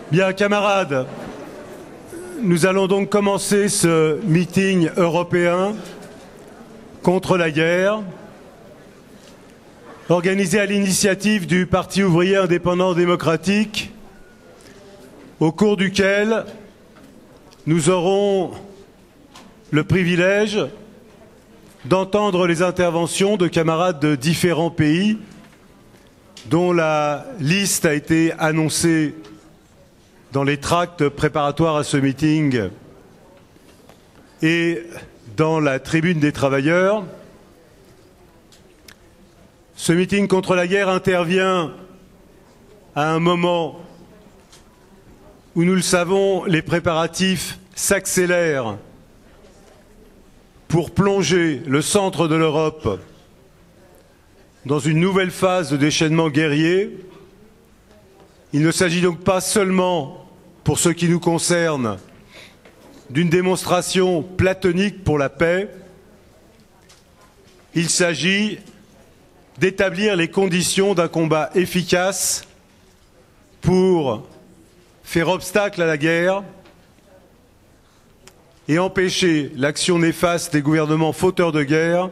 Bien, camarades, nous allons donc commencer ce meeting européen contre la guerre, organisé à l'initiative du Parti ouvrier indépendant démocratique, au cours duquel nous aurons le privilège d'entendre les interventions de camarades de différents pays dont la liste a été annoncée dans les tracts préparatoires à ce meeting et dans la tribune des travailleurs. Ce meeting contre la guerre intervient à un moment où, nous le savons, les préparatifs s'accélèrent pour plonger le centre de l'Europe dans une nouvelle phase de déchaînement guerrier. Il ne s'agit donc pas seulement, pour ce qui nous concerne, d'une démonstration platonique pour la paix. Il s'agit d'établir les conditions d'un combat efficace pour faire obstacle à la guerre et empêcher l'action néfaste des gouvernements fauteurs de guerre,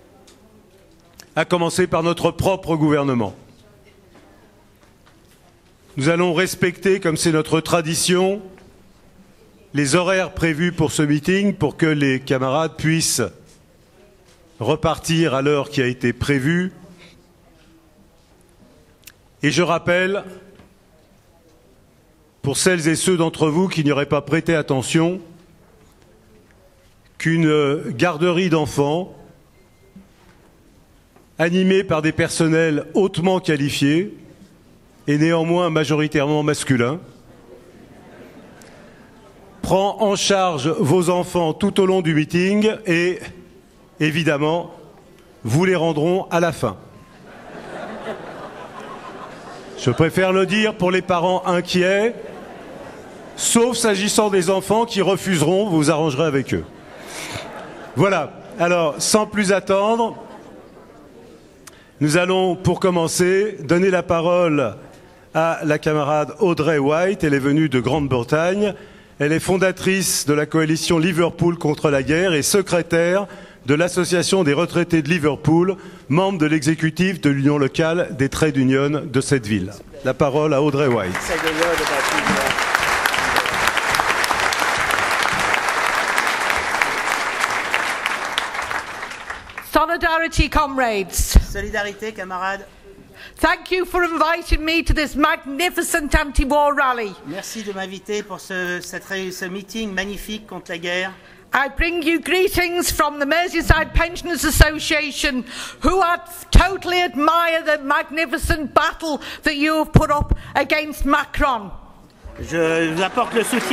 à commencer par notre propre gouvernement. Nous allons respecter, comme c'est notre tradition, les horaires prévus pour ce meeting pour que les camarades puissent repartir à l'heure qui a été prévue. Et je rappelle, pour celles et ceux d'entre vous qui n'y auraient pas prêté attention, qu'une garderie d'enfants animée par des personnels hautement qualifiés et néanmoins majoritairement masculins prend en charge vos enfants tout au long du meeting et, évidemment, vous les rendront à la fin. Je préfère le dire pour les parents inquiets, sauf s'agissant des enfants qui refuseront, vous arrangerez avec eux. Voilà, alors sans plus attendre, nous allons pour commencer donner la parole à la camarade Audrey White. Elle est venue de Grande-Bretagne, elle est fondatrice de la coalition Liverpool contre la guerre et secrétaire de l'association des retraités de Liverpool, membre de l'exécutif de l'union locale des trade unions de cette ville. La parole à Audrey White. Solidarity, comrades. Solidarité, camarades. Thank you for inviting me to this magnificent anti-war rally. Merci de m'inviter pour ce meeting magnifique contre la guerre. I bring you greetings from the Merseyside Pensioners Association, who totally admire the magnificent battle that you have put up against Macron. Je vous apporte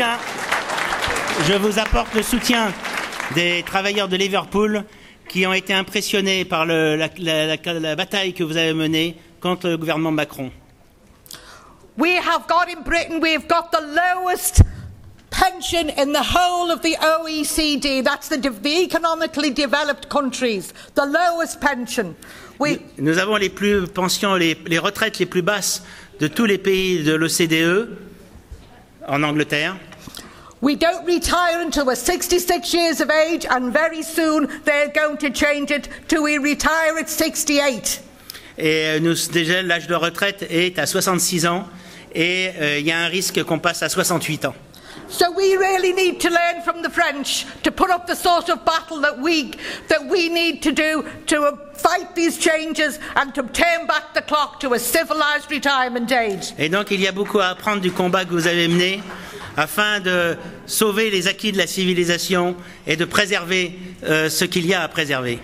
le soutien des travailleurs de Liverpool qui ont été impressionnés par la bataille que vous avez menée contre le gouvernement Macron. We have got in Britain, we have got the lowest pension in the whole of the OECD. That's the economically developed countries. The lowest pension. Nous avons les retraites les plus basses de tous les pays de l'OCDE en Angleterre. We don't retire until we're 66 years of age, and very soon they're going to change it to we retire at 68. Et déjà, l'âge de retraite est à 66 ans et il y a un risque qu'on passe à 68 ans. So we really need to learn from the French to put up the sort of battle that we need to do to fight these changes and to turn back the clock to a civilized retirement age. Et donc il y a beaucoup à apprendre du combat que vous avez mené afin de sauver les acquis de la civilisation et de préserver ce qu'il y a à préserver.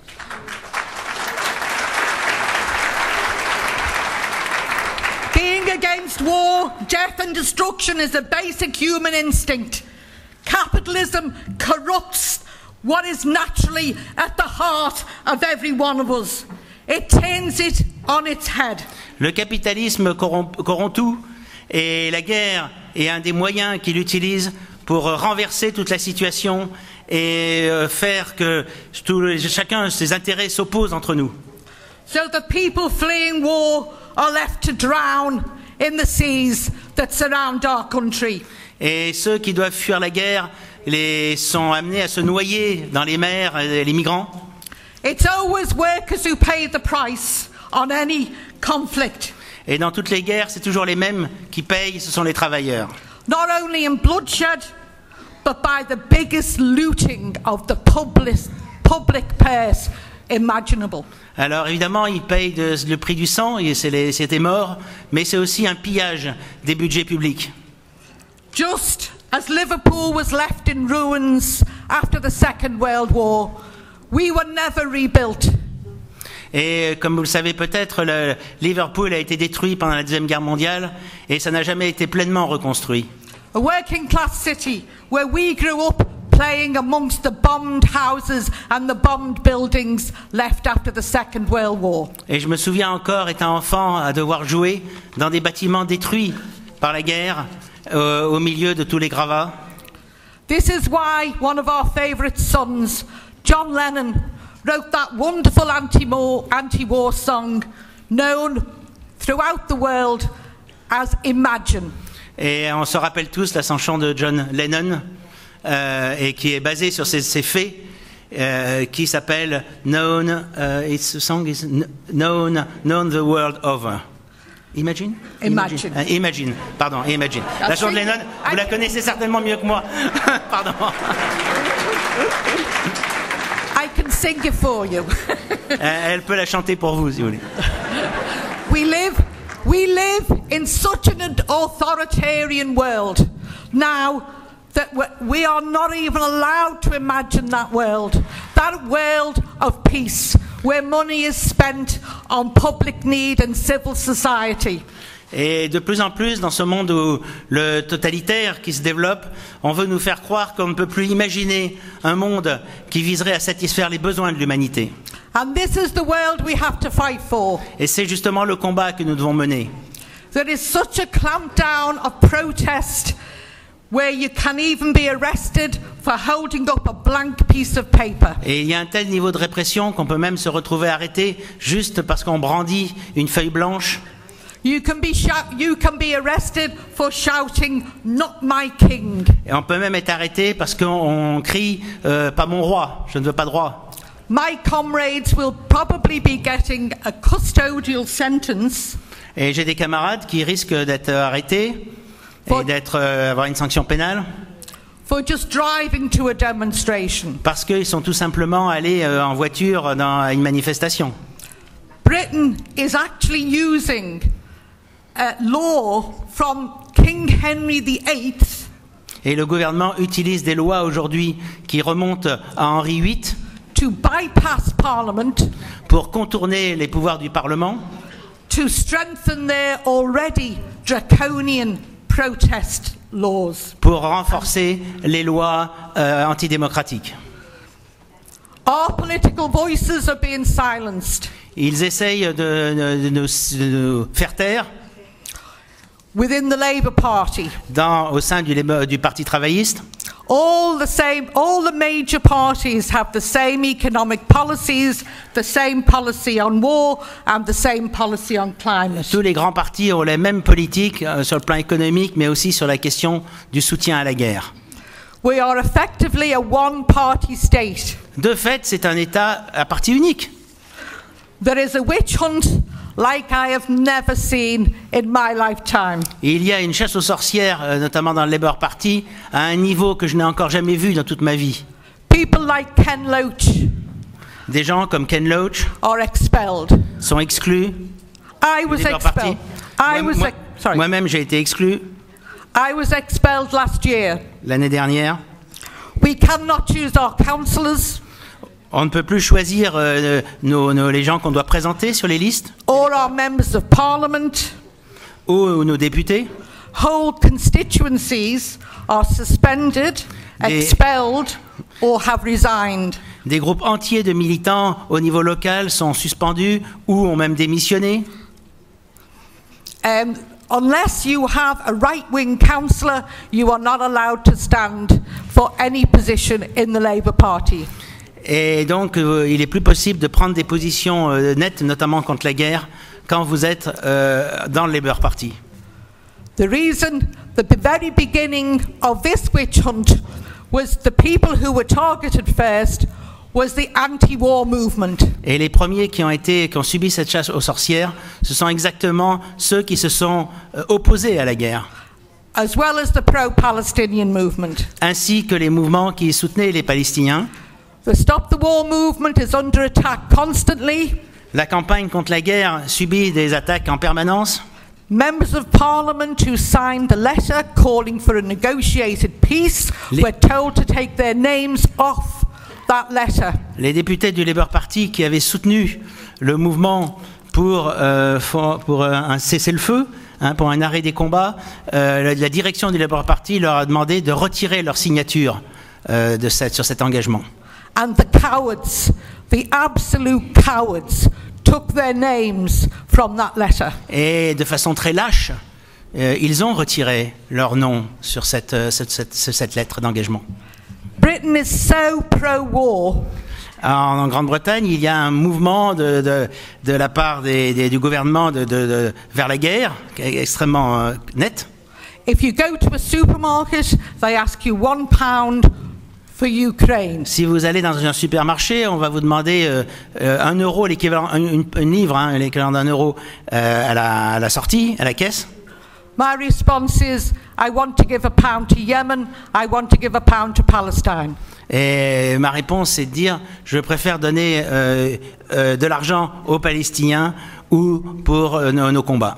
Being against war, death and destruction is a basic human instinct. Capitalism corrupts what is naturally at the heart of every one of us. It turns it on its head. Le capitalisme corrompt tout et la guerre est un des moyens qu'il utilise pour renverser toute la situation et faire que chacun ses intérêts s'opposent entre nous. So the people fleeing war are left to drown in the seas. that surround our country. Et ceux qui doivent fuir la guerre sont amenés à se noyer dans les mers, les migrants. It's always workers who pay the price on any conflict. Et dans toutes les guerres, c'est toujours les mêmes qui payent, ce sont les travailleurs. Not only in bloodshed, but by the biggest looting of the public purse imaginable. Alors évidemment, ils payent le prix du sang, et c'était mort, mais c'est aussi un pillage des budgets publics. Just as Liverpool was left in ruins after the Second World War, we were never rebuilt. Et comme vous le savez peut-être, Liverpool a été détruit pendant la Deuxième Guerre mondiale et ça n'a jamais été pleinement reconstruit. A working class city where we grew up playing amongst the bombed houses and the bombed buildings left after the Second World War. Et je me souviens encore, étant enfant, à devoir jouer dans des bâtiments détruits par la guerre, au milieu de tous les gravats. This is why one of our favourite sons, John Lennon, wrote that wonderful anti-war song known throughout the world as Imagine. Et on se rappelle tous la chanson de John Lennon, et qui est basée sur ces faits, qui s'appelle Known the World Over. Imagine. Imagine. Pardon, Imagine. La chanson de Lennon, vous la connaissez certainement mieux que moi. Pardon. I can sing it for you. Elle peut la chanter pour vous, si vous voulez. We live in such an authoritarian world now that we are not even allowed to imagine that world of peace, where money is spent on public need and civil society. Et de plus en plus, dans ce monde où le totalitaire qui se développe, on veut nous faire croire qu'on ne peut plus imaginer un monde qui viserait à satisfaire les besoins de l'humanité. And this is the world we have to fight for. Et c'est justement le combat que nous devons mener. There is such a clampdown of protest where you can even be arrested for holding up a blank piece of paper. Et il y a un tel niveau de répression qu'on peut même se retrouver arrêté juste parce qu'on brandit une feuille blanche. You can be arrested for shouting "Not my king." Et on peut même être arrêté parce qu'on crie pas mon roi, je ne veux pas de roi. My comrades will probably be getting a custodial sentence. Et j'ai des camarades qui risquent d'être arrêtés et avoir une sanction pénale. For just driving to a demonstration. Parce qu'ils sont tout simplement allés en voiture à une manifestation. Britain is actually using a law from King Henry VIII. Et le gouvernement utilise des lois aujourd'hui qui remontent à Henri VIII to bypass Parliament, pour contourner les pouvoirs du Parlement, to strengthen their already draconian protest laws. Pour renforcer les lois antidémocratiques. Our political voices are being silenced. Ils essayent de nous faire taire. Within the Labour Party. Au sein du Parti travailliste. All the major parties have the same economic policies, the same policy on war and the same policy on climate. Tous les grands partis ont les mêmes politiques sur le plan économique, mais aussi sur la question du soutien à la guerre. We are effectively a one-party state. De fait, c'est un État à parti unique. There is a witch hunt like I have never seen in my lifetime. Et il y a une chasse aux sorcières, notamment dans le Labour Party, à un niveau que je n'ai encore jamais vu dans toute ma vie. People like Ken Loach. Des gens comme Ken Loach are expelled. Sont exclus. I was expelled. Moi-même, j'ai été exclu. I was expelled last year. L'année dernière. We cannot choose our councillors. On ne peut plus choisir les gens qu'on doit présenter sur les listes. Or our members of parliament. Ou nos députés. Whole constituencies are suspended, expelled, or have resigned. Des groupes entiers de militants au niveau local sont suspendus ou ont même démissionné. Unless you have a right-wing councillor, you are not allowed to stand for any position in the Labour Party. Et donc, il est plus possible de prendre des positions nettes, notamment contre la guerre, quand vous êtes dans le Labour Party. The reason that the very beginning of this witch hunt was the people who were targeted first was the anti-war movement. Et les premiers qui ont subi cette chasse aux sorcières, ce sont exactement ceux qui se sont opposés à la guerre. As well as the pro-Palestinian movement. Ainsi que les mouvements qui soutenaient les Palestiniens. The Stop the War movement is under attack constantly. La campagne contre la guerre subit des attaques en permanence. Members of Parliament who signed the letter calling for a negotiated peace were told to take their names off that letter. Les députés du Labour Party qui avaient soutenu le mouvement pour un cessez-le-feu, pour un arrêt des combats, la direction du Labour Party leur a demandé de retirer leur signature sur cet engagement. And the cowards, the absolute cowards, took their names from that letter. Et de façon très lâche, ils ont retiré leur nom sur cette lettre d'engagement. Britain is so pro-war. En Grande-Bretagne, il y a un mouvement de la part du gouvernement vers la guerre, extrêmement net. If you go to a supermarket, they ask you £1 for Ukraine. Si vous allez dans un supermarché, on va vous demander 1 euro, l'équivalent, un livre, l'équivalent d'un euro à la sortie, à la caisse. My response is, I want to give £1 to Yemen, I want to give £1 to Palestine. Et ma réponse, c'est de dire, je préfère donner de l'argent aux Palestiniens ou pour nos combats.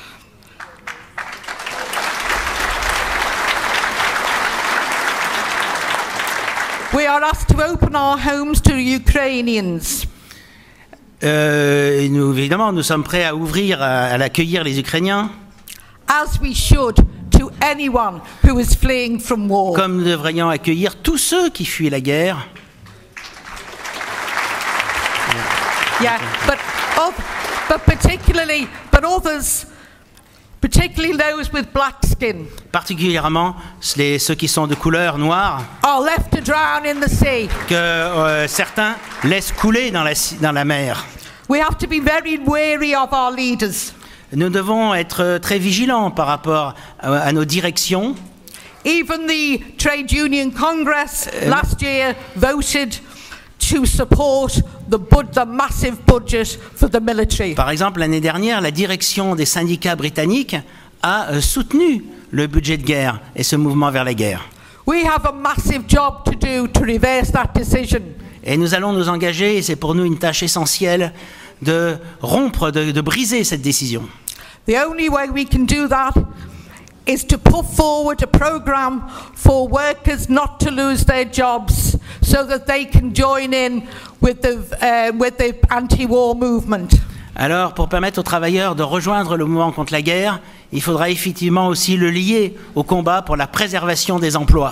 We are asked to open our homes to Ukrainians. Évidemment, nous sommes prêts à ouvrir, à l'accueillir les Ukrainiens. As we should to anyone who is fleeing from war. Comme nous devrions accueillir tous ceux qui fuient la guerre. Yeah, but others, particularly those with black skin, particulièrement ceux qui sont de couleur noire, are left to drown in the sea. Que certains laissent couler dans la mer. We have to be very wary of our leaders. Nous devons être très vigilants par rapport à nos directions. Even the Trade Union Congress last year voted to support the massive budget for the military. Par exemple, l'année dernière, la direction des syndicats britanniques a soutenu le budget de guerre et ce mouvement vers la guerre. We have a massive job to do to reverse that decision. Et nous allons nous engager, et c'est pour nous une tâche essentielle, de rompre, de briser cette décision. The only way we can do that is to put forward a program for workers not to lose their jobs so that they can join in with the anti-war movement. Alors, pour permettre aux travailleurs de rejoindre le mouvement contre la guerre, il faudra effectivement aussi le lier au combat pour la préservation des emplois.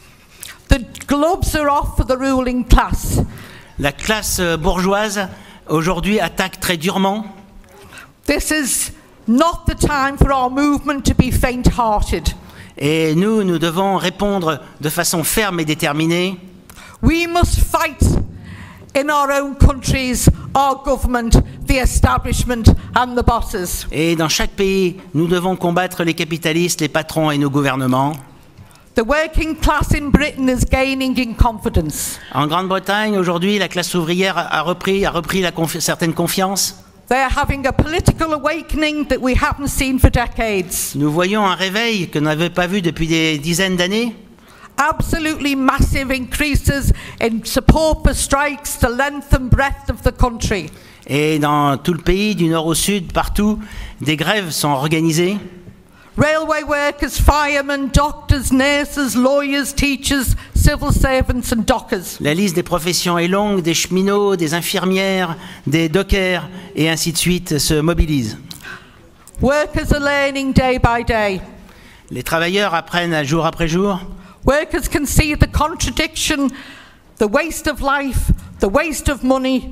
The gloves are off for the ruling class. La classe bourgeoise aujourd'hui attaque très durement. This is not the time for our movement to be faint-hearted. Et nous devons répondre de façon ferme et déterminée. We must fight in our own countries, our government, the establishment and the bosses. Et dans chaque pays, nous devons combattre les capitalistes, les patrons et nos gouvernements. The working class in Britain is gaining in confidence. En Grande-Bretagne, aujourd'hui, la classe ouvrière a repris certaine confiance. They are having a political awakening that we haven't seen for decades. Nous voyons un réveil que nous n'avions pas vu depuis des dizaines d'années. Absolutely massive increases in support for strikes, the length and breadth of the country. Et dans tout le pays, du nord au sud, partout, des grèves sont organisées. Railway workers, firemen, doctors, nurses, lawyers, teachers, civil servants and dockers. La liste des professions est longue, des cheminots, des infirmières, des dockers et ainsi de suite se mobilisent. Workers are learning day by day. Les travailleurs apprennent jour après jour. Workers can see the contradiction, the waste of life, the waste of money,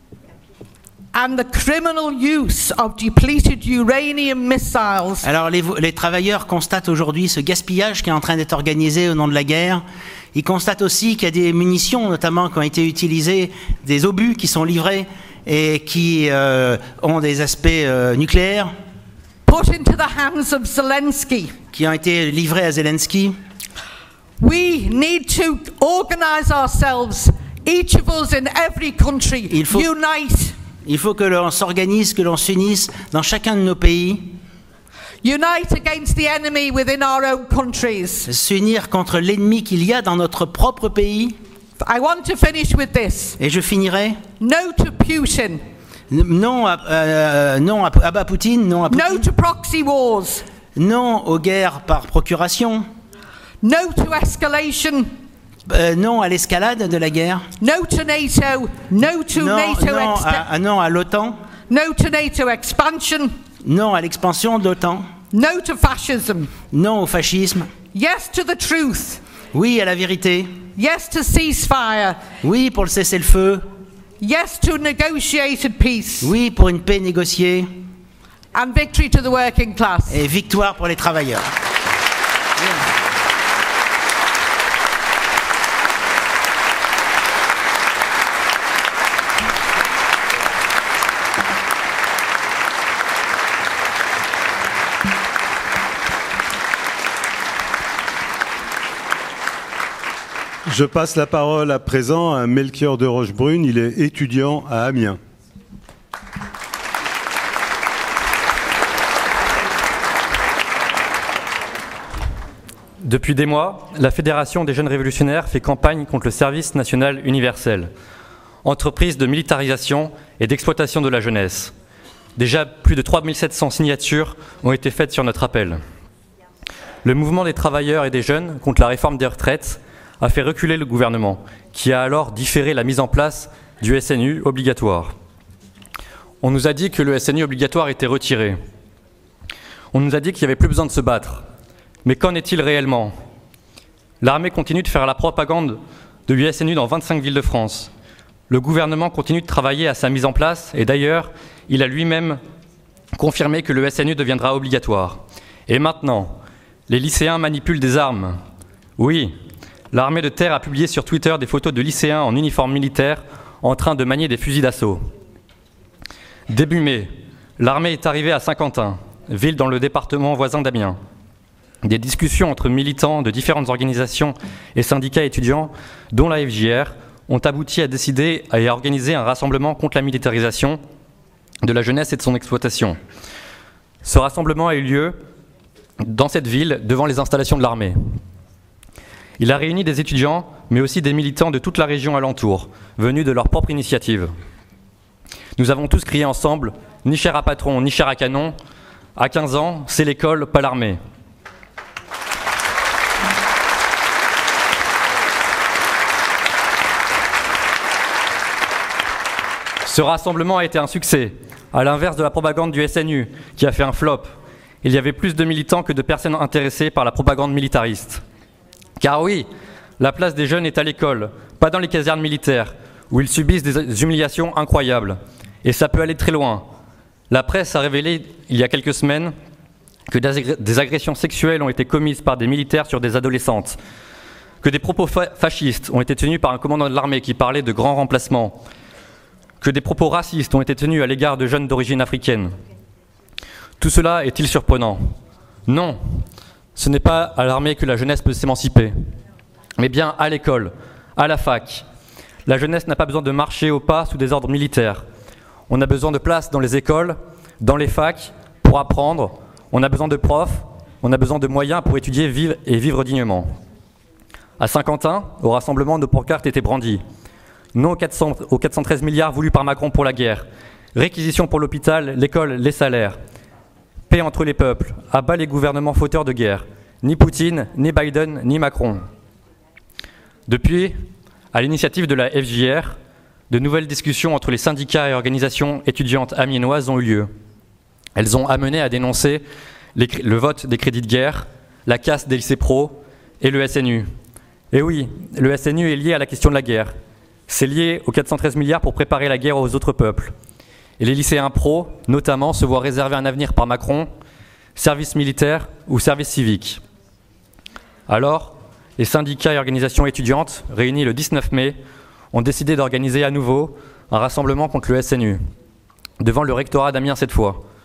and the criminal use of depleted uranium missiles. Alors les travailleurs constatent aujourd'hui ce gaspillage qui est en train d'être organisé au nom de la guerre. Ils constatent aussi qu'il y a des munitions notamment qui ont été utilisées, des obus qui sont livrés et qui ont des aspects nucléaires. put into the hands of Zelensky. qui ont été livrés à Zelensky. We need to organize ourselves, each of us in every country, unite. Il faut que l'on s'organise, que l'on s'unisse dans chacun de nos pays. Unite against the enemy within our own countries. S'unir contre l'ennemi qu'il y a dans notre propre pays. I want to finish with this. Et je finirai. No to Putin. Non à Poutine, non à Poutine. No to proxy wars. Non aux guerres par procuration. No to escalation. Non à l'escalade de la guerre. No to NATO. No to non à l'OTAN. No to NATO expansion. Non à l'expansion de l'OTAN. No to fascism. Non au fascisme. Yes to the truth. Oui à la vérité. Yes to ceasefire. Oui pour le cessez-le-feu. Yes to negotiated peace. Oui pour une paix négociée. And victory to the working class. Et victoire pour les travailleurs. Je passe la parole à présent à Melchior de Rochebrune, il est étudiant à Amiens. Depuis des mois, la Fédération des jeunes révolutionnaires fait campagne contre le service national universel, entreprise de militarisation et d'exploitation de la jeunesse. Déjà, plus de 3700 signatures ont été faites sur notre appel. Le mouvement des travailleurs et des jeunes contre la réforme des retraites a fait reculer le gouvernement, qui a alors différé la mise en place du SNU obligatoire. On nous a dit que le SNU obligatoire était retiré. On nous a dit qu'il n'y avait plus besoin de se battre. Mais qu'en est-il réellement? L'armée continue de faire la propagande de l'USNU dans 25 villes de France. Le gouvernement continue de travailler à sa mise en place et d'ailleurs, il a lui-même confirmé que le SNU deviendra obligatoire. Et maintenant, les lycéens manipulent des armes. Oui, l'armée de terre a publié sur Twitter des photos de lycéens en uniforme militaire en train de manier des fusils d'assaut. Début mai, l'armée est arrivée à Saint-Quentin, ville dans le département voisin d'Amiens. Des discussions entre militants de différentes organisations et syndicats étudiants, dont la FJR, ont abouti à décider et à organiser un rassemblement contre la militarisation de la jeunesse et de son exploitation. Ce rassemblement a eu lieu dans cette ville, devant les installations de l'armée. Il a réuni des étudiants, mais aussi des militants de toute la région alentour, venus de leur propre initiative. Nous avons tous crié ensemble « Ni chair à patron, ni chair à canon ». À 15 ans, c'est l'école, pas l'armée. Ce rassemblement a été un succès, à l'inverse de la propagande du SNU, qui a fait un flop. Il y avait plus de militants que de personnes intéressées par la propagande militariste. Car oui, la place des jeunes est à l'école, pas dans les casernes militaires, où ils subissent des humiliations incroyables. Et ça peut aller très loin. La presse a révélé, il y a quelques semaines, que des agressions sexuelles ont été commises par des militaires sur des adolescentes, que des propos fascistes ont été tenus par un commandant de l'armée qui parlait de grands remplacements, que des propos racistes ont été tenus à l'égard de jeunes d'origine africaine. Tout cela est-il surprenant? Non, ce n'est pas à l'armée que la jeunesse peut s'émanciper, mais bien à l'école, à la fac. La jeunesse n'a pas besoin de marcher au pas sous des ordres militaires. On a besoin de place dans les écoles, dans les facs, pour apprendre. On a besoin de profs, on a besoin de moyens pour étudier et vivre dignement. À Saint-Quentin, au rassemblement, nos pancartes étaient brandies. Non aux 413 milliards voulus par Macron pour la guerre. Réquisition pour l'hôpital, l'école, les salaires. Paix entre les peuples. À bas les gouvernements fauteurs de guerre. Ni Poutine, ni Biden, ni Macron. Depuis, à l'initiative de la FJR, de nouvelles discussions entre les syndicats et organisations étudiantes amiénoises ont eu lieu. Elles ont amené à dénoncer le vote des crédits de guerre, la casse des lycées pro et le SNU. Et oui, le SNU est lié à la question de la guerre. C'est lié aux 413 milliards pour préparer la guerre aux autres peuples. Et les lycéens pros, notamment, se voient réserver un avenir par Macron, service militaire ou service civique. Alors, les syndicats et organisations étudiantes, réunis le 19 mai, ont décidé d'organiser à nouveau un rassemblement contre le SNU, devant le rectorat d'Amiens cette fois.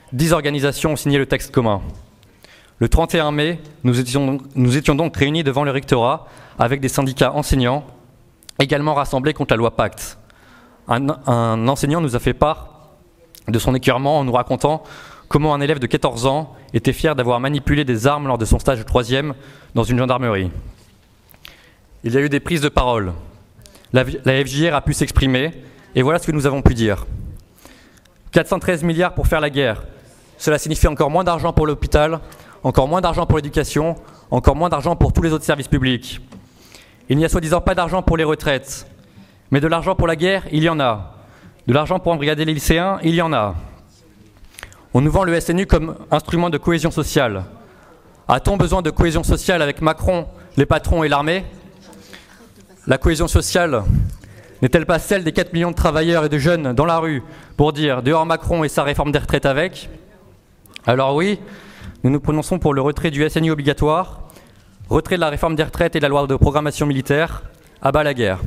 10 organisations ont signé le texte commun. Le 31 mai, nous étions donc réunis devant le rectorat avec des syndicats enseignants, également rassemblés contre la loi Pacte. Un enseignant nous a fait part de son écœurement en nous racontant comment un élève de 14 ans était fier d'avoir manipulé des armes lors de son stage de 3e dans une gendarmerie. Il y a eu des prises de parole. La FJR a pu s'exprimer, et voilà ce que nous avons pu dire. 413 milliards pour faire la guerre. Cela signifie encore moins d'argent pour l'hôpital, encore moins d'argent pour l'éducation, encore moins d'argent pour tous les autres services publics. Il n'y a soi-disant pas d'argent pour les retraites. Mais de l'argent pour la guerre, il y en a. De l'argent pour embrigader les lycéens, il y en a. On nous vend le SNU comme instrument de cohésion sociale. A-t-on besoin de cohésion sociale avec Macron, les patrons et l'armée? La cohésion sociale n'est-elle pas celle des 4 millions de travailleurs et de jeunes dans la rue pour dire « dehors Macron et sa réforme des retraites avec » Alors oui, nous nous prononçons pour le retrait du SNU obligatoire, retrait de la réforme des retraites et de la loi de programmation militaire, à bas la guerre.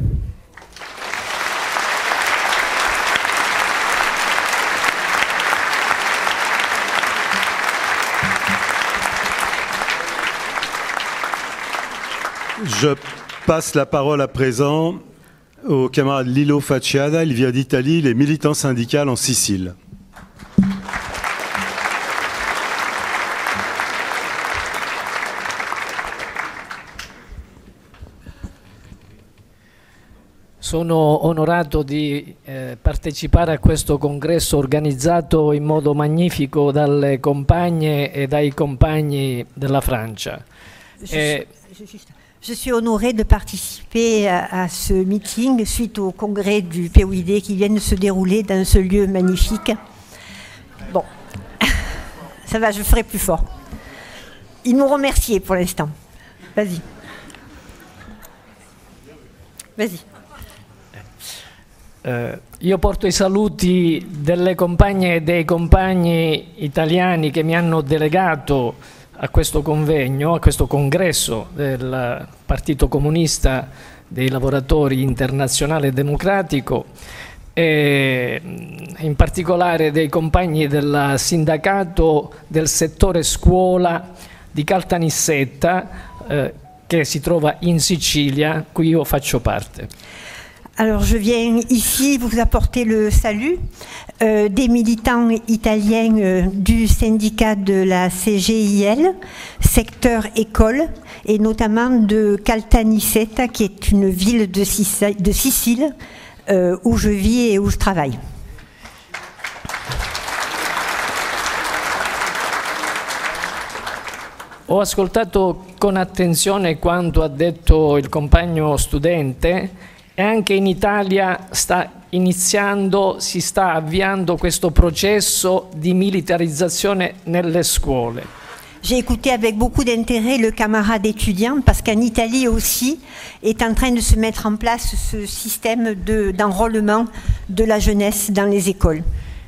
Je passe la parole à présent au camarade Lilo Facciada. Il vient d'Italie, il est militant syndical en Sicile. Sono onorato di partecipare a questo congresso organizzato in modo magnifico dalle compagne e dai compagni della Francia. Je suis honorée de participer à ce meeting suite au congrès du POID qui vient de se dérouler dans ce lieu magnifique. Bon, ça va, je ferai plus fort. Ils m'ont remercié pour l'instant. Vas-y. Vas-y. Io porto i saluti delle compagne e dei compagni italiani che mi hanno delegato a questo convegno, a questo congresso del Partito Comunista dei Lavoratori Internazionale Democratico, e in particolare dei compagni del sindacato del settore scuola di Caltanissetta, che si trova in Sicilia, cui io faccio parte. Alors je viens ici vous apporter le salut des militants italiens du syndicat de la CGIL, secteur école, et notamment de Caltanissetta, qui est une ville de Sicile où je vis et où je travaille. Ho ascoltato con attenzione quanto ha detto il compagno studente. E anche in Italia si sta avviando questo processo di militarizzazione nelle scuole. J'ai écouté avec beaucoup d'intérêt le camarade étudiant parce qu'en Italie aussi est en train de se mettre en place ce système d'enrôlement de la jeunesse dans les écoles.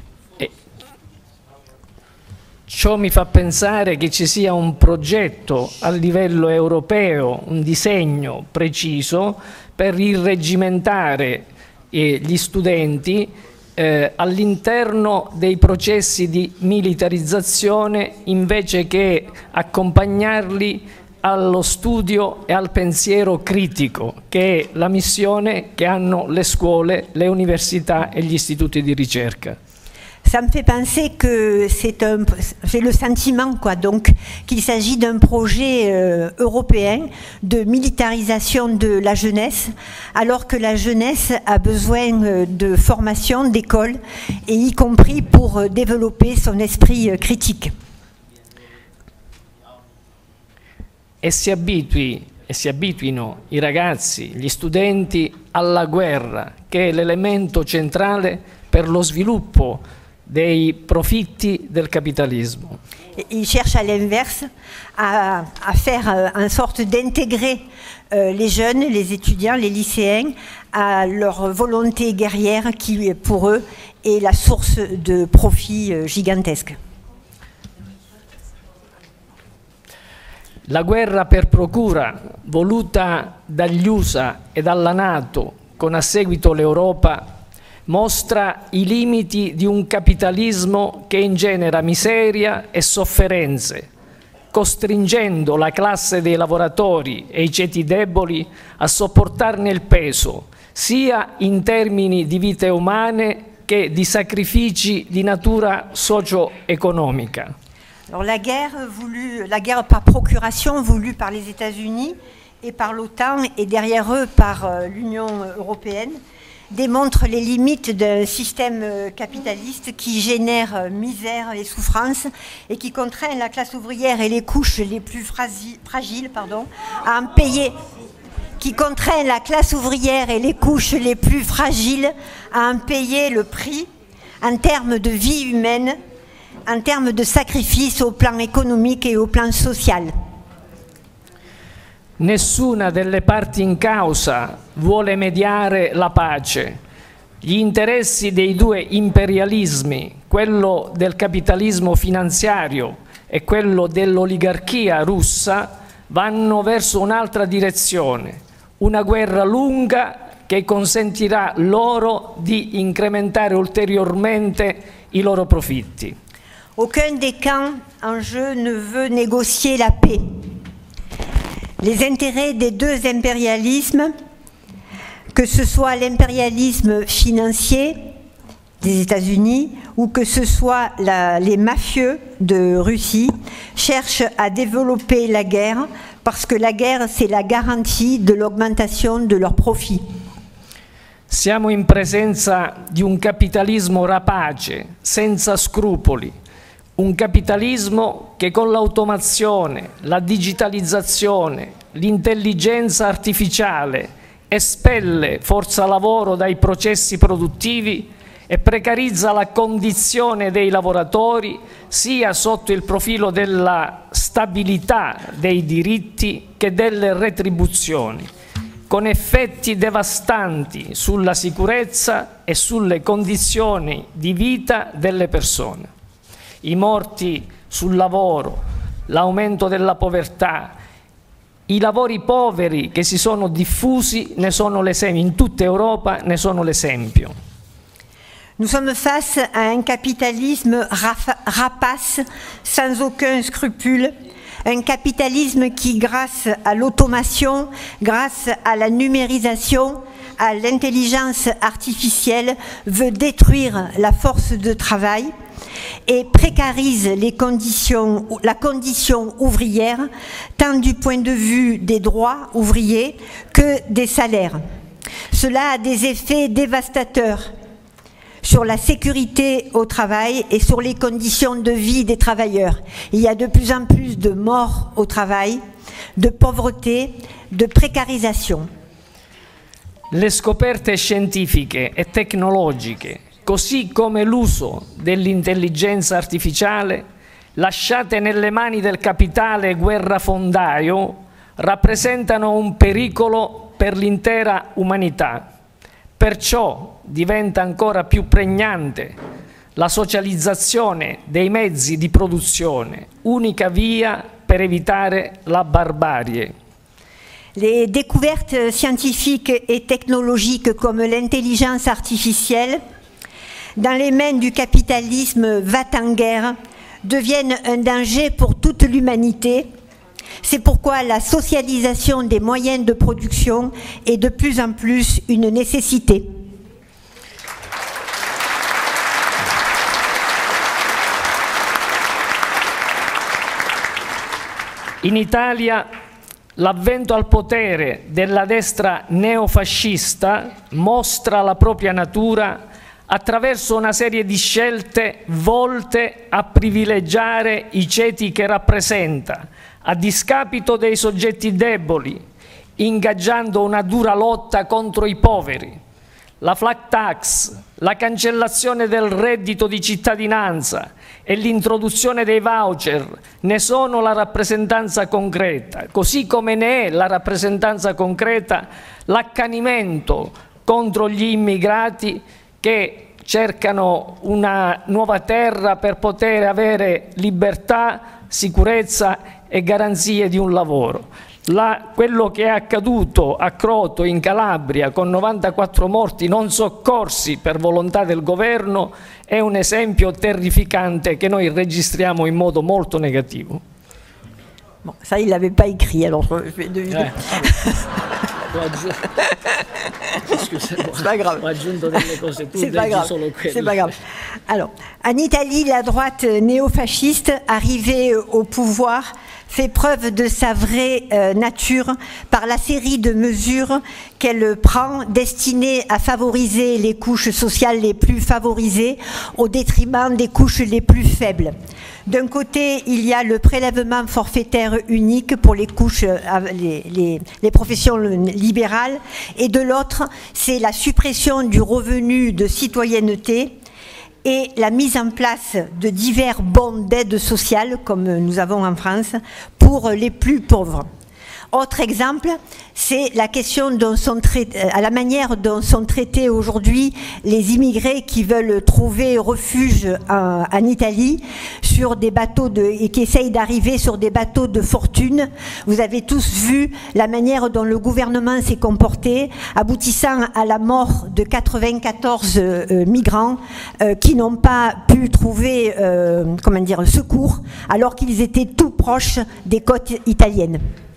Ciò mi fa pensare che ci sia un progetto a livello europeo, un disegno preciso per irreggimentare gli studenti all'interno dei processi di militarizzazione invece che accompagnarli allo studio e al pensiero critico, che è la missione che hanno le scuole, le università e gli istituti di ricerca. Ça me fait penser que j'ai le sentiment donc qu'il s'agit d'un projet européen de militarisation de la jeunesse, alors que la jeunesse a besoin de formation, d'école, et y compris pour développer son esprit critique. E si abituino i ragazzi, gli studenti alla guerra, che è l'elemento centrale per lo sviluppo dei profitti del capitalismo. Il cherche à l'inverse à faire en sorte d'intégrer les jeunes, les étudiants, les lycéens à leur volonté guerrière qui pour eux est la source de profits gigantesques. La guerra per procura voluta dagli USA e dalla NATO con a seguito l'Europa mostra i limiti di un capitalismo che ingenera miseria e sofferenze, costringendo la classe dei lavoratori e i ceti deboli a sopportarne il peso, sia in termini di vite umane che di sacrifici di natura socio-economica. Alors la guerre par procuration voulue par les États-Unis et par l'OTAN et derrière eux par l'Union européenne démontre les limites d'un système capitaliste qui génère misère et souffrance et qui contraint la classe ouvrière et les couches les plus fragiles à en payer. Qui contraint la classe ouvrière et les couches les plus fragiles à en payer le prix en termes de vie humaine, en termes de sacrifice au plan économique et au plan social. Nessuna delle parti in causa vuole mediare la pace. Gli interessi dei due imperialismi, quello del capitalismo finanziario e quello dell'oligarchia russa, vanno verso un'altra direzione, una guerra lunga che consentirà loro di incrementare ulteriormente i loro profitti. Aucun des camps en jeu ne veut négocier la paix. Les intérêts des deux impérialismes, que ce soit l'impérialisme financier des États-Unis ou que ce soit les mafieux de Russie, cherchent à développer la guerre parce que la guerre, c'est la garantie de l'augmentation de leurs profits. Siamo in presenza di un capitalismo rapace, senza scrupoli, un capitalismo che con l'automazione, la digitalizzazione, l'intelligenza artificiale espelle forza lavoro dai processi produttivi e precarizza la condizione dei lavoratori sia sotto il profilo della stabilità dei diritti che delle retribuzioni, con effetti devastanti sulla sicurezza e sulle condizioni di vita delle persone. I morti sul lavoro, l'aumento della povertà, i lavori poveri che si sono diffusi ne sono l'esempio, in tutta Europa ne sono l'esempio. Nous sommes face à un capitalisme rapace, sans aucun scrupule, un capitalisme qui, grâce à l'automation, grâce à la numérisation, à l'intelligence artificielle, veut détruire la force de travail et précarise la condition ouvrière, tant du point de vue des droits ouvriers que des salaires. Cela a des effets dévastateurs sur la sécurité au travail et sur les conditions de vie des travailleurs. Il y a de plus en plus de morts au travail, de pauvreté, de précarisation. Le scoperte scientifiche e tecnologiche, così come l'uso dell'intelligenza artificiale, lasciate nelle mani del capitale guerrafondaio, rappresentano un pericolo per l'intera umanità. Perciò diventa ancora più pregnante la socializzazione dei mezzi di produzione, unica via per evitare la barbarie. Les découvertes scientifiques et technologiques comme l'intelligence artificielle, dans les mains du capitalisme va-t-en-guerre, deviennent un danger pour toute l'humanité. C'est pourquoi la socialisation des moyens de production est de plus en plus une nécessité. In Italia l'avvento al potere della destra neofascista mostra la propria natura attraverso una serie di scelte volte a privilegiare i ceti che rappresenta, a discapito dei soggetti deboli, ingaggiando una dura lotta contro i poveri. La flat tax, la cancellazione del reddito di cittadinanza e l'introduzione dei voucher ne sono la rappresentanza concreta, così come ne è la rappresentanza concreta l'accanimento contro gli immigrati che cercano una nuova terra per poter avere libertà, sicurezza e garanzie di un lavoro. quello che è accaduto a Croto in Calabria con 94 morti non soccorsi per volontà del governo è un esempio terrificante che noi registriamo in modo molto negativo. Bon, ça, il ne l'avait pas écrit, alors je vais deviner. C'est pas grave. C'est pas grave. C'est pas grave. Alors, en Italie, la droite néofasciste, arrivée au pouvoir, fait preuve de sa vraie nature par la série de mesures qu'elle prend destinées à favoriser les couches sociales les plus favorisées au détriment des couches les plus faibles. D'un côté, il y a le prélèvement forfaitaire unique pour les couches, les professions libérales, et de l'autre, c'est la suppression du revenu de citoyenneté et la mise en place de divers bons d'aide sociale, comme nous avons en France, pour les plus pauvres. Autre exemple, c'est la question à la manière dont sont traités aujourd'hui les immigrés qui veulent trouver refuge en Italie sur des bateaux et qui essayent d'arriver sur des bateaux de fortune. Vous avez tous vu la manière dont le gouvernement s'est comporté, aboutissant à la mort de 94 migrants qui n'ont pas pu trouver secours alors qu'ils étaient tout proches des côtes italiennes.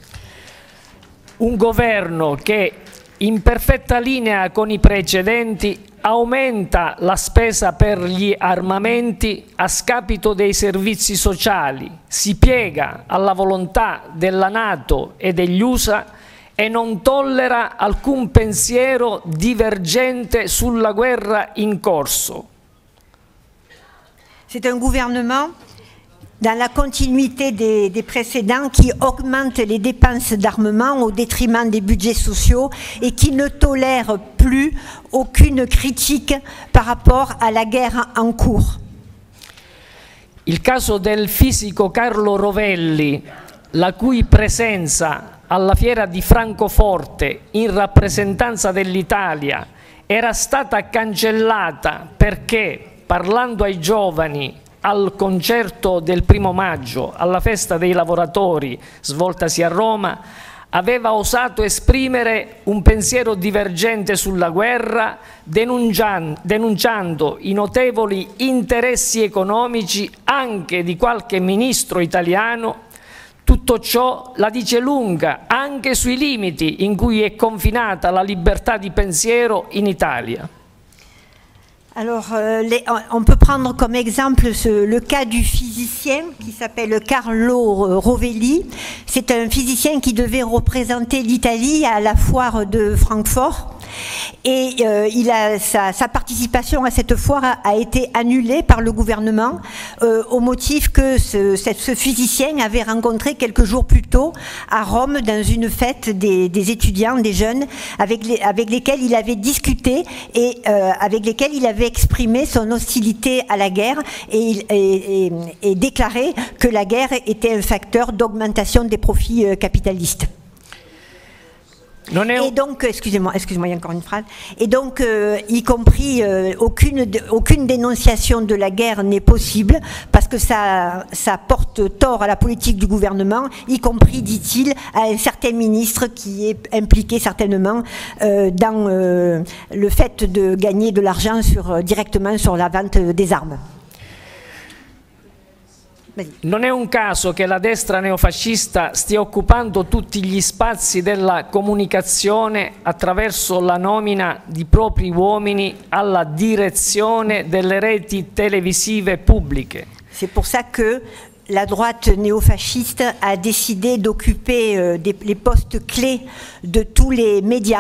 Un governo che, in perfetta linea con i precedenti, aumenta la spesa per gli armamenti a scapito dei servizi sociali, si piega alla volontà della NATO e degli USA e non tollera alcun pensiero divergente sulla guerra in corso. C'est un gouvernement dans la continuité des précédents, qui augmente les dépenses d'armement au détriment des budgets sociaux et qui ne tolère plus aucune critique par rapport à la guerre en cours. Il caso del fisico Carlo Rovelli, la cui presenza alla fiera di Francoforte in rappresentanza dell'Italia era stata cancellata perché, parlando ai giovani al concerto del 1° maggio, alla festa dei lavoratori svoltasi a Roma, aveva osato esprimere un pensiero divergente sulla guerra, denunciando i notevoli interessi economici anche di qualche ministro italiano. Tutto ciò la dice lunga anche sui limiti in cui è confinata la libertà di pensiero in Italia. Alors, on peut prendre comme exemple le cas du physicien qui s'appelle Carlo Rovelli. C'est un physicien qui devait représenter l'Italie à la foire de Francfort. Et sa participation à cette foire a été annulée par le gouvernement au motif que ce physicien avait rencontré quelques jours plus tôt à Rome dans une fête des étudiants, des jeunes, avec lesquels il avait discuté et avec lesquels il avait exprimé son hostilité à la guerre et déclaré que la guerre était un facteur d'augmentation des profits capitalistes. Et donc, excusez-moi, il y a encore une phrase. Et donc, y compris, aucune dénonciation de la guerre n'est possible parce que ça porte tort à la politique du gouvernement, y compris, dit-il, à un certain ministre qui est impliqué certainement dans le fait de gagner de l'argent directement sur la vente des armes. Non è un caso che la destra neofascista stia occupando tutti gli spazi della comunicazione attraverso la nomina di propri uomini alla direzione delle reti televisive pubbliche. C'est pour ça que la droite néofasciste a décidé d'occuper les postes clés de tous les médias.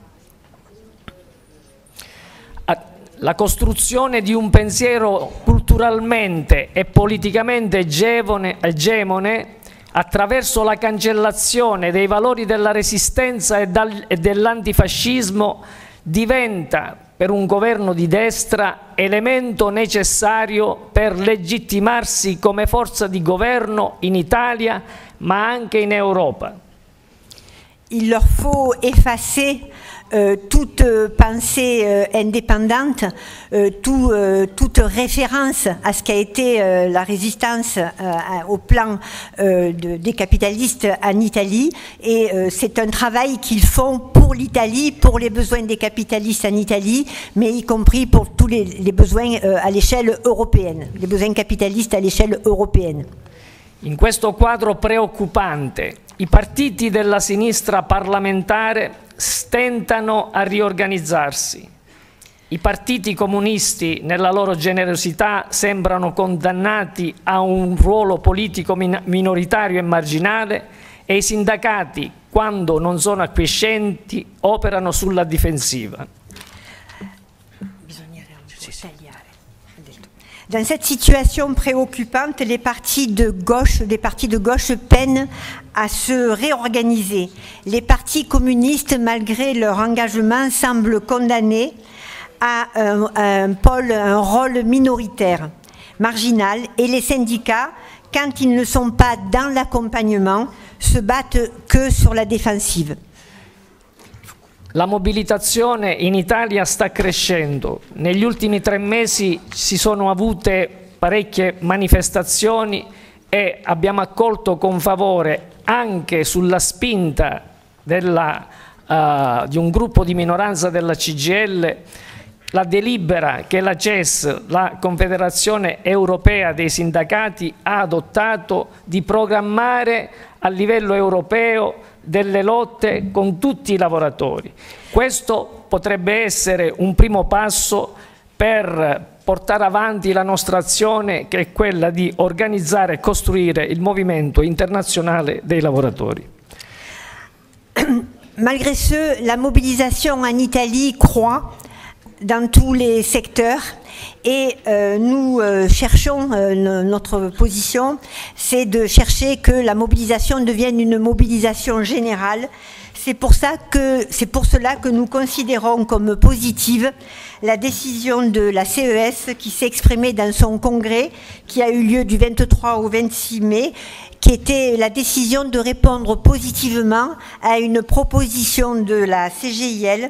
La costruzione di un pensiero culturalmente e politicamente egemone attraverso la cancellazione dei valori della resistenza e dell'antifascismo diventa per un governo di destra elemento necessario per legittimarsi come forza di governo in Italia ma anche in Europa. Il leur faut effacer toute pensée indépendante, toute référence à ce qu'a été la résistance au plan des capitalistes en Italie. Et c'est un travail qu'ils font pour l'Italie, pour les besoins des capitalistes en Italie, mais y compris pour tous les besoins à l'échelle européenne, les besoins capitalistes à l'échelle européenne. In questo quadro preoccupante, i partiti della sinistra parlamentare stentano a riorganizzarsi. I partiti comunisti, nella loro generosità, sembrano condannati a un ruolo politico minoritario e marginale, e i sindacati, quando non sono acquiescenti, operano sulla difensiva. Dans cette situation préoccupante, les partis de gauche peinent à se réorganiser. Les partis communistes, malgré leur engagement, semblent condamnés à un rôle minoritaire, marginal, et les syndicats, quand ils ne sont pas dans l'accompagnement, se battent que sur la défensive. La mobilitazione in Italia sta crescendo. Negli ultimi 3 mesi si sono avute parecchie manifestazioni e abbiamo accolto con favore, anche sulla spinta di un gruppo di minoranza della CGIL, la delibera che la CES, la Confederazione Europea dei Sindacati, ha adottato di programmare a livello europeo delle lotte con tutti i lavoratori. Questo potrebbe essere un primo passo per portare avanti la nostra azione, che è quella di organizzare e costruire il movimento internazionale dei lavoratori. Malgré ce, la mobilisation en Italie croît dans tous les secteurs et nous cherchons, notre position, c'est de chercher que la mobilisation devienne une mobilisation générale. C'est pour cela que nous considérons comme positive la décision de la CES qui s'est exprimée dans son congrès qui a eu lieu du 23 au 26 mai, qui était la décision de répondre positivement à une proposition de la CGIL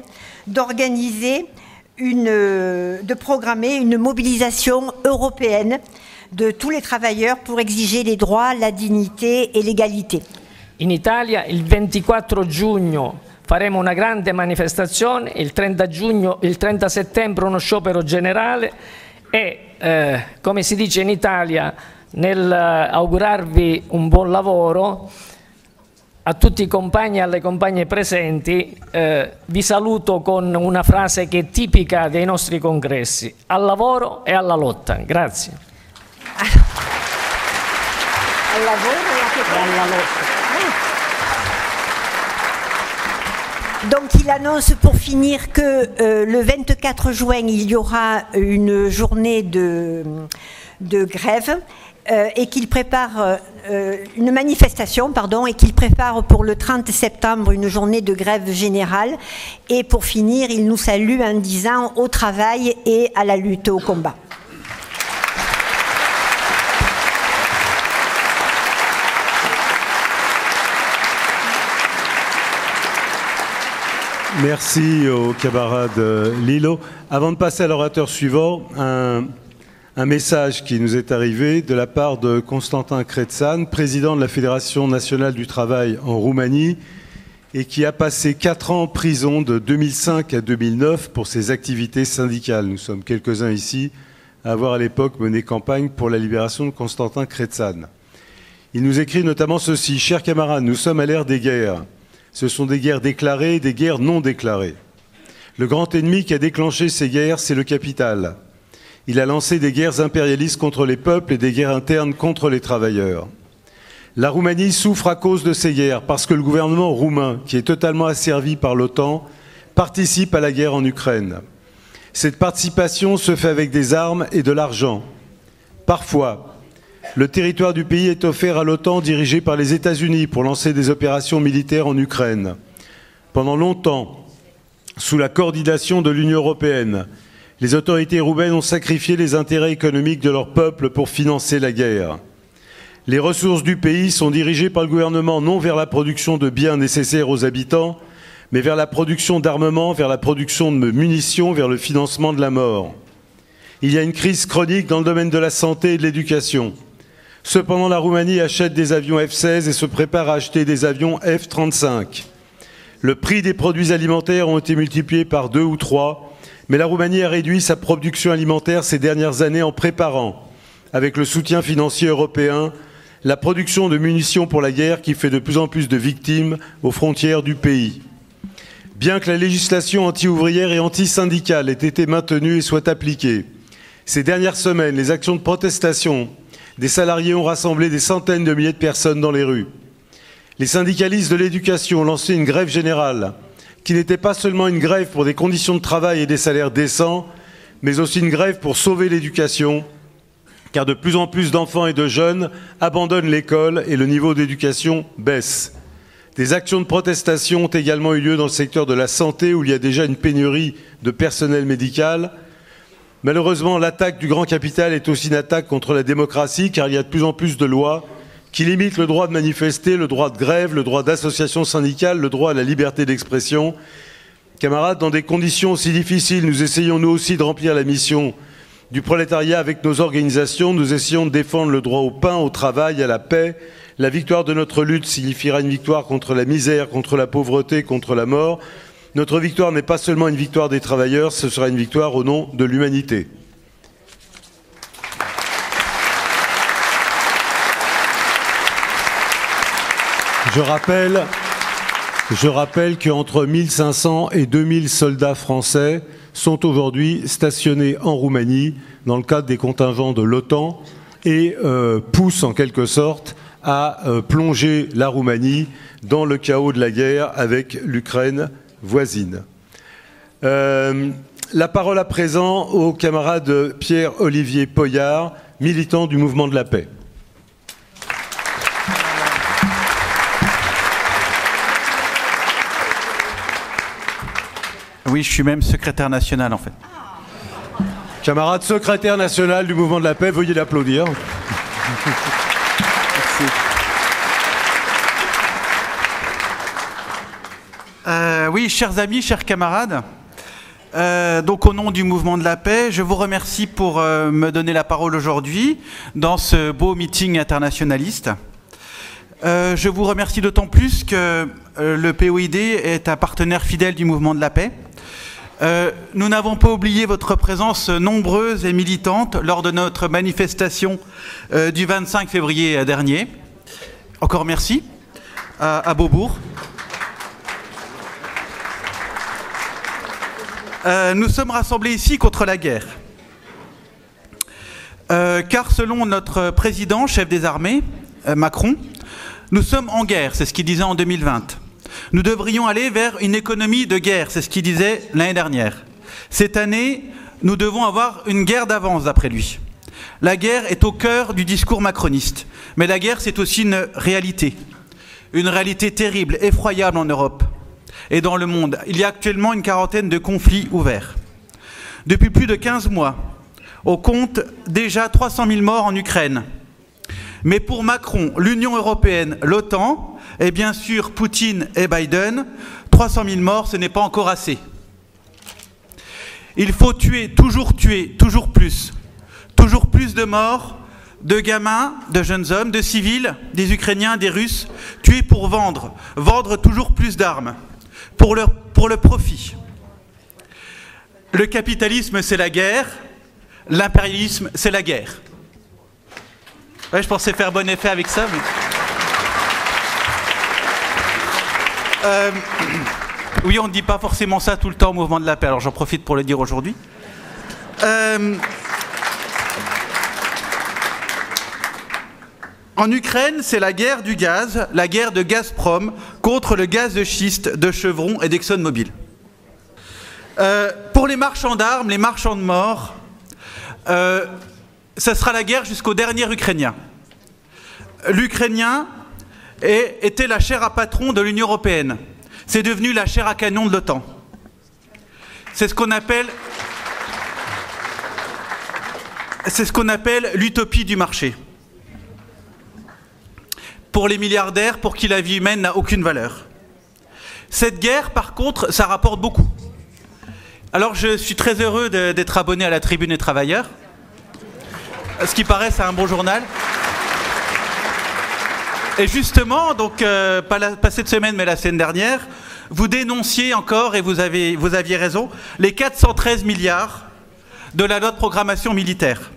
de programmer une mobilisation européenne de tous les travailleurs pour exiger les droits, la dignité et l'égalité. In Italia il 24 giugno faremo una grande manifestazione, il 30 settembre uno sciopero generale e, come si dice in Italia, nell'augurarvi un buon lavoro, a tutti i compagni e alle compagne presenti, vi saluto con una frase che è tipica dei nostri congressi: al lavoro e alla lotta. Grazie. Al lavoro e alla lotta. Donc il annonce pour finir que le 24 juin, il y aura une journée de grève et qu'il prépare une manifestation, et qu'il prépare pour le 30 septembre une journée de grève générale. Et pour finir, il nous salue en disant au travail et à la lutte, au combat. Merci au camarade Lillo. Avant de passer à l'orateur suivant, un message qui nous est arrivé de la part de Constantin Crețan, président de la Fédération nationale du travail en Roumanie, et qui a passé 4 ans en prison de 2005 à 2009 pour ses activités syndicales. Nous sommes quelques-uns ici à avoir à l'époque mené campagne pour la libération de Constantin Crețan. Il nous écrit notamment ceci: « Chers camarades, nous sommes à l'ère des guerres. Ce sont des guerres déclarées et des guerres non déclarées. Le grand ennemi qui a déclenché ces guerres, c'est le capital. Il a lancé des guerres impérialistes contre les peuples et des guerres internes contre les travailleurs. La Roumanie souffre à cause de ces guerres parce que le gouvernement roumain, qui est totalement asservi par l'OTAN, participe à la guerre en Ukraine. Cette participation se fait avec des armes et de l'argent. Parfois, le territoire du pays est offert à l'OTAN dirigé par les États-Unis pour lancer des opérations militaires en Ukraine. Pendant longtemps, sous la coordination de l'Union européenne, les autorités roumaines ont sacrifié les intérêts économiques de leur peuple pour financer la guerre. Les ressources du pays sont dirigées par le gouvernement non vers la production de biens nécessaires aux habitants, mais vers la production d'armements, vers la production de munitions, vers le financement de la mort. Il y a une crise chronique dans le domaine de la santé et de l'éducation. Cependant, la Roumanie achète des avions F-16 et se prépare à acheter des avions F-35. Le prix des produits alimentaires ont été multipliés par 2 ou 3, mais la Roumanie a réduit sa production alimentaire ces dernières années en préparant, avec le soutien financier européen, la production de munitions pour la guerre qui fait de plus en plus de victimes aux frontières du pays. Bien que la législation anti-ouvrière et anti-syndicale ait été maintenue et soit appliquée, ces dernières semaines, les actions de protestation des salariés ont rassemblé des centaines de milliers de personnes dans les rues. Les syndicalistes de l'éducation ont lancé une grève générale, qui n'était pas seulement une grève pour des conditions de travail et des salaires décents, mais aussi une grève pour sauver l'éducation, car de plus en plus d'enfants et de jeunes abandonnent l'école et le niveau d'éducation baisse. Des actions de protestation ont également eu lieu dans le secteur de la santé, où il y a déjà une pénurie de personnel médical. Malheureusement, l'attaque du grand capital est aussi une attaque contre la démocratie, car il y a de plus en plus de lois qui limitent le droit de manifester, le droit de grève, le droit d'association syndicale, le droit à la liberté d'expression. Camarades, dans des conditions aussi difficiles, nous essayons nous aussi de remplir la mission du prolétariat avec nos organisations. Nous essayons de défendre le droit au pain, au travail, à la paix. La victoire de notre lutte signifiera une victoire contre la misère, contre la pauvreté, contre la mort. Notre victoire n'est pas seulement une victoire des travailleurs, ce sera une victoire au nom de l'humanité. Je rappelle qu'entre 1500 et 2000 soldats français sont aujourd'hui stationnés en Roumanie dans le cadre des contingents de l'OTAN et poussent en quelque sorte à plonger la Roumanie dans le chaos de la guerre avec l'Ukraine voisine. La parole à présent au camarade Pierre-Olivier Poyard, militant du mouvement de la paix. Oui, je suis même secrétaire national en fait. Camarade secrétaire national du mouvement de la paix, veuillez l'applaudir. Oui, chers amis, chers camarades, donc au nom du mouvement de la paix, je vous remercie pour me donner la parole aujourd'hui dans ce beau meeting internationaliste. Je vous remercie d'autant plus que le POID est un partenaire fidèle du mouvement de la paix. Nous n'avons pas oublié votre présence nombreuse et militante lors de notre manifestation du 25 février dernier. Encore merci à Beaubourg. Nous sommes rassemblés ici contre la guerre. Car selon notre président, chef des armées, Macron, nous sommes en guerre, c'est ce qu'il disait en 2020. Nous devrions aller vers une économie de guerre, c'est ce qu'il disait l'année dernière. Cette année, nous devons avoir une guerre d'avance, d'après lui. La guerre est au cœur du discours macroniste. Mais la guerre, c'est aussi une réalité terrible, effroyable en Europe et dans le monde. Il y a actuellement une quarantaine de conflits ouverts. Depuis plus de 15 mois, on compte déjà 300 000 morts en Ukraine. Mais pour Macron, l'Union européenne, l'OTAN, et bien sûr Poutine et Biden, 300 000 morts, ce n'est pas encore assez. Il faut tuer, toujours plus de morts, de gamins, de jeunes hommes, de civils, des Ukrainiens, des Russes, tuer pour vendre toujours plus d'armes, pour le profit. Le capitalisme, c'est la guerre, l'impérialisme, c'est la guerre. Ouais, je pensais faire bon effet avec ça, mais... Oui, on ne dit pas forcément ça tout le temps au mouvement de la paix, alors j'en profite pour le dire aujourd'hui. En Ukraine, c'est la guerre du gaz, la guerre de Gazprom contre le gaz de schiste de Chevron et d'ExxonMobil. Pour les marchands d'armes, les marchands de morts, ça sera la guerre jusqu'au dernier Ukrainien. L'Ukrainien était la chair à patron de l'Union européenne. C'est devenu la chair à canon de l'OTAN. C'est ce qu'on appelle l'utopie du marché. Pour les milliardaires, pour qui la vie humaine n'a aucune valeur. Cette guerre, par contre, ça rapporte beaucoup. Alors, je suis très heureux d'être abonné à la Tribune des Travailleurs. Ce qui paraît, c'est un bon journal. Et justement, donc, pas cette semaine, mais la semaine dernière, vous dénonciez encore, et vous aviez raison, les 413 milliards de la loi de programmation militaire.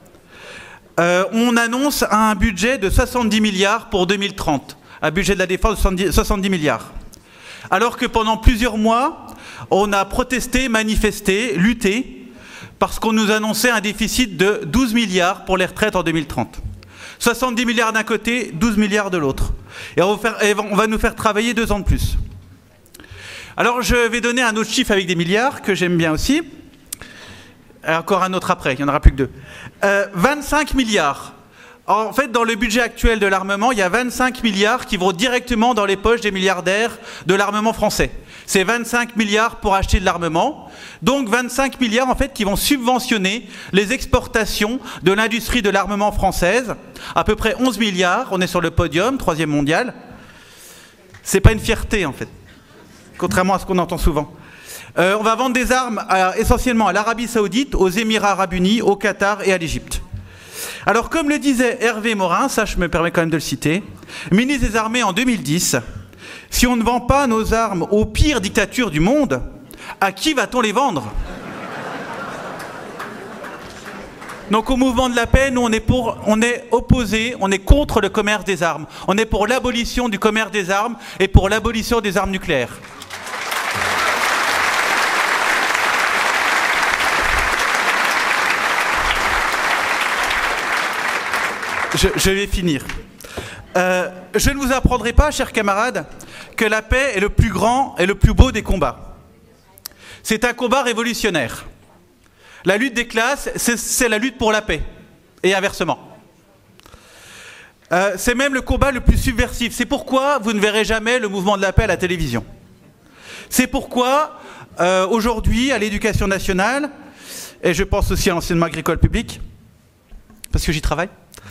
On annonce un budget de 70 milliards pour 2030, un budget de la défense de 70 milliards. Alors que pendant plusieurs mois, on a protesté, manifesté, lutté, parce qu'on nous annonçait un déficit de 12 milliards pour les retraites en 2030. 70 milliards d'un côté, 12 milliards de l'autre. Et on va nous faire travailler 2 ans de plus. Alors je vais donner un autre chiffre avec des milliards, que j'aime bien aussi. Encore un autre après, il n'y en aura plus que 2. 25 milliards. En fait, dans le budget actuel de l'armement, il y a 25 milliards qui vont directement dans les poches des milliardaires de l'armement français. C'est 25 milliards pour acheter de l'armement. Donc 25 milliards, en fait, qui vont subventionner les exportations de l'industrie de l'armement française. À peu près 11 milliards, on est sur le podium, 3e mondial. C'est pas une fierté, en fait. Contrairement à ce qu'on entend souvent. On va vendre des armes essentiellement à l'Arabie Saoudite, aux Émirats Arabes Unis, au Qatar et à l'Égypte. Alors, comme le disait Hervé Morin, ça je me permets quand même de le citer, ministre des Armées en 2010, si on ne vend pas nos armes aux pires dictatures du monde, à qui va-t-on les vendre? Donc au mouvement de la paix, nous on est opposés, on est contre le commerce des armes. On est pour l'abolition du commerce des armes et pour l'abolition des armes nucléaires. Je vais finir. Je ne vous apprendrai pas, chers camarades, que la paix est le plus grand et le plus beau des combats. C'est un combat révolutionnaire. La lutte des classes, c'est la lutte pour la paix, et inversement. C'est même le combat le plus subversif. C'est pourquoi vous ne verrez jamais le mouvement de la paix à la télévision. C'est pourquoi, aujourd'hui, à l'Éducation nationale, et je pense aussi à l'enseignement agricole public, parce que j'y travaille,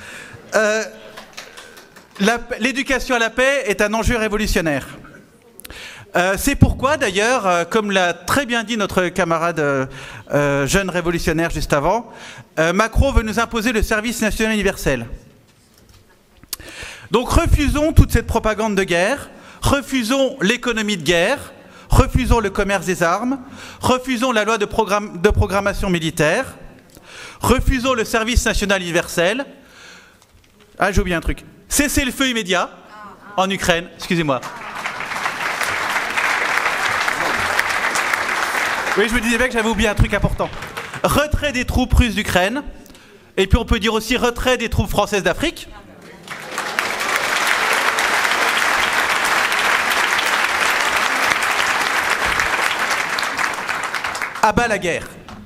l'éducation à la paix est un enjeu révolutionnaire. C'est pourquoi, d'ailleurs, comme l'a très bien dit notre camarade jeune révolutionnaire juste avant, Macron veut nous imposer le service national universel. Donc refusons toute cette propagande de guerre, refusons l'économie de guerre, refusons le commerce des armes, refusons la loi de programmation militaire, refusons le service national universel. Ah, j'ai oublié un truc. Cessez le feu immédiat en Ukraine. Excusez-moi. Oui, je me disais bien que j'avais oublié un truc important. Retrait des troupes russes d'Ukraine. Et puis on peut dire aussi retrait des troupes françaises d'Afrique. À bas la guerre.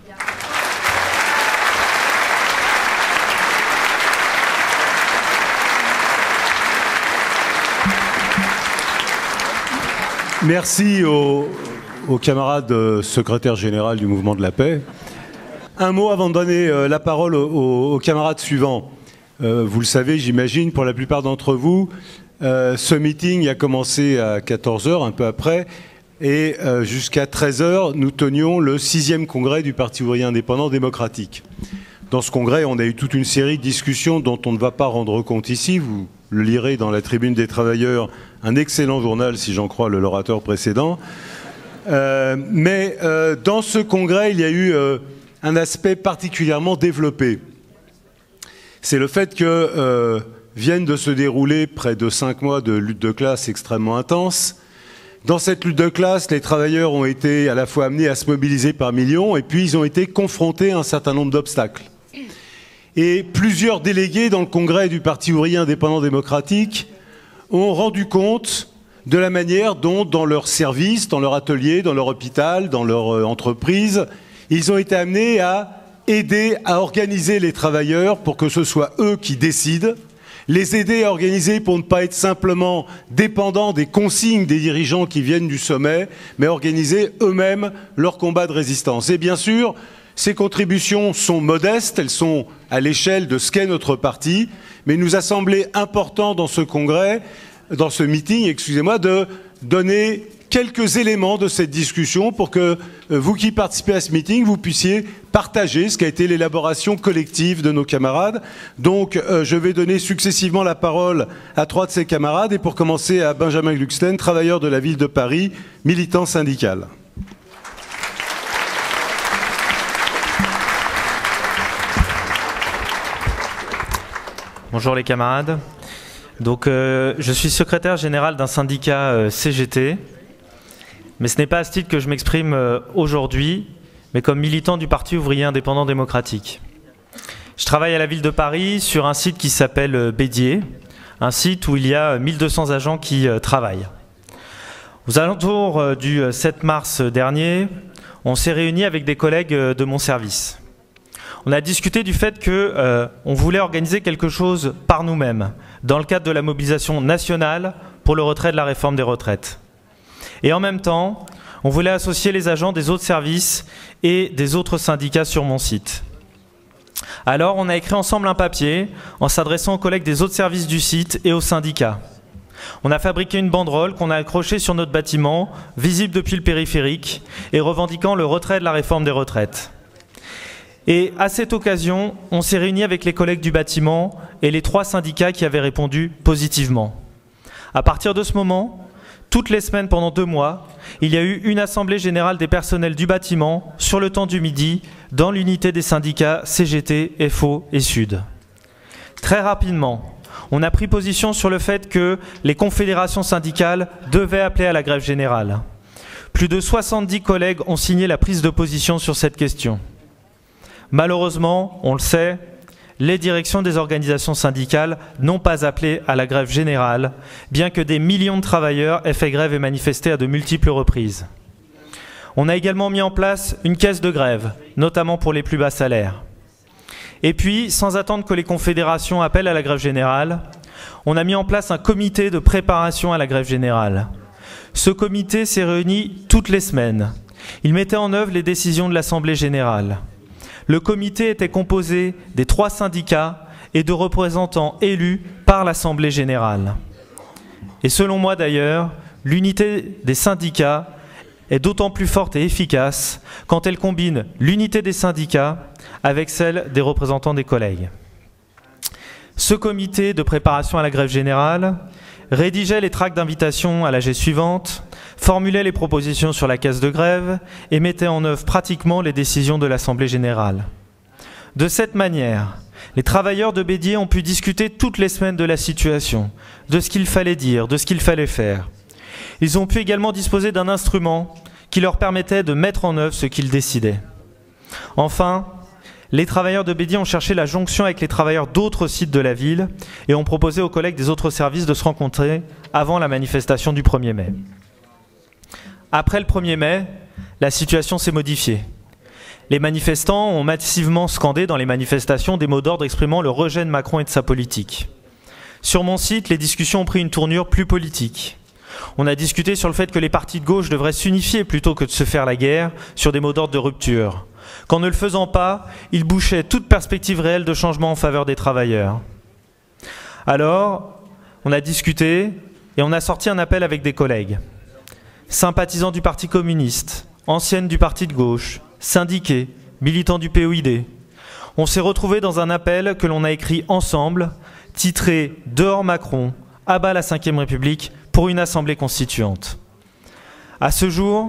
Merci aux camarades secrétaires généraux du mouvement de la paix. Un mot avant de donner la parole aux camarades suivants. Vous le savez, j'imagine, pour la plupart d'entre vous, ce meeting a commencé à 14 h, un peu après, et jusqu'à 13 h, nous tenions le 6e congrès du Parti ouvrier indépendant démocratique. Dans ce congrès, on a eu toute une série de discussions dont on ne va pas rendre compte ici. Vous le lirez dans la Tribune des Travailleurs, un excellent journal, si j'en crois l'orateur précédent. Mais dans ce congrès, il y a eu un aspect particulièrement développé. C'est le fait que viennent de se dérouler près de 5 mois de lutte de classe extrêmement intense. Dans cette lutte de classe, les travailleurs ont été à la fois amenés à se mobiliser par millions et puis ils ont été confrontés à un certain nombre d'obstacles. Et plusieurs délégués dans le congrès du Parti ouvrier indépendant démocratique ont rendu compte de la manière dont, dans leur service, dans leur atelier, dans leur hôpital, dans leur entreprise, ils ont été amenés à aider à organiser les travailleurs pour que ce soit eux qui décident, les aider à organiser pour ne pas être simplement dépendants des consignes des dirigeants qui viennent du sommet, mais organiser eux-mêmes leur combat de résistance. Et bien sûr, ces contributions sont modestes, elles sont à l'échelle de ce qu'est notre parti, mais il nous a semblé important dans ce congrès, dans ce meeting, excusez-moi, de donner quelques éléments de cette discussion pour que vous qui participez à ce meeting, vous puissiez partager ce qu'a été l'élaboration collective de nos camarades. Donc je vais donner successivement la parole à 3 de ces camarades et pour commencer à Benjamin Gluckstein, travailleur de la ville de Paris, militant syndical. Bonjour les camarades. Donc je suis secrétaire général d'un syndicat CGT, mais ce n'est pas à ce titre que je m'exprime aujourd'hui, mais comme militant du Parti ouvrier indépendant démocratique. Je travaille à la ville de Paris sur un site qui s'appelle Bédier, un site où il y a 1200 agents qui travaillent. Aux alentours du 7 mars dernier, on s'est réunis avec des collègues de mon service. On a discuté du fait qu'on voulait organiser quelque chose par nous-mêmes, dans le cadre de la mobilisation nationale pour le retrait de la réforme des retraites. Et en même temps, on voulait associer les agents des autres services et des autres syndicats sur mon site. Alors, on a écrit ensemble un papier en s'adressant aux collègues des autres services du site et aux syndicats. On a fabriqué une banderole qu'on a accrochée sur notre bâtiment, visible depuis le périphérique, et revendiquant le retrait de la réforme des retraites. Et à cette occasion, on s'est réunis avec les collègues du bâtiment et les 3 syndicats qui avaient répondu positivement. À partir de ce moment, toutes les semaines pendant 2 mois, il y a eu une assemblée générale des personnels du bâtiment sur le temps du midi dans l'unité des syndicats CGT, FO et Sud. Très rapidement, on a pris position sur le fait que les confédérations syndicales devaient appeler à la grève générale. Plus de 70 collègues ont signé la prise de position sur cette question. Malheureusement, on le sait, les directions des organisations syndicales n'ont pas appelé à la grève générale, bien que des millions de travailleurs aient fait grève et manifesté à de multiples reprises. On a également mis en place une caisse de grève, notamment pour les plus bas salaires. Et puis, sans attendre que les confédérations appellent à la grève générale, on a mis en place un comité de préparation à la grève générale. Ce comité s'est réuni toutes les semaines. Il mettait en œuvre les décisions de l'Assemblée générale. Le comité était composé des 3 syndicats et de représentants élus par l'Assemblée générale. Et selon moi d'ailleurs, l'unité des syndicats est d'autant plus forte et efficace quand elle combine l'unité des syndicats avec celle des représentants des collègues. Ce comité de préparation à la grève générale rédigeait les tracts d'invitation à l'AG suivante, formulait les propositions sur la caisse de grève et mettait en œuvre pratiquement les décisions de l'Assemblée générale. De cette manière, les travailleurs de Bédier ont pu discuter toutes les semaines de la situation, de ce qu'il fallait dire, de ce qu'il fallait faire. Ils ont pu également disposer d'un instrument qui leur permettait de mettre en œuvre ce qu'ils décidaient. Enfin, les travailleurs de Bédier ont cherché la jonction avec les travailleurs d'autres sites de la ville et ont proposé aux collègues des autres services de se rencontrer avant la manifestation du 1er mai. Après le 1er mai, la situation s'est modifiée. Les manifestants ont massivement scandé dans les manifestations des mots d'ordre exprimant le rejet de Macron et de sa politique. Sur mon site, les discussions ont pris une tournure plus politique. On a discuté sur le fait que les partis de gauche devraient s'unifier plutôt que de se faire la guerre sur des mots d'ordre de rupture. Qu'en ne le faisant pas, ils bouchaient toute perspective réelle de changement en faveur des travailleurs. Alors, on a discuté et on a sorti un appel avec des collègues. Sympathisants du Parti communiste, anciennes du Parti de gauche, syndiqués, militants du POID. On s'est retrouvés dans un appel que l'on a écrit ensemble, titré « Dehors Macron, à bas la Ve République pour une assemblée constituante ». À ce jour,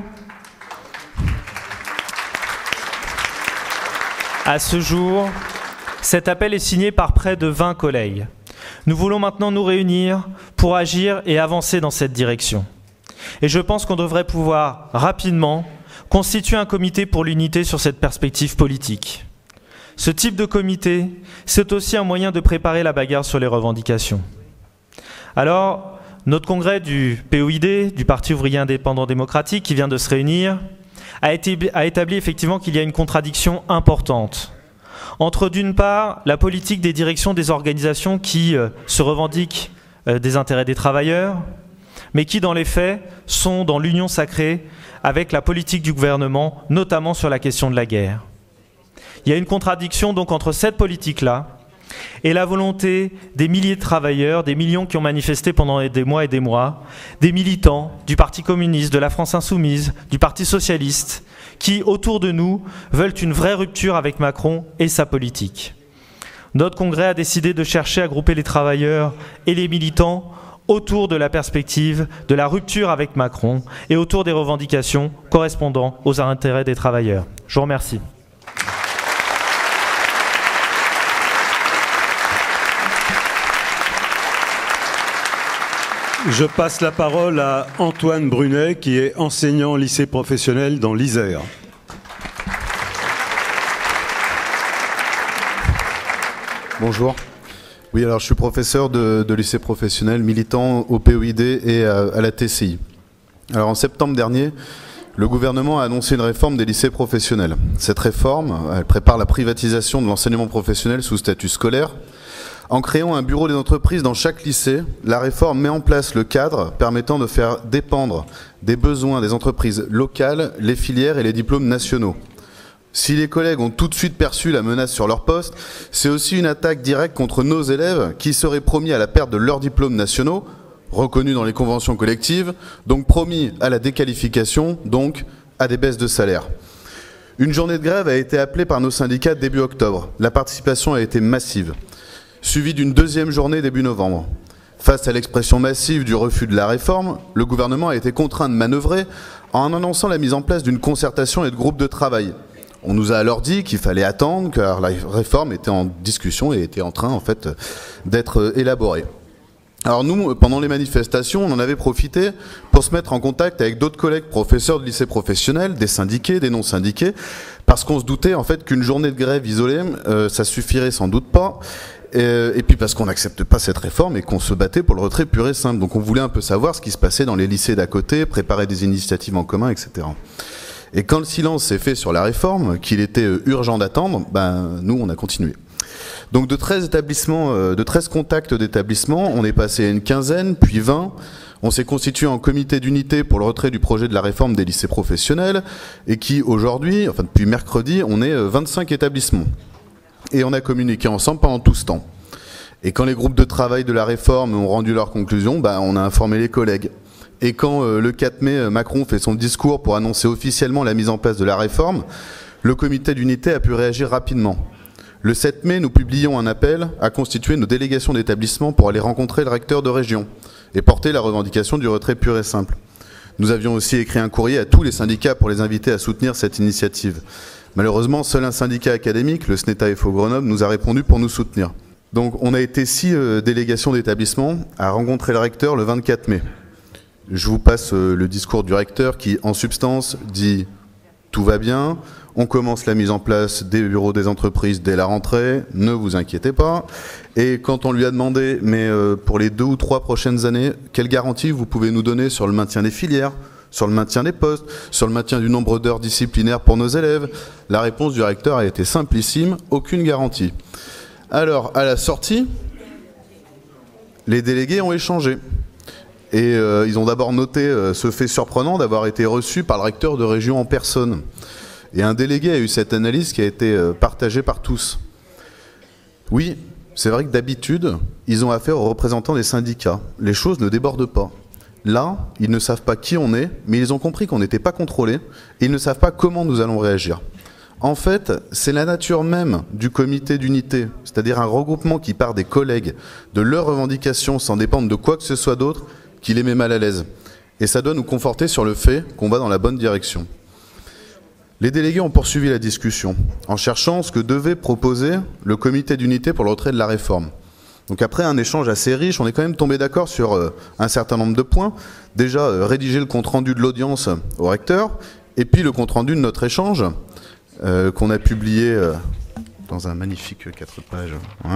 cet appel est signé par près de 20 collègues. Nous voulons maintenant nous réunir pour agir et avancer dans cette direction. Et je pense qu'on devrait pouvoir rapidement constituer un comité pour l'unité sur cette perspective politique. Ce type de comité, c'est aussi un moyen de préparer la bagarre sur les revendications. Alors, notre congrès du POID, du Parti ouvrier indépendant démocratique, qui vient de se réunir, a établi effectivement qu'il y a une contradiction importante entre, d'une part, la politique des directions des organisations qui se revendiquent des intérêts des travailleurs, mais qui, dans les faits, sont dans l'union sacrée avec la politique du gouvernement, notamment sur la question de la guerre. Il y a une contradiction donc entre cette politique-là et la volonté des milliers de travailleurs, des millions qui ont manifesté pendant des mois, des militants du Parti communiste, de la France insoumise, du Parti socialiste, qui, autour de nous, veulent une vraie rupture avec Macron et sa politique. Notre congrès a décidé de chercher à grouper les travailleurs et les militants autour de la perspective de la rupture avec Macron et autour des revendications correspondant aux intérêts des travailleurs. Je vous remercie. Je passe la parole à Antoine Brunet, qui est enseignant au lycée professionnel dans l'Isère. Bonjour. Oui, alors je suis professeur de lycée professionnel, militant au POID et à la TCI. Alors en septembre dernier, le gouvernement a annoncé une réforme des lycées professionnels. Cette réforme, elle prépare la privatisation de l'enseignement professionnel sous statut scolaire. En créant un bureau des entreprises dans chaque lycée, la réforme met en place le cadre permettant de faire dépendre des besoins des entreprises locales les filières et les diplômes nationaux. Si les collègues ont tout de suite perçu la menace sur leur poste, c'est aussi une attaque directe contre nos élèves qui seraient promis à la perte de leurs diplômes nationaux, reconnus dans les conventions collectives, donc promis à la déqualification, donc à des baisses de salaire. Une journée de grève a été appelée par nos syndicats début octobre. La participation a été massive, suivie d'une deuxième journée début novembre. Face à l'expression massive du refus de la réforme, le gouvernement a été contraint de manœuvrer en annonçant la mise en place d'une concertation et de groupes de travail. On nous a alors dit qu'il fallait attendre car la réforme était en discussion et était en train en fait d'être élaborée. Alors nous, pendant les manifestations, on en avait profité pour se mettre en contact avec d'autres collègues professeurs de lycée professionnels, des syndiqués, des non-syndiqués, parce qu'on se doutait en fait qu'une journée de grève isolée, ça suffirait sans doute pas. Et puis parce qu'on n'accepte pas cette réforme et qu'on se battait pour le retrait pur et simple. Donc on voulait un peu savoir ce qui se passait dans les lycées d'à côté, préparer des initiatives en commun, etc. Et quand le silence s'est fait sur la réforme, qu'il était urgent d'attendre, nous on a continué. Donc de 13 contacts d'établissements, on est passé à une quinzaine, puis 20. On s'est constitué en comité d'unité pour le retrait du projet de la réforme des lycées professionnels et qui aujourd'hui, enfin depuis mercredi, on est 25 établissements. Et on a communiqué ensemble pendant tout ce temps. Et quand les groupes de travail de la réforme ont rendu leurs conclusions, on a informé les collègues. Et quand le 4 mai, Macron fait son discours pour annoncer officiellement la mise en place de la réforme, le comité d'unité a pu réagir rapidement. Le 7 mai, nous publions un appel à constituer nos délégations d'établissement pour aller rencontrer le recteur de région et porter la revendication du retrait pur et simple. Nous avions aussi écrit un courrier à tous les syndicats pour les inviter à soutenir cette initiative. Malheureusement, seul un syndicat académique, le SNETA FO Grenoble, nous a répondu pour nous soutenir. Donc on a été 6 délégations d'établissement à rencontrer le recteur le 24 mai. Je vous passe le discours du recteur qui, en substance, dit « Tout va bien, on commence la mise en place des bureaux des entreprises dès la rentrée, ne vous inquiétez pas. » Et quand on lui a demandé « Mais pour les 2 ou 3 prochaines années, quelle garantie vous pouvez nous donner sur le maintien des filières ? Sur le maintien des postes, sur le maintien du nombre d'heures disciplinaires pour nos élèves ?» La réponse du recteur a été simplissime, aucune garantie. Alors, à la sortie, les délégués ont échangé. Et ils ont d'abord noté ce fait surprenant d'avoir été reçus par le recteur de région en personne. Et un délégué a eu cette analyse qui a été partagée par tous. Oui, c'est vrai que d'habitude, ils ont affaire aux représentants des syndicats. Les choses ne débordent pas. Là, ils ne savent pas qui on est, mais ils ont compris qu'on n'était pas contrôlés, et ils ne savent pas comment nous allons réagir. En fait, c'est la nature même du comité d'unité, c'est-à-dire un regroupement qui part des collègues, de leurs revendications sans dépendre de quoi que ce soit d'autre, qui les met mal à l'aise. Et ça doit nous conforter sur le fait qu'on va dans la bonne direction. Les délégués ont poursuivi la discussion, en cherchant ce que devait proposer le comité d'unité pour le retrait de la réforme. Donc après un échange assez riche, on est quand même tombé d'accord sur un certain nombre de points. Déjà, rédiger le compte-rendu de l'audience au recteur, et puis le compte-rendu de notre échange, qu'on a publié dans un magnifique 4 pages.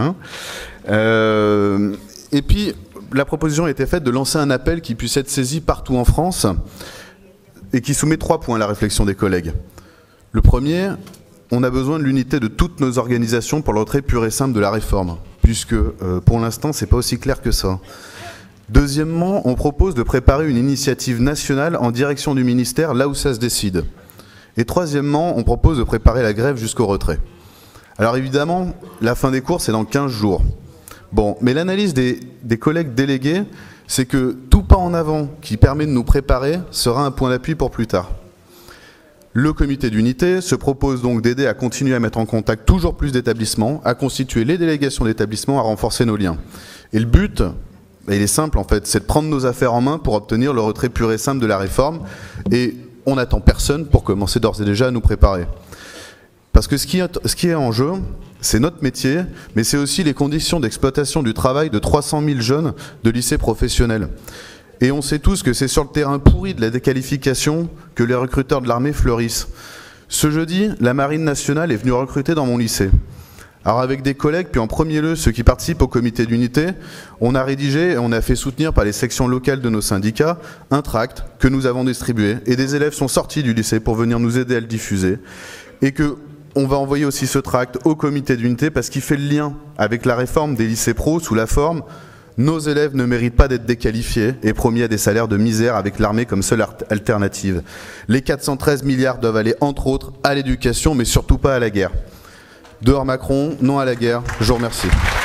Et puis, la proposition a été faite de lancer un appel qui puisse être saisi partout en France et qui soumet 3 points à la réflexion des collègues. Le premier, on a besoin de l'unité de toutes nos organisations pour le retrait pur et simple de la réforme, puisque pour l'instant, c'est pas aussi clair que ça. Deuxièmement, on propose de préparer une initiative nationale en direction du ministère, là où ça se décide. Et troisièmement, on propose de préparer la grève jusqu'au retrait. Alors évidemment, la fin des cours, c'est dans 15 jours. Bon, mais l'analyse des collègues délégués, c'est que tout pas en avant qui permet de nous préparer sera un point d'appui pour plus tard. Le comité d'unité se propose donc d'aider à continuer à mettre en contact toujours plus d'établissements, à constituer les délégations d'établissements, à renforcer nos liens. Et le but, il est simple en fait, c'est de prendre nos affaires en main pour obtenir le retrait pur et simple de la réforme. Et on n'attend personne pour commencer d'ores et déjà à nous préparer. Parce que ce qui est en jeu, c'est notre métier, mais c'est aussi les conditions d'exploitation du travail de 300 000 jeunes de lycées professionnels. Et on sait tous que c'est sur le terrain pourri de la déqualification que les recruteurs de l'armée fleurissent. Ce jeudi, la Marine nationale est venue recruter dans mon lycée. Alors avec des collègues, puis en premier lieu ceux qui participent au comité d'unité, on a rédigé et on a fait soutenir par les sections locales de nos syndicats un tract que nous avons distribué. Et des élèves sont sortis du lycée pour venir nous aider à le diffuser. Et que on va envoyer aussi ce tract au comité d'unité parce qu'il fait le lien avec la réforme des lycées pro sous la forme « Nos élèves ne méritent pas d'être déqualifiés et promis à des salaires de misère avec l'armée comme seule alternative. Les 413 milliards doivent aller entre autres à l'éducation mais surtout pas à la guerre. Dehors Macron, non à la guerre. Je vous remercie.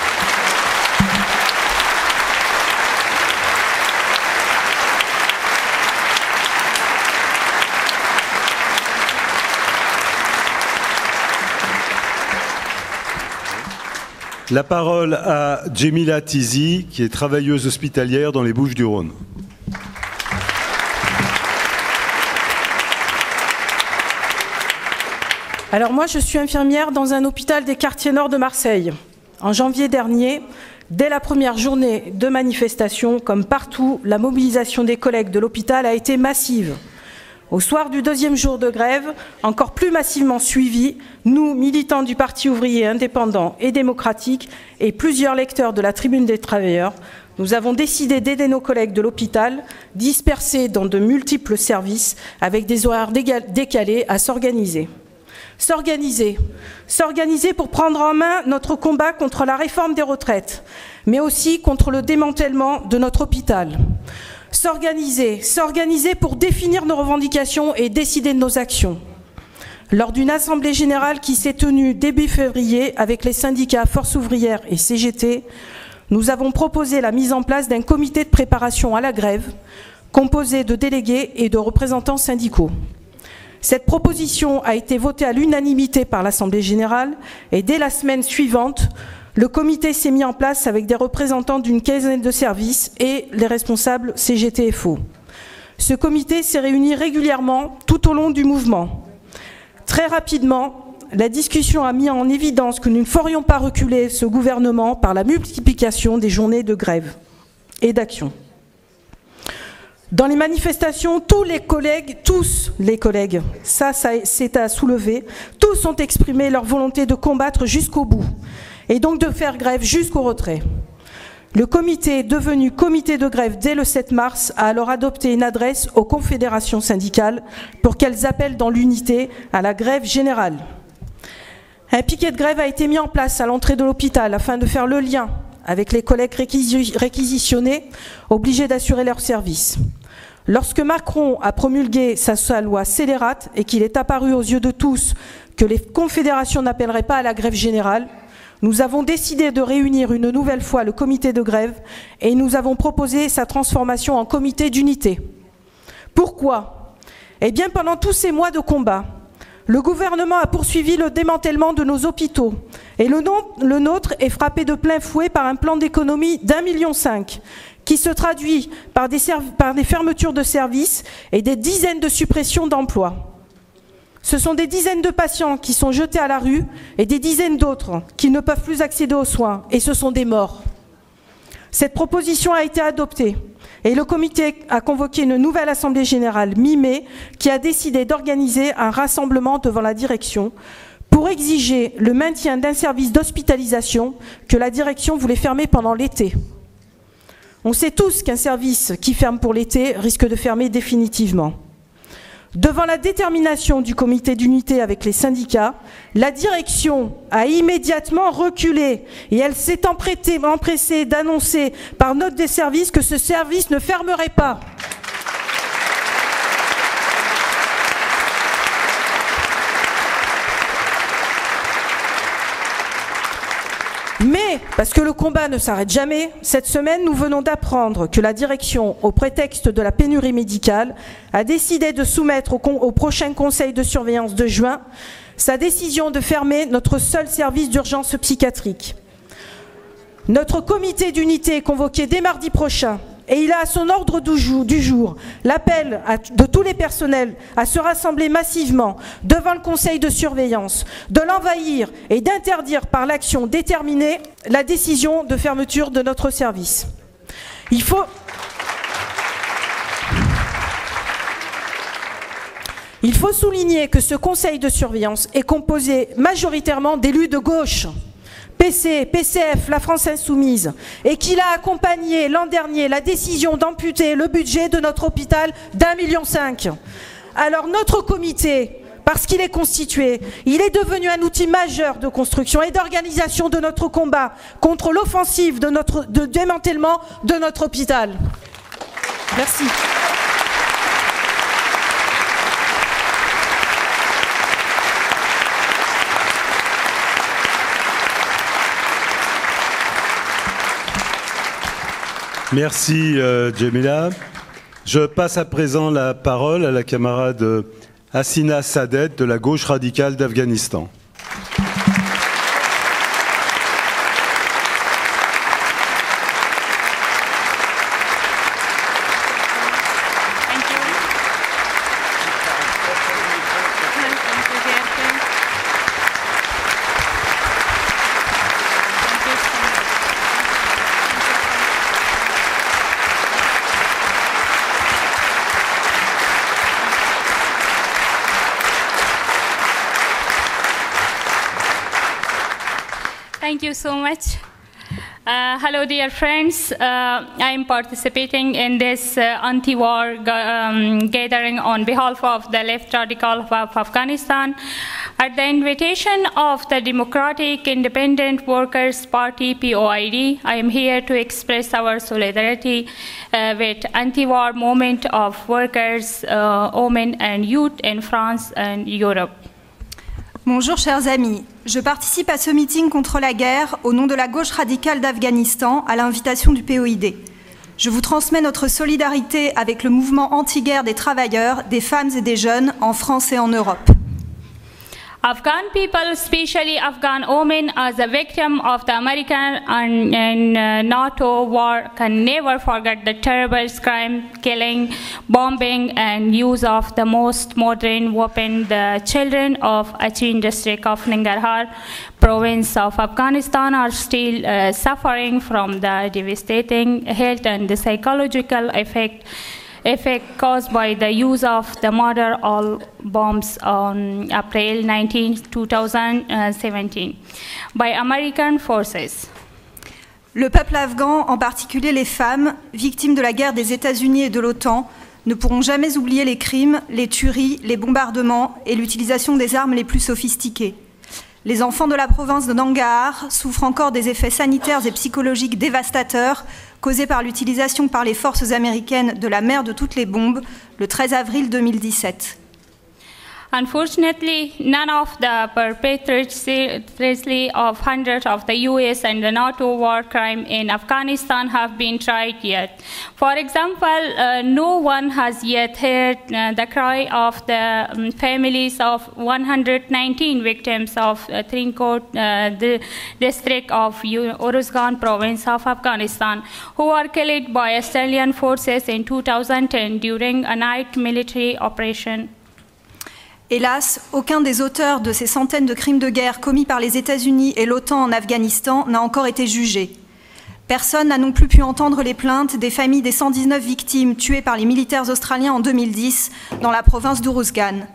La parole à Djemila Tizi, qui est travailleuse hospitalière dans les Bouches-du-Rhône. Alors moi, je suis infirmière dans un hôpital des quartiers nord de Marseille. En janvier dernier, dès la première journée de manifestation, comme partout, la mobilisation des collègues de l'hôpital a été massive. Au soir du deuxième jour de grève, encore plus massivement suivi, nous, militants du Parti ouvrier indépendant et démocratique et plusieurs lecteurs de la Tribune des travailleurs, nous avons décidé d'aider nos collègues de l'hôpital, dispersés dans de multiples services, avec des horaires décalés, à s'organiser. S'organiser pour prendre en main notre combat contre la réforme des retraites, mais aussi contre le démantèlement de notre hôpital. S'organiser pour définir nos revendications et décider de nos actions. Lors d'une assemblée générale qui s'est tenue début février avec les syndicats Force ouvrière et CGT, nous avons proposé la mise en place d'un comité de préparation à la grève, composé de délégués et de représentants syndicaux. Cette proposition a été votée à l'unanimité par l'Assemblée générale et dès la semaine suivante, le comité s'est mis en place avec des représentants d'une quinzaine de services et les responsables CGT-FO. Ce comité s'est réuni régulièrement tout au long du mouvement. Très rapidement, la discussion a mis en évidence que nous ne ferions pas reculer ce gouvernement par la multiplication des journées de grève et d'action. Dans les manifestations, tous les collègues, ça c'est à soulever, tous ont exprimé leur volonté de combattre jusqu'au bout et donc de faire grève jusqu'au retrait. Le comité, devenu comité de grève dès le 7 mars, a alors adopté une adresse aux confédérations syndicales pour qu'elles appellent dans l'unité à la grève générale. Un piquet de grève a été mis en place à l'entrée de l'hôpital afin de faire le lien avec les collègues réquisitionnés, obligés d'assurer leur service. Lorsque Macron a promulgué sa loi scélérate et qu'il est apparu aux yeux de tous que les confédérations n'appelleraient pas à la grève générale, nous avons décidé de réunir une nouvelle fois le comité de grève et nous avons proposé sa transformation en comité d'unité. Pourquoi? Eh bien, pendant tous ces mois de combat, le gouvernement a poursuivi le démantèlement de nos hôpitaux et le nôtre est frappé de plein fouet par un plan d'économie d'1,5 million qui se traduit par des fermetures de services et des dizaines de suppressions d'emplois. Ce sont des dizaines de patients qui sont jetés à la rue et des dizaines d'autres qui ne peuvent plus accéder aux soins, et ce sont des morts. Cette proposition a été adoptée et le comité a convoqué une nouvelle assemblée générale mi-mai qui a décidé d'organiser un rassemblement devant la direction pour exiger le maintien d'un service d'hospitalisation que la direction voulait fermer pendant l'été. On sait tous qu'un service qui ferme pour l'été risque de fermer définitivement. Devant la détermination du comité d'unité avec les syndicats, la direction a immédiatement reculé et elle s'est empressée d'annoncer par note des services que ce service ne fermerait pas. Parce que le combat ne s'arrête jamais. Cette semaine, nous venons d'apprendre que la direction, au prétexte de la pénurie médicale, a décidé de soumettre au prochain conseil de surveillance de juin sa décision de fermer notre seul service d'urgence psychiatrique. Notre comité d'unité est convoqué dès mardi prochain et il a à son ordre du jour l'appel de tous les personnels à se rassembler massivement devant le conseil de surveillance, de l'envahir et d'interdire par l'action déterminée la décision de fermeture de notre service. Il faut souligner que ce conseil de surveillance est composé majoritairement d'élus de gauche, PC, PCF, la France Insoumise, et qu'il a accompagné l'an dernier la décision d'amputer le budget de notre hôpital d'1,5 million. Alors notre comité, parce qu'il est constitué, il est devenu un outil majeur de construction et d'organisation de notre combat contre l'offensive de démantèlement de notre hôpital. Merci. Merci Djemila. Je passe à présent la parole à la camarade Hassina Sadet de la gauche radicale d'Afghanistan. Thank you so much. Hello, dear friends. I am participating in this anti-war gathering on behalf of the Left Radical of Afghanistan. At the invitation of the Democratic Independent Workers' Party, POID, I am here to express our solidarity with anti-war movement of workers, women and youth in France and Europe. Bonjour chers amis, je participe à ce meeting contre la guerre au nom de la gauche radicale d'Afghanistan à l'invitation du POID. Je vous transmets notre solidarité avec le mouvement anti-guerre des travailleurs, des femmes et des jeunes en France et en Europe. Afghan people, especially Afghan women, as a victim of the American and NATO war, can never forget the terrible crime, killing, bombing, and use of the most modern weapon. The children of Achin district of Nangarhar, province of Afghanistan, are still suffering from the devastating health and the psychological effect caused by the use of the murder all bombs on April 19, 2017 by American forces. Le peuple afghan, en particulier les femmes, victimes de la guerre des États-Unis et de l'OTAN, ne pourront jamais oublier les crimes, les tueries, les bombardements et l'utilisation des armes les plus sophistiquées. Les enfants de la province de Nangarhar souffrent encore des effets sanitaires et psychologiques dévastateurs causés par l'utilisation par les forces américaines de la mère de toutes les bombes le 13 avril 2017. Unfortunately, none of the perpetrators of hundreds of the US and the NATO war crime in Afghanistan have been tried yet. For example, no one has yet heard the cry of the families of 119 victims of Trinkot, the district of Uruzgan province of Afghanistan, who were killed by Australian forces in 2010 during a night military operation. Hélas, aucun des auteurs de ces centaines de crimes de guerre commis par les États-Unis et l'OTAN en Afghanistan n'a encore été jugé. Personne n'a non plus pu entendre les plaintes des familles des 119 victimes tuées par les militaires australiens en 2010 dans la province d'Uruzgan.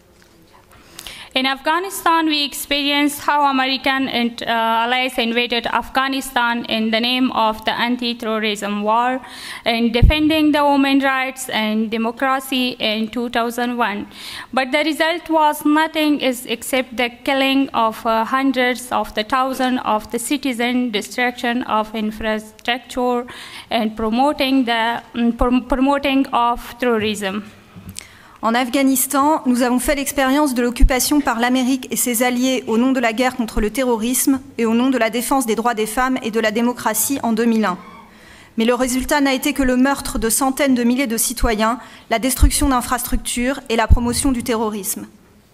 In Afghanistan, we experienced how American allies invaded Afghanistan in the name of the anti-terrorism war and defending the women's rights and democracy in 2001. But the result was nothing except the killing of hundreds of the thousands of the citizens, destruction of infrastructure, and promoting of terrorism. En Afghanistan, nous avons fait l'expérience de l'occupation par l'Amérique et ses alliés au nom de la guerre contre le terrorisme et au nom de la défense des droits des femmes et de la démocratie en 2001. Mais le résultat n'a été que le meurtre de centaines de milliers de citoyens, la destruction d'infrastructures et la promotion du terrorisme.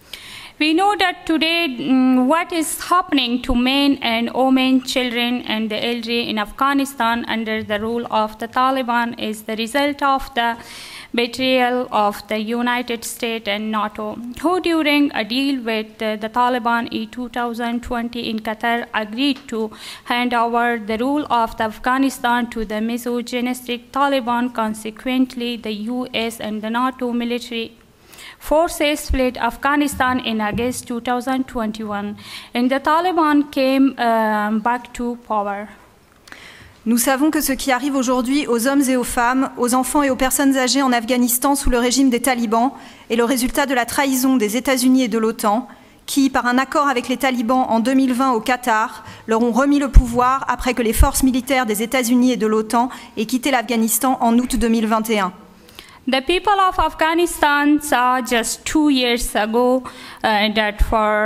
We know that today what is happening to men and women, children and the elderly in Afghanistan under the rule of the Taliban is the result of the betrayal of the United States and NATO, who during a deal with the Taliban in 2020 in Qatar agreed to hand over the rule of the Afghanistan to the misogynistic Taliban. Consequently, the US and the NATO military forces fled Afghanistan in August 2021, and the Taliban came back to power. Nous savons que ce qui arrive aujourd'hui aux hommes et aux femmes, aux enfants et aux personnes âgées en Afghanistan sous le régime des talibans est le résultat de la trahison des États-Unis et de l'OTAN, qui, par un accord avec les talibans en 2020 au Qatar, leur ont remis le pouvoir après que les forces militaires des États-Unis et de l'OTAN aient quitté l'Afghanistan en août 2021. The people of Afghanistan saw just 2 years ago that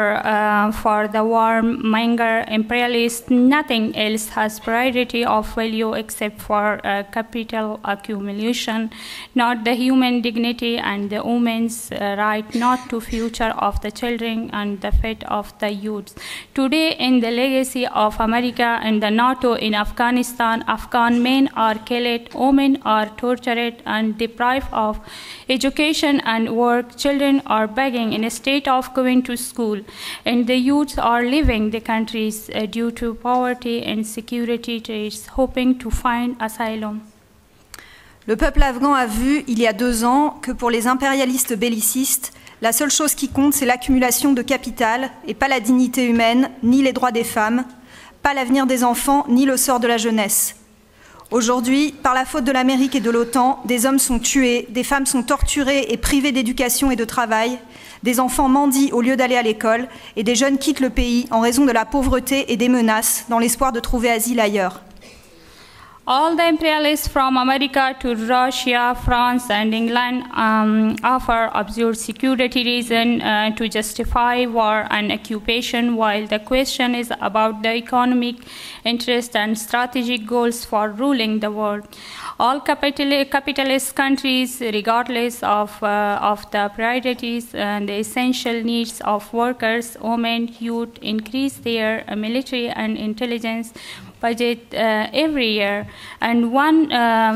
for the warmonger imperialists, nothing else has priority of value except for capital accumulation, not the human dignity and the woman's right, not to future of the children and the fate of the youths. Today, in the legacy of America and the NATO in Afghanistan, Afghan men are killed, women are tortured and deprived of education and work, children are begging in a state of going to school, and the youths are leaving the countries due to poverty and security threats, hoping to find asylum. Le peuple afghan a vu, il y a 2 ans, que pour les impérialistes bellicistes, la seule chose qui compte, c'est l'accumulation de capital et pas la dignité humaine, ni les droits des femmes, pas l'avenir des enfants, ni le sort de la jeunesse. Aujourd'hui, par la faute de l'Amérique et de l'OTAN, des hommes sont tués, des femmes sont torturées et privées d'éducation et de travail, des enfants mendient au lieu d'aller à l'école et des jeunes quittent le pays en raison de la pauvreté et des menaces dans l'espoir de trouver asile ailleurs. All the imperialists from America to Russia, France and England offer absurd security reasons to justify war and occupation, while the question is about the economic interest and strategic goals for ruling the world. All capitalist countries, regardless of the priorities and the essential needs of workers, women, youth, increase their military and intelligence budget every year, and one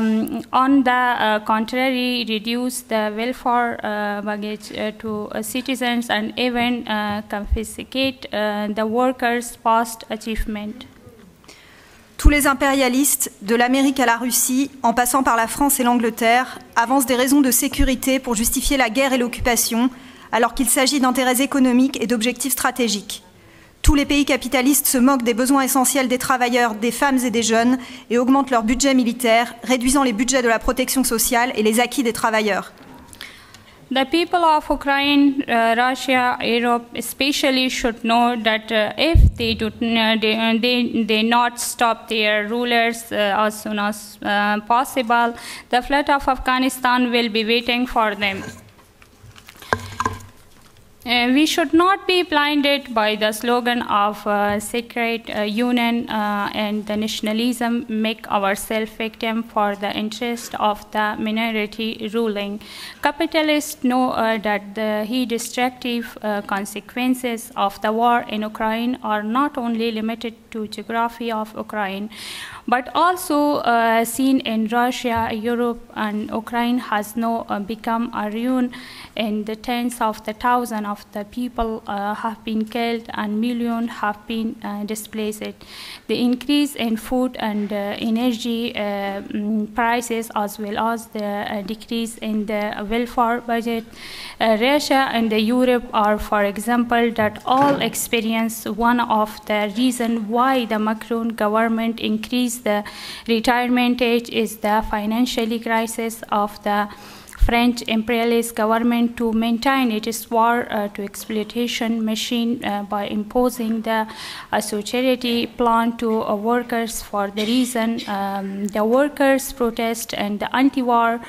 on the contrary reduce the welfare budget to citizens and even confiscate the workers' past achievement. Tous les impérialistes, de l'Amérique à la Russie, en passant par la France et l'Angleterre, avancent des raisons de sécurité pour justifier la guerre et l'occupation, alors qu'il s'agit d'intérêts économiques et d'objectifs stratégiques. Tous les pays capitalistes se moquent des besoins essentiels des travailleurs, des femmes et des jeunes et augmentent leur budget militaire, réduisant les budgets de la protection sociale et les acquis des travailleurs. The people of Ukraine, Russia, Europe especially should know that if they not stop their rulers as soon as possible, the flood of Afghanistan will be waiting for them. We should not be blinded by the slogan of sacred union and the nationalism, make ourselves victim for the interest of the minority ruling. Capitalists know that the destructive consequences of the war in Ukraine are not only limited to geography of Ukraine, but also seen in Russia, Europe, and Ukraine has now become a ruin, and the tens of the thousands of the people have been killed and millions have been displaced. The increase in food and energy prices, as well as the decrease in the welfare budget, Russia and Europe are, for example, that all experience one of the reasons why the Macron government increased the retirement age is the financial crisis of the French imperialist government to maintain its war to exploitation machine by imposing the austerity plan to workers for the reason the workers' protest and the anti-war,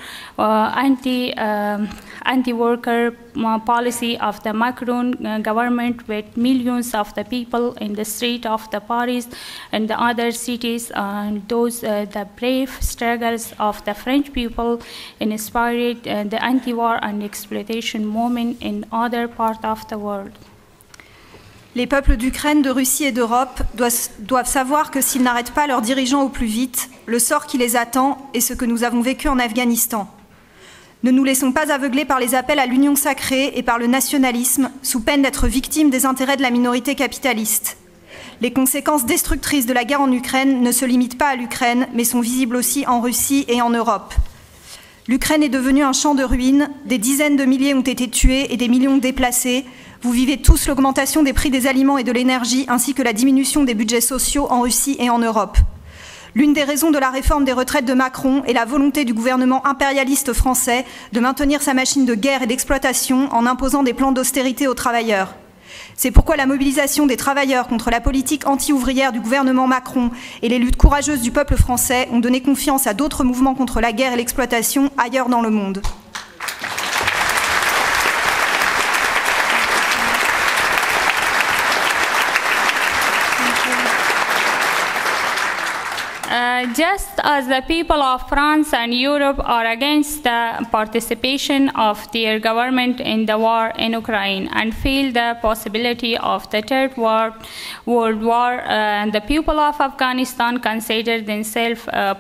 anti-worker policy of the Macron government, with millions of the people in the street of the Paris and the other cities, and those the brave struggles of the French people inspired the anti-war and exploitation movement in other parts of the world. Les peuples d'Ukraine, de Russie et d'Europe doivent savoir que s'ils n'arrêtent pas leurs dirigeants au plus vite, le sort qui les attend est ce que nous avons vécu en Afghanistan. Ne nous laissons pas aveugler par les appels à l'union sacrée et par le nationalisme, sous peine d'être victimes des intérêts de la minorité capitaliste. Les conséquences destructrices de la guerre en Ukraine ne se limitent pas à l'Ukraine, mais sont visibles aussi en Russie et en Europe. L'Ukraine est devenue un champ de ruines, des dizaines de milliers ont été tués et des millions déplacés. Vous vivez tous l'augmentation des prix des aliments et de l'énergie, ainsi que la diminution des budgets sociaux en Russie et en Europe. L'une des raisons de la réforme des retraites de Macron est la volonté du gouvernement impérialiste français de maintenir sa machine de guerre et d'exploitation en imposant des plans d'austérité aux travailleurs. C'est pourquoi la mobilisation des travailleurs contre la politique anti-ouvrière du gouvernement Macron et les luttes courageuses du peuple français ont donné confiance à d'autres mouvements contre la guerre et l'exploitation ailleurs dans le monde. Just as the people of France and Europe are against the participation of their government in the war in Ukraine and feel the possibility of the Third World War, the people of Afghanistan consider themselves a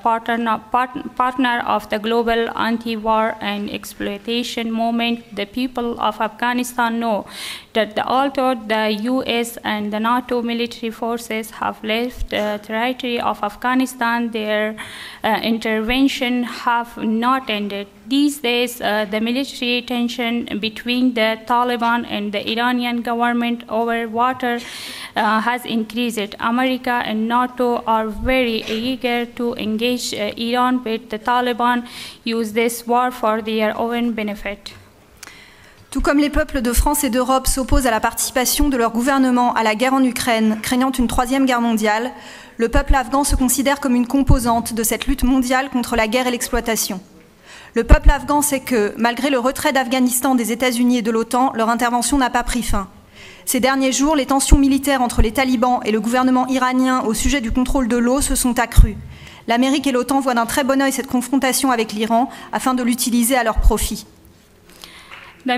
partner of the global anti-war and exploitation movement. The people of Afghanistan know that although the US and the NATO military forces have left the territory of Afghanistan, their intervention have not ended. These days, the military tension between the Taliban and the Iranian government over water has increased. America and NATO are very eager to engage Iran, but the Taliban use this war for their own benefit. Tout comme les peuples de France et d'Europe s'opposent à la participation de leur gouvernement à la guerre en Ukraine, craignant une troisième guerre mondiale, le peuple afghan se considère comme une composante de cette lutte mondiale contre la guerre et l'exploitation. Le peuple afghan sait que, malgré le retrait d'Afghanistan des États-Unis et de l'OTAN, leur intervention n'a pas pris fin. Ces derniers jours, les tensions militaires entre les talibans et le gouvernement iranien au sujet du contrôle de l'eau se sont accrues. L'Amérique et l'OTAN voient d'un très bon œil cette confrontation avec l'Iran afin de l'utiliser à leur profit. The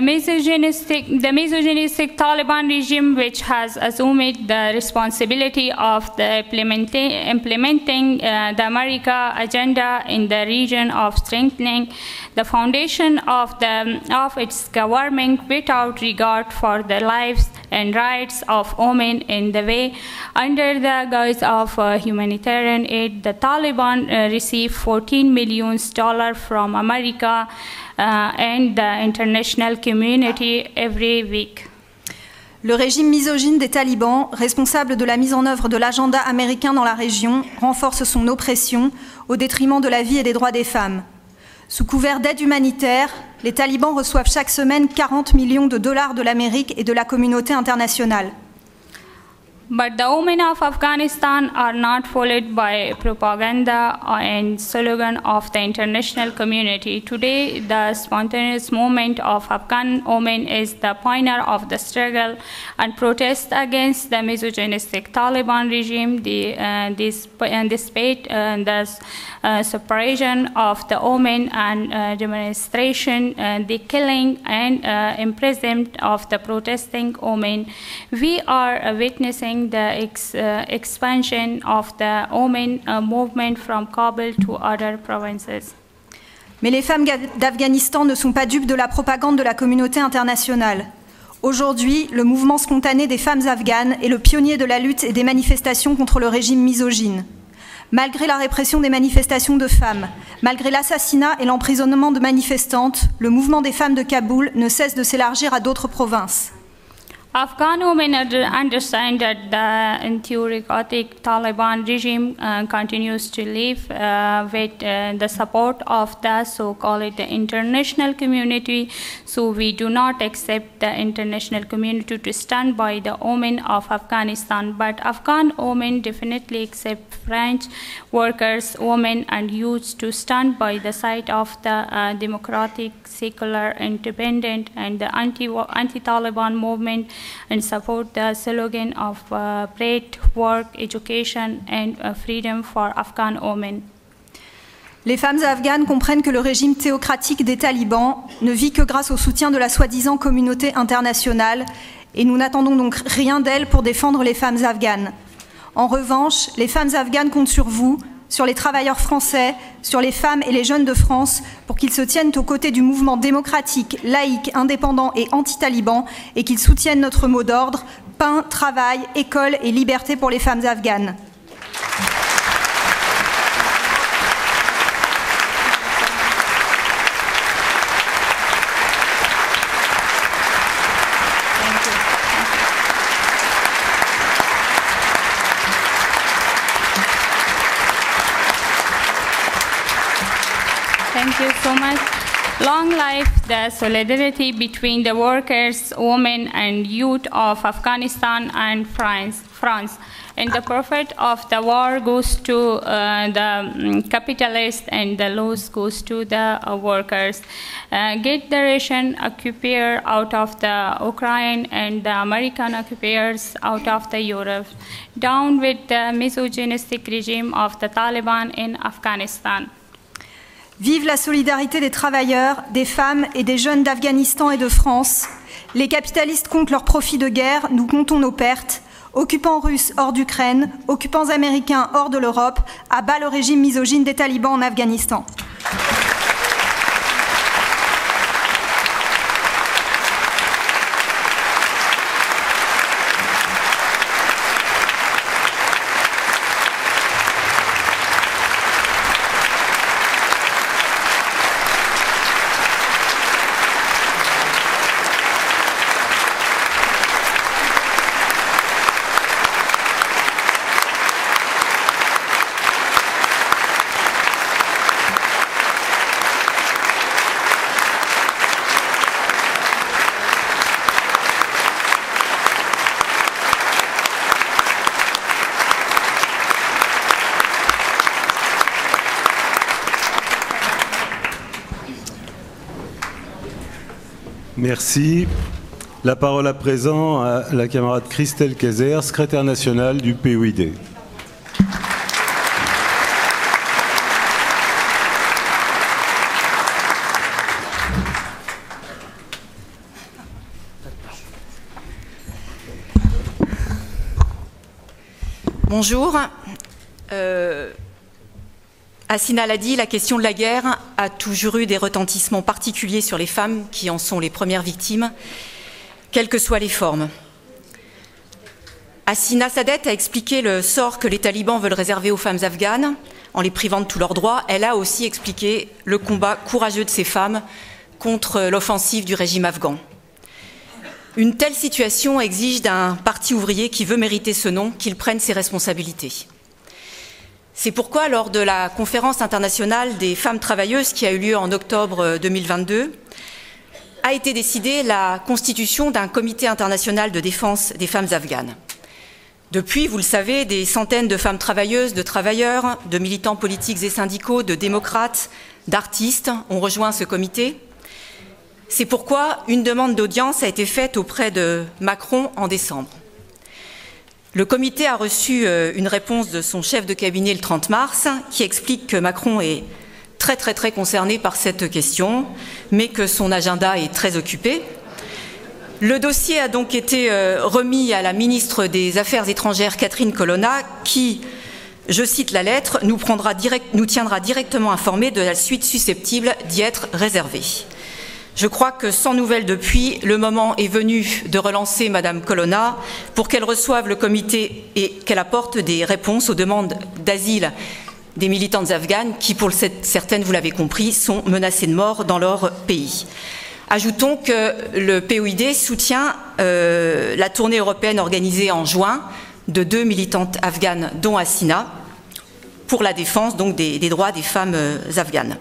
misogynistic Taliban regime, which has assumed the responsibility of the implementing the America agenda in the region of strengthening the foundation of its government without regard for the lives and rights of women in the way, under the guise of humanitarian aid, the Taliban received $14 million from America and the international community every week. Le régime misogyne des talibans, responsable de la mise en œuvre de l'agenda américain dans la région, renforce son oppression au détriment de la vie et des droits des femmes. Sous couvert d'aide humanitaire, les talibans reçoivent chaque semaine 40 millions de dollars de l'Amérique et de la communauté internationale. But the women of Afghanistan are not fooled by propaganda and slogan of the international community. Today, the spontaneous movement of Afghan women is the pioneer of the struggle and protest against the misogynistic Taliban regime, despite the separation of the women and demonstration, the killing and imprisonment of the protesting women. We are witnessing the expansion of the women movement from Kabul to other provinces. Mais les femmes d'Afghanistan ne sont pas dupes de la propagande de la communauté internationale. Aujourd'hui, le mouvement spontané des femmes afghanes est le pionnier de la lutte et des manifestations contre le régime misogyne. Malgré la répression des manifestations de femmes, malgré l'assassinat et l'emprisonnement de manifestantes, le mouvement des femmes de Kaboul ne cesse de s'élargir à d'autres provinces. Afghan women understand that the theocratic Taliban regime continues to live with the support of the so-called international community, so we do not accept the international community to stand by the women of Afghanistan, but Afghan women definitely accept French workers, women and youths to stand by the side of the democratic, secular, independent and the anti-Taliban movement and support the slogan of bread, work, education and freedom for Afghan women. Les femmes afghanes comprennent que le régime théocratique des talibans ne vit que grâce au soutien de la soi-disant communauté internationale et nous n'attendons donc rien d'elles pour défendre les femmes afghanes. En revanche, les femmes afghanes comptent sur vous, sur les travailleurs français, sur les femmes et les jeunes de France pour qu'ils se tiennent aux côtés du mouvement démocratique, laïque, indépendant et anti-taliban et qu'ils soutiennent notre mot d'ordre, pain, travail, école et liberté pour les femmes afghanes. Thank you so much. Long life the solidarity between the workers, women and youth of Afghanistan and France. And the profit of the war goes to the capitalists and the loss goes to the workers. Get the Russian occupier out of the Ukraine and the American occupiers out of the Europe. Down with the misogynistic regime of the Taliban in Afghanistan. Vive la solidarité des travailleurs, des femmes et des jeunes d'Afghanistan et de France. Les capitalistes comptent leurs profits de guerre, nous comptons nos pertes. Occupants russes hors d'Ukraine, occupants américains hors de l'Europe, à bas le régime misogyne des talibans en Afghanistan. Merci. La parole à présent à la camarade Christelle Kayser, secrétaire nationale du POID. Bonjour. Assina l'a dit, la question de la guerre a toujours eu des retentissements particuliers sur les femmes qui en sont les premières victimes, quelles que soient les formes. Assina Sadet a expliqué le sort que les talibans veulent réserver aux femmes afghanes en les privant de tous leurs droits. Elle a aussi expliqué le combat courageux de ces femmes contre l'offensive du régime afghan. Une telle situation exige d'un parti ouvrier qui veut mériter ce nom qu'il prenne ses responsabilités. C'est pourquoi, lors de la conférence internationale des femmes travailleuses qui a eu lieu en octobre 2022, a été décidée la constitution d'un comité international de défense des femmes afghanes. Depuis, vous le savez, des centaines de femmes travailleuses, de travailleurs, de militants politiques et syndicaux, de démocrates, d'artistes ont rejoint ce comité. C'est pourquoi une demande d'audience a été faite auprès de Macron en décembre. Le comité a reçu une réponse de son chef de cabinet le 30 mars qui explique que Macron est très concerné par cette question, mais que son agenda est très occupé. Le dossier a donc été remis à la ministre des Affaires étrangères Catherine Colonna qui, je cite la lettre, nous tiendra directement informés de la suite susceptible d'y être réservée. Je crois que sans nouvelles depuis, le moment est venu de relancer Madame Colonna pour qu'elle reçoive le comité et qu'elle apporte des réponses aux demandes d'asile des militantes afghanes qui, pour certaines, vous l'avez compris, sont menacées de mort dans leur pays. Ajoutons que le POID soutient la tournée européenne organisée en juin de 2 militantes afghanes, dont Hassina, pour la défense donc des droits des femmes afghanes.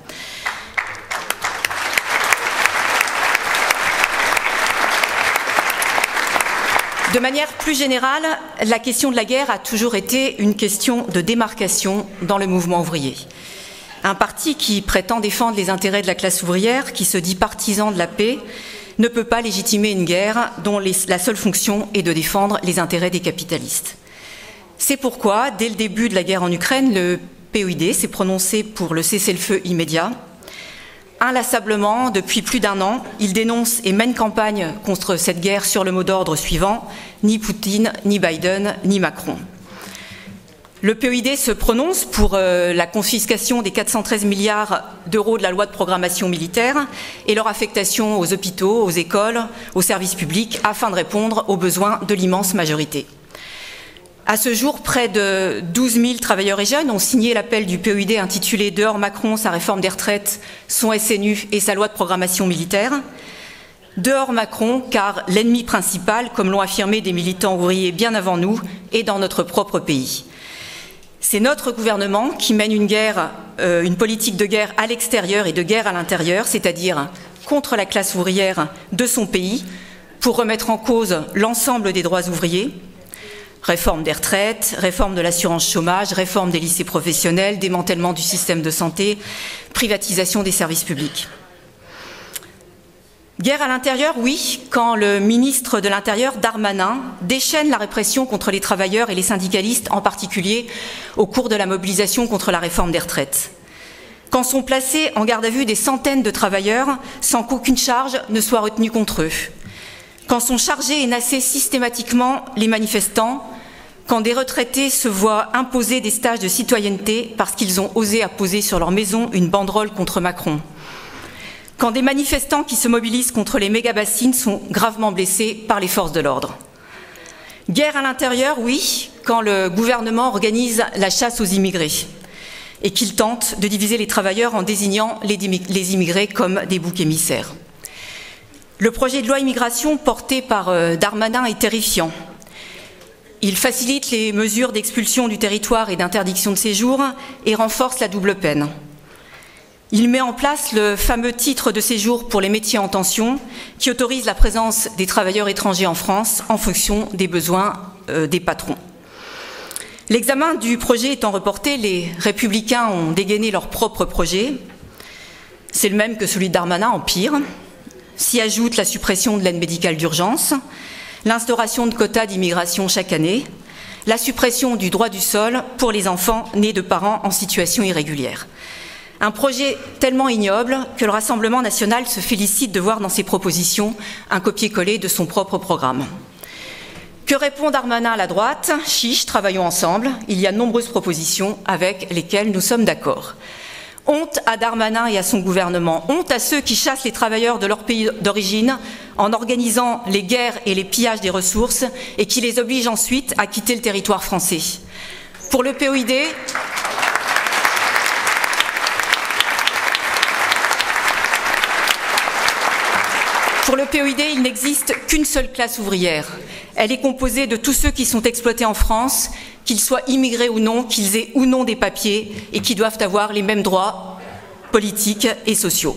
De manière plus générale, la question de la guerre a toujours été une question de démarcation dans le mouvement ouvrier. Un parti qui prétend défendre les intérêts de la classe ouvrière, qui se dit partisan de la paix, ne peut pas légitimer une guerre dont la seule fonction est de défendre les intérêts des capitalistes. C'est pourquoi, dès le début de la guerre en Ukraine, le POID s'est prononcé pour le cessez-le-feu immédiat. Inlassablement, depuis plus d'1 an, il dénonce et mène campagne contre cette guerre sur le mot d'ordre suivant: ni Poutine, ni Biden, ni Macron. Le POID se prononce pour la confiscation des 413 milliards d'euros de la loi de programmation militaire et leur affectation aux hôpitaux, aux écoles, aux services publics, afin de répondre aux besoins de l'immense majorité. À ce jour, près de 12 000 travailleurs et jeunes ont signé l'appel du POID intitulé « Dehors Macron, sa réforme des retraites, son SNU et sa loi de programmation militaire ». Dehors Macron, car l'ennemi principal, comme l'ont affirmé des militants ouvriers bien avant nous, est dans notre propre pays. C'est notre gouvernement qui mène une politique de guerre à l'extérieur et de guerre à l'intérieur, c'est-à-dire contre la classe ouvrière de son pays, pour remettre en cause l'ensemble des droits ouvriers. Réforme des retraites, réforme de l'assurance chômage, réforme des lycées professionnels, démantèlement du système de santé, privatisation des services publics. Guerre à l'intérieur, oui, quand le ministre de l'Intérieur, Darmanin, déchaîne la répression contre les travailleurs et les syndicalistes, en particulier au cours de la mobilisation contre la réforme des retraites. Quand sont placés en garde à vue des centaines de travailleurs sans qu'aucune charge ne soit retenue contre eux. Quand sont chargés et nassés systématiquement les manifestants, quand des retraités se voient imposer des stages de citoyenneté parce qu'ils ont osé apposer sur leur maison une banderole contre Macron. Quand des manifestants qui se mobilisent contre les méga-bassines sont gravement blessés par les forces de l'ordre. Guerre à l'intérieur, oui, quand le gouvernement organise la chasse aux immigrés et qu'il tente de diviser les travailleurs en désignant les immigrés comme des boucs émissaires. Le projet de loi immigration porté par Darmanin est terrifiant. Il facilite les mesures d'expulsion du territoire et d'interdiction de séjour et renforce la double peine. Il met en place le fameux titre de séjour pour les métiers en tension qui autorise la présence des travailleurs étrangers en France en fonction des besoins des patrons. L'examen du projet étant reporté, les Républicains ont dégainé leur propre projet. C'est le même que celui de Darmanin, en pire. S'y ajoute la suppression de l'aide médicale d'urgence, l'instauration de quotas d'immigration chaque année, la suppression du droit du sol pour les enfants nés de parents en situation irrégulière. Un projet tellement ignoble que le Rassemblement national se félicite de voir dans ses propositions un copier-coller de son propre programme. Que répond Darmanin à la droite? Chiche, travaillons ensemble. Il y a de nombreuses propositions avec lesquelles nous sommes d'accord. Honte à Darmanin et à son gouvernement, honte à ceux qui chassent les travailleurs de leur pays d'origine en organisant les guerres et les pillages des ressources et qui les obligent ensuite à quitter le territoire français. Pour le POID, il n'existe qu'une seule classe ouvrière. Elle est composée de tous ceux qui sont exploités en France, qu'ils soient immigrés ou non, qu'ils aient ou non des papiers et qui doivent avoir les mêmes droits politiques et sociaux.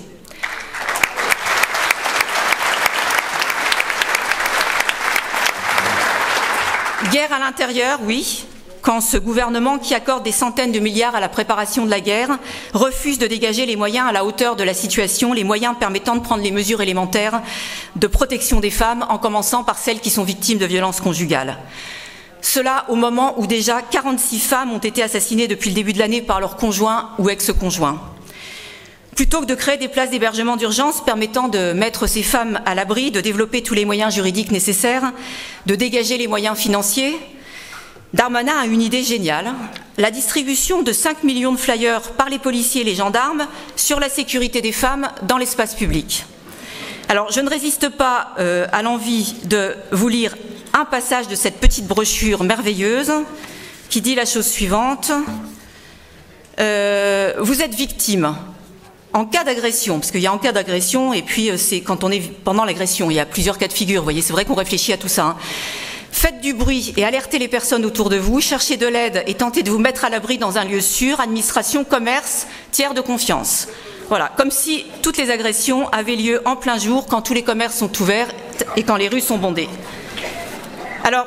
Guerre à l'intérieur, oui, quand ce gouvernement qui accorde des centaines de milliards à la préparation de la guerre refuse de dégager les moyens à la hauteur de la situation, les moyens permettant de prendre les mesures élémentaires de protection des femmes, en commençant par celles qui sont victimes de violences conjugales. Cela au moment où déjà 46 femmes ont été assassinées depuis le début de l'année par leur conjoint ou ex-conjoint. Plutôt que de créer des places d'hébergement d'urgence permettant de mettre ces femmes à l'abri, de développer tous les moyens juridiques nécessaires, de dégager les moyens financiers, Darmanin a une idée géniale, la distribution de 5 millions de flyers par les policiers et les gendarmes sur la sécurité des femmes dans l'espace public. Alors, je ne résiste pas à l'envie de vous lire un passage de cette petite brochure merveilleuse qui dit la chose suivante. Vous êtes victime. en cas d'agression, parce qu'il y a en cas d'agression, et puis c'est quand on est pendant l'agression, il y a plusieurs cas de figure, vous voyez, c'est vrai qu'on réfléchit à tout ça. Hein. Faites du bruit et alertez les personnes autour de vous, cherchez de l'aide et tentez de vous mettre à l'abri dans un lieu sûr, administration, commerce, tiers de confiance. Voilà, comme si toutes les agressions avaient lieu en plein jour, quand tous les commerces sont ouverts et quand les rues sont bondées. Alors,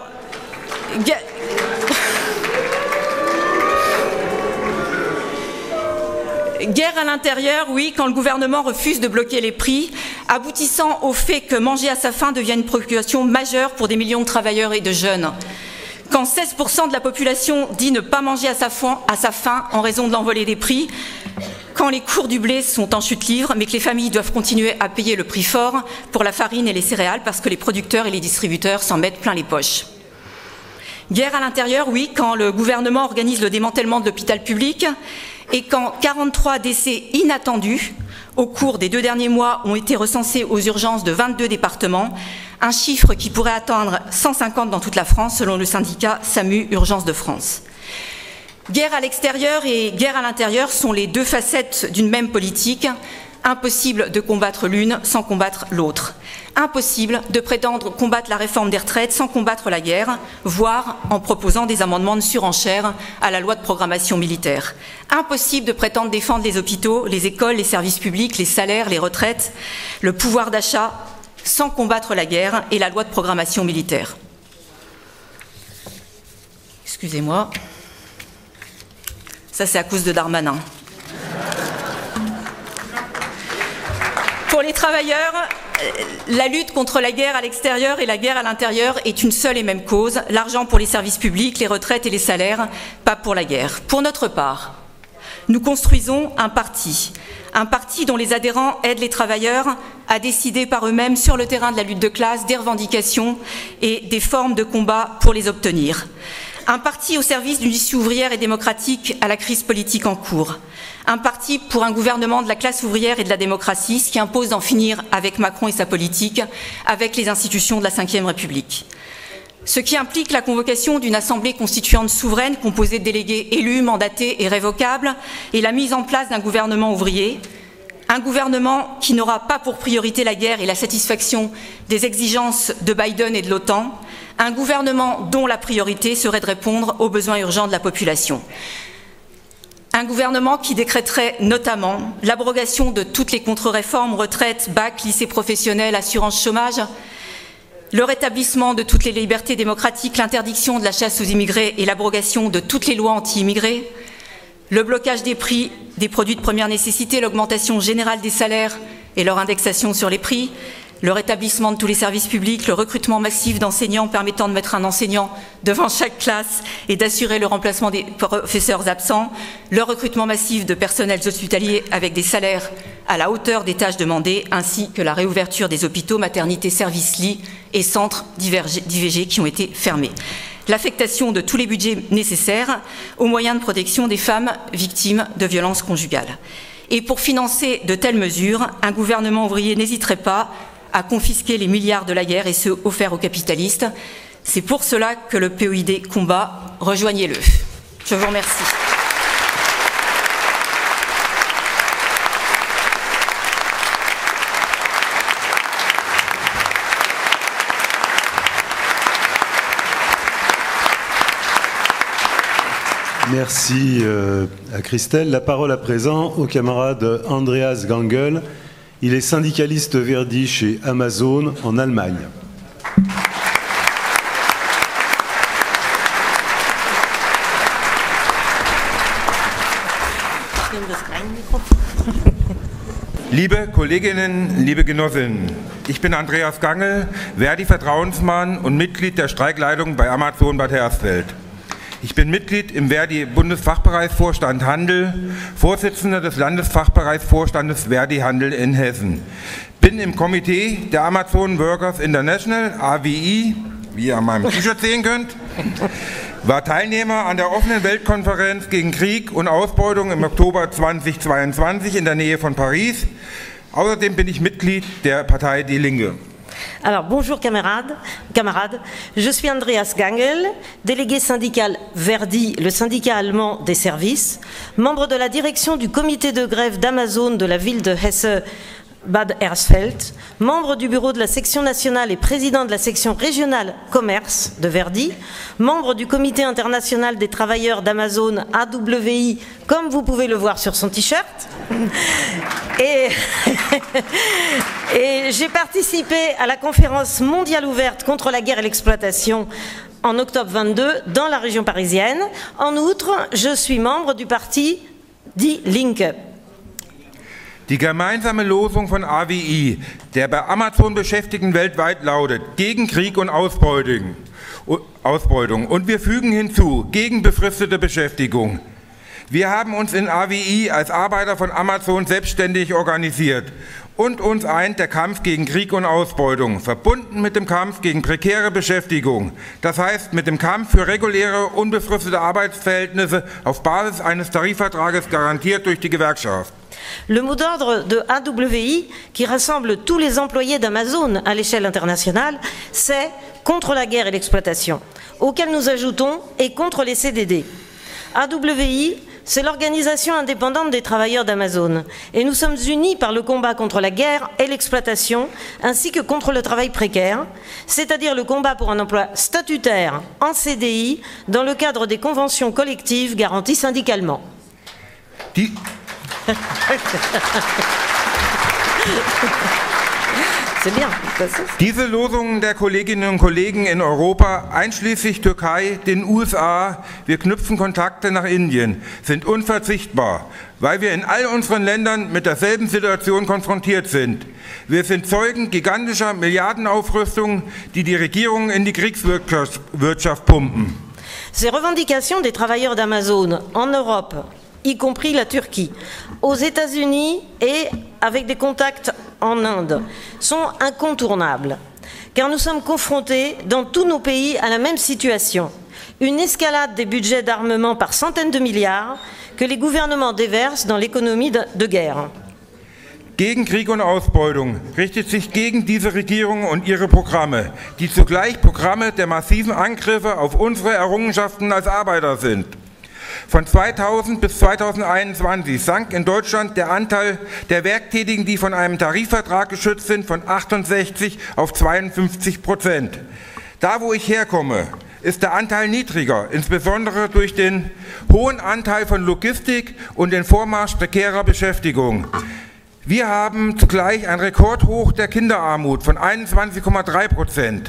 guerre à l'intérieur, oui, quand le gouvernement refuse de bloquer les prix, aboutissant au fait que manger à sa faim devient une préoccupation majeure pour des millions de travailleurs et de jeunes. Quand 16% de la population dit ne pas manger à sa faim en raison de l'envolée des prix, quand les cours du blé sont en chute libre, mais que les familles doivent continuer à payer le prix fort pour la farine et les céréales parce que les producteurs et les distributeurs s'en mettent plein les poches. Guerre à l'intérieur, oui, quand le gouvernement organise le démantèlement de l'hôpital public et quand 43 décès inattendus au cours des 2 derniers mois ont été recensés aux urgences de 22 départements, un chiffre qui pourrait atteindre 150 dans toute la France selon le syndicat SAMU Urgences de France. Guerre à l'extérieur et guerre à l'intérieur sont les 2 facettes d'une même politique. Impossible de combattre l'une sans combattre l'autre. Impossible de prétendre combattre la réforme des retraites sans combattre la guerre, voire en proposant des amendements de surenchère à la loi de programmation militaire. Impossible de prétendre défendre les hôpitaux, les écoles, les services publics, les salaires, les retraites, le pouvoir d'achat, sans combattre la guerre et la loi de programmation militaire. Excusez-moi. Ça, c'est à cause de Darmanin. Pour les travailleurs, la lutte contre la guerre à l'extérieur et la guerre à l'intérieur est une seule et même cause, l'argent pour les services publics, les retraites et les salaires, pas pour la guerre. Pour notre part, nous construisons un parti dont les adhérents aident les travailleurs à décider par eux-mêmes sur le terrain de la lutte de classe des revendications et des formes de combat pour les obtenir. Un parti au service d'une issue ouvrière et démocratique à la crise politique en cours. Un parti pour un gouvernement de la classe ouvrière et de la démocratie, ce qui impose d'en finir avec Macron et sa politique, avec les institutions de la Ve République. Ce qui implique la convocation d'une assemblée constituante souveraine composée de délégués élus, mandatés et révocables, et la mise en place d'un gouvernement ouvrier. Un gouvernement qui n'aura pas pour priorité la guerre et la satisfaction des exigences de Biden et de l'OTAN. Un gouvernement dont la priorité serait de répondre aux besoins urgents de la population. Un gouvernement qui décréterait notamment l'abrogation de toutes les contre-réformes, retraites, bac, lycée professionnel, assurance chômage, le rétablissement de toutes les libertés démocratiques, l'interdiction de la chasse aux immigrés et l'abrogation de toutes les lois anti-immigrés, le blocage des prix des produits de première nécessité, l'augmentation générale des salaires et leur indexation sur les prix, le rétablissement de tous les services publics, le recrutement massif d'enseignants permettant de mettre un enseignant devant chaque classe et d'assurer le remplacement des professeurs absents, le recrutement massif de personnels hospitaliers avec des salaires à la hauteur des tâches demandées, ainsi que la réouverture des hôpitaux, maternités, services lits et centres d'IVG qui ont été fermés. L'affectation de tous les budgets nécessaires aux moyens de protection des femmes victimes de violences conjugales. Et pour financer de telles mesures, un gouvernement ouvrier n'hésiterait pas à confisquer les milliards de la guerre et ceux offerts aux capitalistes. C'est pour cela que le POID combat. Rejoignez-le. Je vous remercie. Merci à Christelle. La parole à présent au camarade Andreas Gangel. Il est syndicaliste Verdi chez Amazon en Allemagne. Liebe Kolleginnen, liebe Genossinnen, ich bin Andreas Gangel, Verdi-Vertrauensmann und Mitglied der Streikleitung bei Amazon Bad Hersfeld. Ich bin Mitglied im Verdi-Bundesfachbereichsvorstand Handel, Vorsitzender des Landesfachbereichsvorstandes Verdi Handel in Hessen. Bin im Komitee der Amazon Workers International, AWI, wie ihr an meinem T-Shirt sehen könnt. War Teilnehmer an der offenen Weltkonferenz gegen Krieg und Ausbeutung im Oktober 2022 in der Nähe von Paris. Außerdem bin ich Mitglied der Partei Die Linke. Alors, bonjour camarades. Je suis Andreas Gangel, délégué syndical Verdi, le syndicat allemand des services, membre de la direction du comité de grève d'Amazon de la ville de Hesse, Bad Hersfeld, membre du bureau de la section nationale et président de la section régionale commerce de Verdi, membre du comité international des travailleurs d'Amazon AWI, comme vous pouvez le voir sur son t-shirt. Et j'ai participé à la conférence mondiale ouverte contre la guerre et l'exploitation en octobre 22 dans la région parisienne. En outre, je suis membre du parti Die Linke. Die gemeinsame Losung von AWI, der bei Amazon Beschäftigten weltweit lautet, gegen Krieg und Ausbeutung. Und wir fügen hinzu, gegen befristete Beschäftigung. Wir haben uns in AWI als Arbeiter von Amazon selbstständig organisiert und uns eint der Kampf gegen Krieg und Ausbeutung, verbunden mit dem Kampf gegen prekäre Beschäftigung. Das heißt, mit dem Kampf für reguläre, unbefristete Arbeitsverhältnisse auf Basis eines Tarifvertrages garantiert durch die Gewerkschaft. Le mot d'ordre de AWI, qui rassemble tous les employés d'Amazon à l'échelle internationale, c'est « contre la guerre et l'exploitation », auquel nous ajoutons « et contre les CDD ». AWI, c'est l'organisation indépendante des travailleurs d'Amazon, et nous sommes unis par le combat contre la guerre et l'exploitation, ainsi que contre le travail précaire, c'est-à-dire le combat pour un emploi statutaire en CDI dans le cadre des conventions collectives garanties syndicalement. Diese Losungen der Kolleginnen und Kollegen in Europa, einschließlich Türkei, den USA, wir knüpfen Kontakte nach Indien, sind unverzichtbar, weil wir in all unseren Ländern mit derselben Situation konfrontiert sind. Wir sind Zeugen gigantischer Milliardenaufrüstungen, die die Regierungen in die Kriegswirtschaft pumpen. Ces revendications des travailleurs d'Amazon en Europe, y compris la Turquie, aux États-Unis et avec des contacts en Inde, sont incontournables, car nous sommes confrontés dans tous nos pays à la même situation, une escalade des budgets d'armement par centaines de milliards que les gouvernements déversent dans l'économie de guerre. Gegen Krieg und Ausbeutung richtet sich gegen diese Regierung und ihre Programme, die zugleich Programme der massiven Angriffe auf unsere Errungenschaften als Arbeiter sind. Von 2000 bis 2021 sank in Deutschland der Anteil der Werktätigen, die von einem Tarifvertrag geschützt sind, von 68 auf 52%. Da, wo ich herkomme, ist der Anteil niedriger, insbesondere durch den hohen Anteil von Logistik und den Vormarsch prekärer Beschäftigung. Wir haben zugleich ein Rekordhoch der Kinderarmut von 21,3%.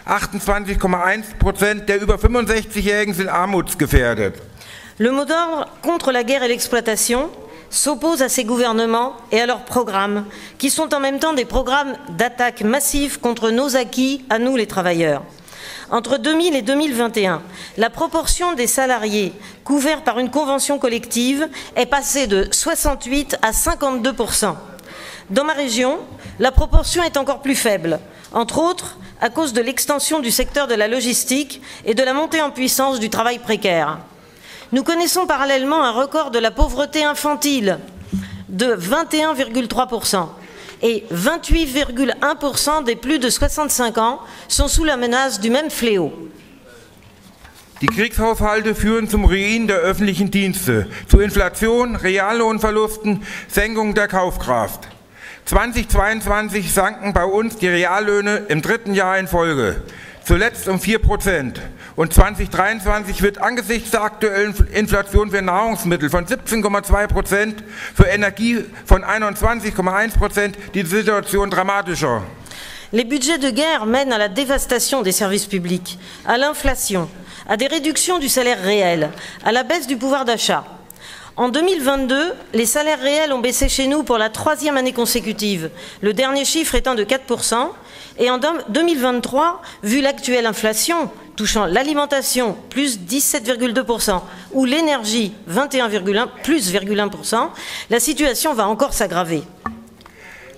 28,1% der über 65-Jährigen sind armutsgefährdet. Le mot d'ordre contre la guerre et l'exploitation s'oppose à ces gouvernements et à leurs programmes, qui sont en même temps des programmes d'attaque massive contre nos acquis, à nous les travailleurs. Entre 2000 et 2021, la proportion des salariés couverts par une convention collective est passée de 68 à 52%. Dans ma région, la proportion est encore plus faible, entre autres à cause de l'extension du secteur de la logistique et de la montée en puissance du travail précaire. Nous connaissons parallèlement un record de la pauvreté infantile de 21,3% et 28,1% des plus de 65 ans sont sous la menace du même fléau. Die Kriegshaushalte führen zum Ruin der öffentlichen Dienste, zu Inflation, Reallohnverlusten, Senkung der Kaufkraft. 2022 sanken bei uns die Reallöhne im 3. Jahr in Folge, zuletzt um 4%. Und 2023 wird angesichts der aktuellen Inflation für Nahrungsmittel von 17,2%, für Energie von 21,1% die Situation dramatischer. Les budgets de guerre mènent à la dévastation des services publics, à l'inflation, à des réductions du salaire réel, à la baisse du pouvoir d'achat. En 2022, les salaires réels ont baissé chez nous pour la 3e année consécutive, le dernier chiffre étant de 4%, et en 2023, vu l'actuelle inflation touchant l'alimentation, plus 17,2%, ou l'énergie, plus 21,1%, la situation va encore s'aggraver.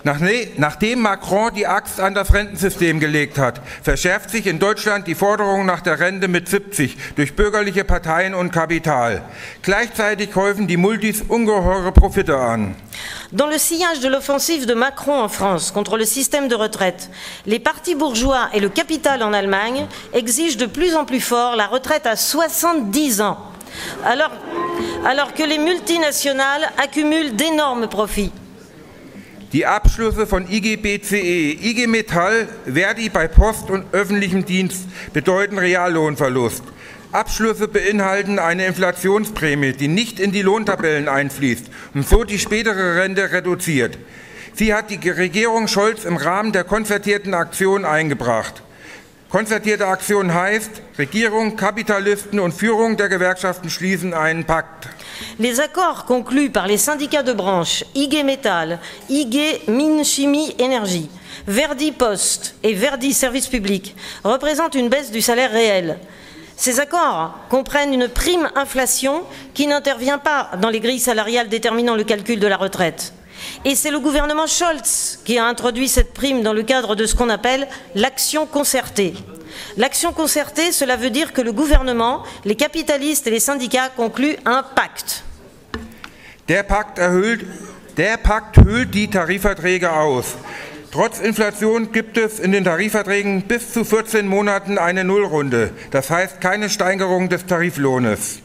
Nachdem Macron die Axt an das Rentensystem gelegt hat, verschärft sich in Deutschland die Forderung nach der Rente mit 70 durch bürgerliche Parteien und Kapital. Gleichzeitig häufen die Multis ungeheure Profite an. Dans le sillage de l'offensive de Macron en France contre le système de retraite, les partis bourgeois et le capital en Allemagne exigent de plus en plus fort la retraite à 70 ans, alors que les multinationales accumulent d'énormes profits. Die Abschlüsse von IG BCE, IG Metall, Verdi bei Post und öffentlichem Dienst bedeuten Reallohnverlust. Abschlüsse beinhalten eine Inflationsprämie, die nicht in die Lohntabellen einfließt und so die spätere Rente reduziert. Sie hat die Regierung Scholz im Rahmen der konzertierten Aktion eingebracht. Konzertierte Aktion heißt, Regierung, Kapitalisten und Führung der Gewerkschaften schließen einen Pakt. Les accords conclus par les syndicats de branche IG Metall, IG Mines Chimie Énergie, Verdi Poste et Verdi Service Public représentent une baisse du salaire réel. Ces accords comprennent une prime inflation qui n'intervient pas dans les grilles salariales déterminant le calcul de la retraite. Et c'est le gouvernement Scholz qui a introduit cette prime dans le cadre de ce qu'on appelle l'action concertée. L'action concertée, cela veut dire que le gouvernement, les capitalistes et les syndicats concluent un pacte. Der Pakt höhlt die Tarifverträge aus. Trotz Inflation gibt es in den Tarifverträgen bis zu 14 Monaten eine Nullrunde. Das heißt keine Steigerung des Tariflohnes.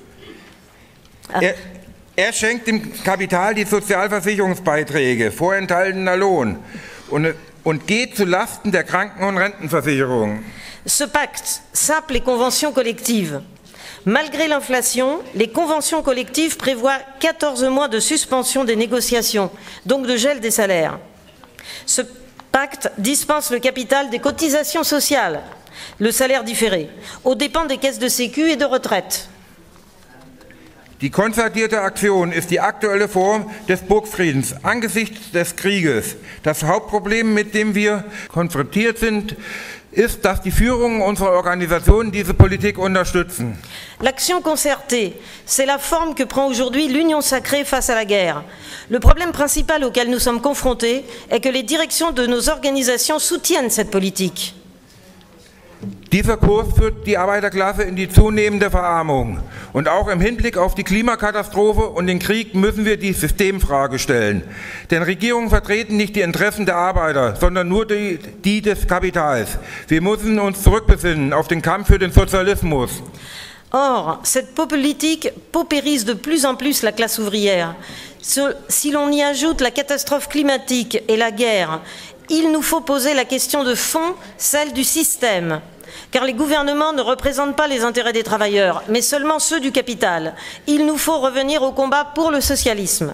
Er schenkt dem Kapital die Sozialversicherungsbeiträge, vorenthaltener Lohn, und geht zu Lasten der Kranken- und Rentenversicherung. Ce pacte sape les conventions collectives. Malgré l'inflation, les conventions collectives prévoient 14 mois de suspension des négociations, donc de gel des salaires. Ce pacte dispense le capital des cotisations sociales, le salaire différé, aux dépens des caisses de sécu et de retraite. Die konzertierte Aktion ist die aktuelle Form des Burgfriedens angesichts des Krieges. Das Hauptproblem, mit dem wir konfrontiert sind, ist, dass die Führung unserer Organisationen diese Politik unterstützen. L'action concertée, c'est la forme que prend aujourd'hui l'union sacrée face à la guerre. Le problème principal auquel nous sommes confrontés est que les directions de nos organisations soutiennent cette politique. Dieser Kurs führt die Arbeiterklasse in die zunehmende Verarmung. Und auch im Hinblick auf die Klimakatastrophe und den Krieg müssen wir die Systemfrage stellen. Denn Regierungen vertreten nicht die Interessen der Arbeiter, sondern nur die des Kapitals. Wir müssen uns zurückbesinnen auf den Kampf für den Sozialismus. Or, cette politique paupérise de plus en plus la classe ouvrière. Si l'on y ajoute la catastrophe climatique et la guerre, il nous faut poser la question de fond, celle du système. Car les gouvernements ne représentent pas les intérêts des travailleurs, mais seulement ceux du capital. Il nous faut revenir au combat pour le socialisme.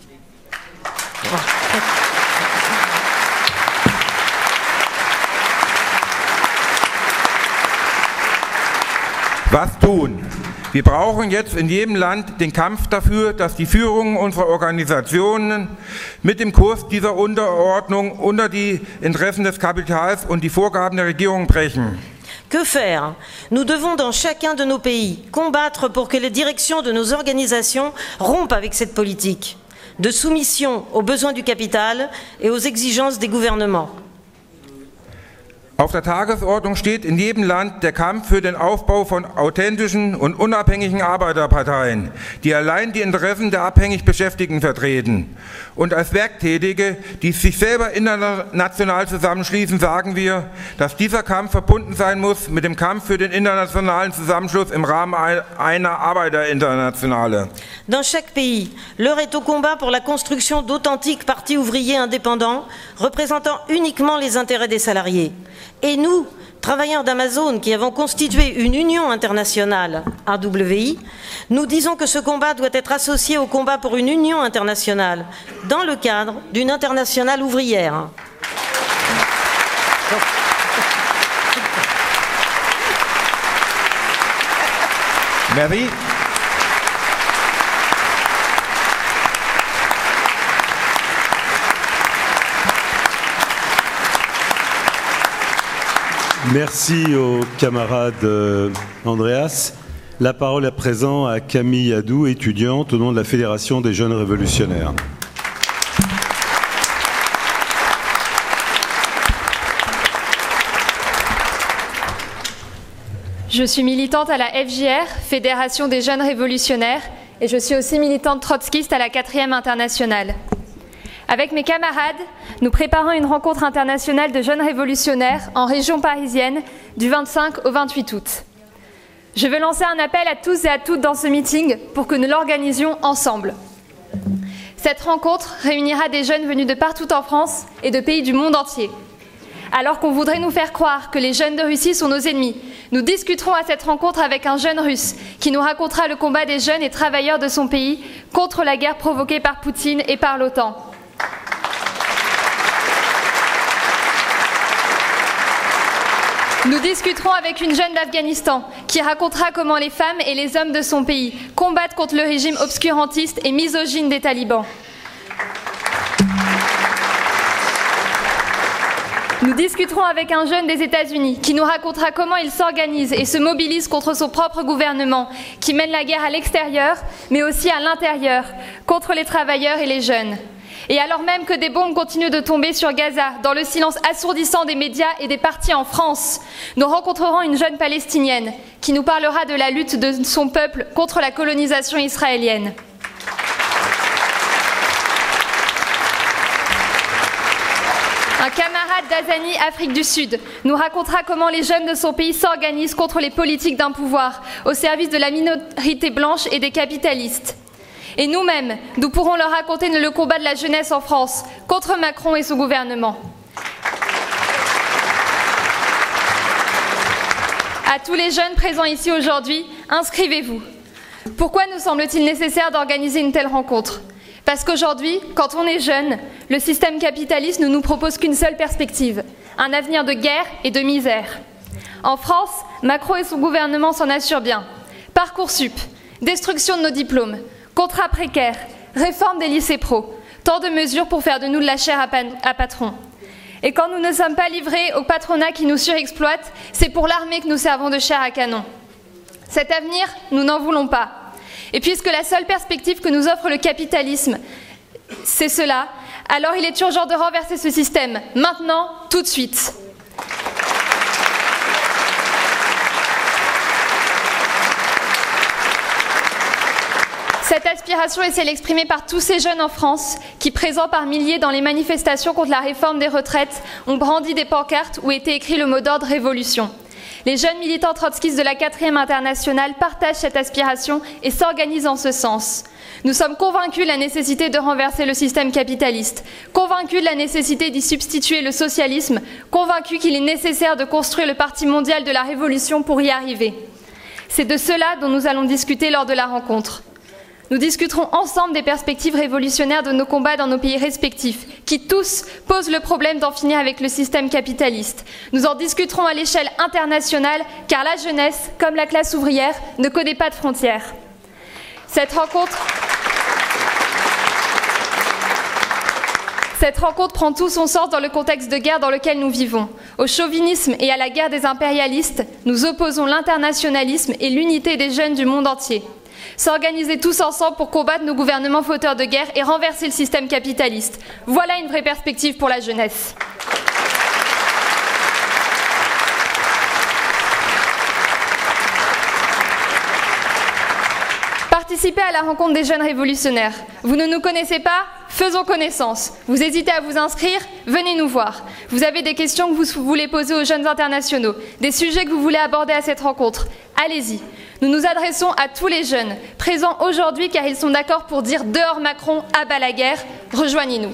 Was tun? Wir brauchen jetzt in jedem Land den Kampf dafür, dass die Führung unserer Organisationen mit dem Kurs dieser Unterordnung unter die Interessen des Kapitals und die Vorgaben der Regierung brechen. Que faire? Nous devons dans chacun de nos pays combattre pour que les directions de nos organisations rompent avec cette politique de soumission aux besoins du capital et aux exigences des gouvernements. Auf der Tagesordnung steht in jedem Land der Kampf für den Aufbau von authentischen und unabhängigen Arbeiterparteien, die allein die Interessen der abhängig Beschäftigten vertreten. Und als Werktätige, die sich selber international zusammenschließen, sagen wir, dass dieser Kampf verbunden sein muss mit dem Kampf für den internationalen Zusammenschluss im Rahmen einer Arbeiterinternationale. Dans chaque pays, l'heure est au combat pour la construction d'authentiques partis ouvriers indépendants, représentant uniquement les intérêts des salariés. Et nous, travailleurs d'Amazon qui avons constitué une union internationale, AWI, nous disons que ce combat doit être associé au combat pour une union internationale, dans le cadre d'une internationale ouvrière. Merci. Merci au camarade Andreas. La parole est à présent à Camille Adou, étudiante au nom de la Fédération des jeunes révolutionnaires. Je suis militante à la FJR, Fédération des Jeunes Révolutionnaires, et je suis aussi militante trotskiste à la 4e Internationale. Avec mes camarades, nous préparons une rencontre internationale de jeunes révolutionnaires en région parisienne du 25 au 28 août. Je veux lancer un appel à tous et à toutes dans ce meeting pour que nous l'organisions ensemble. Cette rencontre réunira des jeunes venus de partout en France et de pays du monde entier. Alors qu'on voudrait nous faire croire que les jeunes de Russie sont nos ennemis, nous discuterons à cette rencontre avec un jeune russe qui nous racontera le combat des jeunes et travailleurs de son pays contre la guerre provoquée par Poutine et par l'OTAN. Nous discuterons avec une jeune d'Afghanistan qui racontera comment les femmes et les hommes de son pays combattent contre le régime obscurantiste et misogyne des talibans. Nous discuterons avec un jeune des États-Unis qui nous racontera comment il s'organise et se mobilise contre son propre gouvernement, qui mène la guerre à l'extérieur, mais aussi à l'intérieur, contre les travailleurs et les jeunes. Et alors même que des bombes continuent de tomber sur Gaza, dans le silence assourdissant des médias et des partis en France, nous rencontrerons une jeune Palestinienne qui nous parlera de la lutte de son peuple contre la colonisation israélienne. Un camarade d'Azani, Afrique du Sud, nous racontera comment les jeunes de son pays s'organisent contre les politiques d'un pouvoir, au service de la minorité blanche et des capitalistes. Et nous-mêmes, nous pourrons leur raconter le combat de la jeunesse en France, contre Macron et son gouvernement. À tous les jeunes présents ici aujourd'hui, inscrivez-vous. Pourquoi nous semble-t-il nécessaire d'organiser une telle rencontre ? Parce qu'aujourd'hui, quand on est jeune, le système capitaliste ne nous propose qu'une seule perspective, un avenir de guerre et de misère. En France, Macron et son gouvernement s'en assurent bien. Parcoursup, destruction de nos diplômes, contrats précaires, réforme des lycées pro, tant de mesures pour faire de nous de la chair à patron. Et quand nous ne sommes pas livrés au patronat qui nous surexploite, c'est pour l'armée que nous servons de chair à canon. Cet avenir, nous n'en voulons pas. Et puisque la seule perspective que nous offre le capitalisme, c'est cela, alors il est urgent de renverser ce système, maintenant, tout de suite. Cette aspiration est celle exprimée par tous ces jeunes en France qui, présents par milliers dans les manifestations contre la réforme des retraites, ont brandi des pancartes où était écrit le mot d'ordre « Révolution ». Les jeunes militants trotskistes de la 4e Internationale partagent cette aspiration et s'organisent en ce sens. Nous sommes convaincus de la nécessité de renverser le système capitaliste, convaincus de la nécessité d'y substituer le socialisme, convaincus qu'il est nécessaire de construire le Parti mondial de la Révolution pour y arriver. C'est de cela dont nous allons discuter lors de la rencontre. Nous discuterons ensemble des perspectives révolutionnaires de nos combats dans nos pays respectifs, qui tous posent le problème d'en finir avec le système capitaliste. Nous en discuterons à l'échelle internationale, car la jeunesse, comme la classe ouvrière, ne connaît pas de frontières. Cette rencontre prend tout son sens dans le contexte de guerre dans lequel nous vivons. Au chauvinisme et à la guerre des impérialistes, nous opposons l'internationalisme et l'unité des jeunes du monde entier. S'organiser tous ensemble pour combattre nos gouvernements fauteurs de guerre et renverser le système capitaliste. Voilà une vraie perspective pour la jeunesse. Participez à la rencontre des jeunes révolutionnaires. Vous ne nous connaissez pas ? Faisons connaissance. Vous hésitez à vous inscrire ? Venez nous voir. Vous avez des questions que vous voulez poser aux jeunes internationaux, des sujets que vous voulez aborder à cette rencontre. Allez-y. Nous nous adressons à tous les jeunes, présents aujourd'hui car ils sont d'accord pour dire « Dehors Macron, à bas la guerre ». Rejoignez-nous.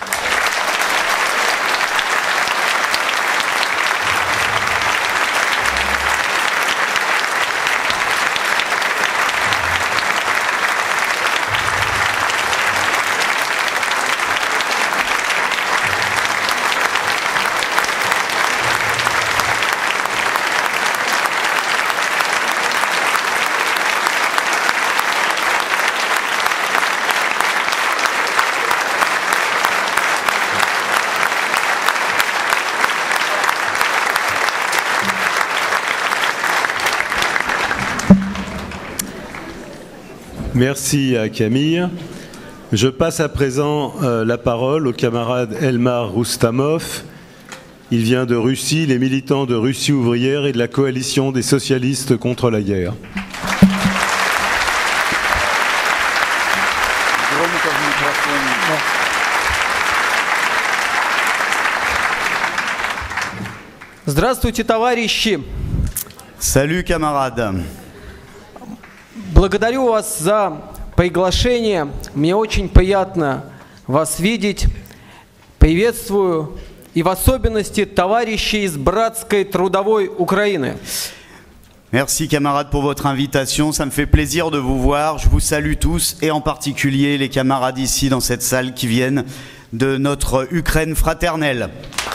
Merci à Camille. Je passe à présent la parole au camarade Elmar Roustamov, Il vient de Russie, les militants de Russie ouvrière et de la coalition des socialistes contre la guerre. Здравствуйте, товарищи! Salut, camarades! Благодарю вас за приглашение. Мне очень приятно вас видеть. Приветствую и в особенности товарищей из братской трудовой Украины. Merci camarades pour votre invitation, ça me fait plaisir de vous voir, je vous salue tous et en particulier les camarades ici dans cette salle qui viennent de notre Ukraine fraternelle.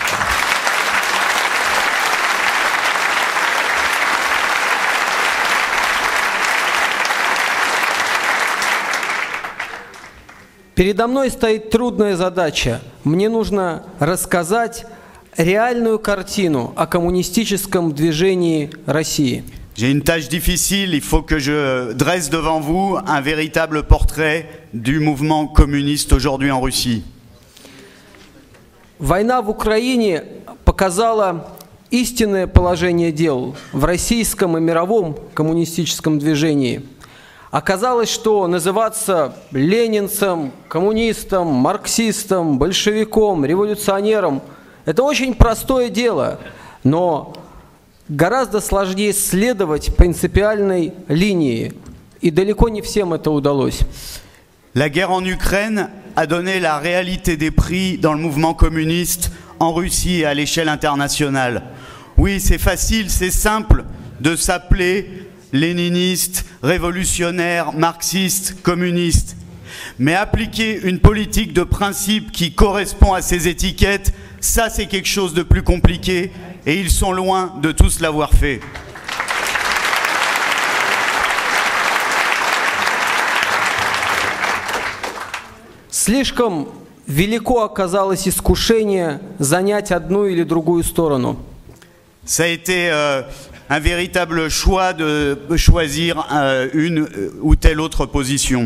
Передо мной стоит трудная задача. Мне нужно рассказать реальную картину о коммунистическом движении России. J'ai une tâche difficile, il faut que je dresse devant vous un véritable portrait du mouvement communiste aujourd'hui en Russie. Война в Украине показала истинное положение дел в российском и мировом коммунистическом движении. Оказалось, что называться ленинцем, коммунистом, марксистом, большевиком, революционером – это очень простое дело, но гораздо сложнее следовать принципиальной линии, и далеко не всем это удалось. La guerre en Ukraine a donné la réalité des prix dans le mouvement communiste en Russie et à l'échelle internationale. Oui, c'est facile, c'est simple de s'appeler léniniste, révolutionnaire, marxiste, communiste. Mais appliquer une politique de principe qui correspond à ces étiquettes, ça c'est quelque chose de plus compliqué et ils sont loin de tous l'avoir fait. Слишком велико оказалось искушение занять одну или другую сторону. Ça a été un véritable choix de choisir une ou telle autre position.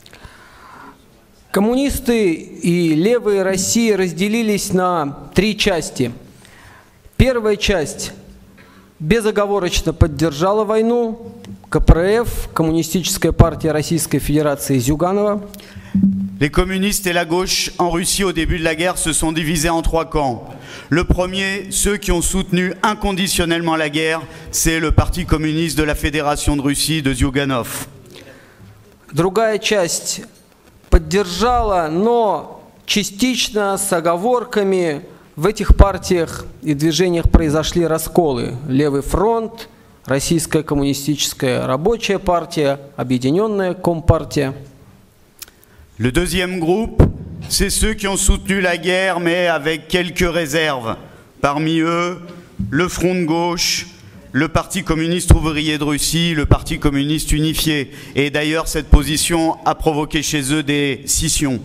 Коммунисты и левые России разделились на три части. Первая часть безоговорочно поддержала войну. КПРФ, Коммунистическая партия Российской Федерации Зюганова. Les communistes et la gauche en Russie au début de la guerre se sont divisés en trois camps. Le premier, ceux qui ont soutenu inconditionnellement la guerre, c'est le Parti communiste de la Fédération de Russie de Zyuganov. Другая часть поддержала, но частично с оговорками. В этих партиях и движениях произошли расколы. Левый фронт, Российская коммунистическая рабочая партия, Объединенная Компартия. Le deuxième groupe, c'est ceux qui ont soutenu la guerre, mais avec quelques réserves. Parmi eux, le Front de gauche, le Parti communiste ouvrier de Russie, le Parti communiste unifié. Et d'ailleurs, cette position a provoqué chez eux des scissions.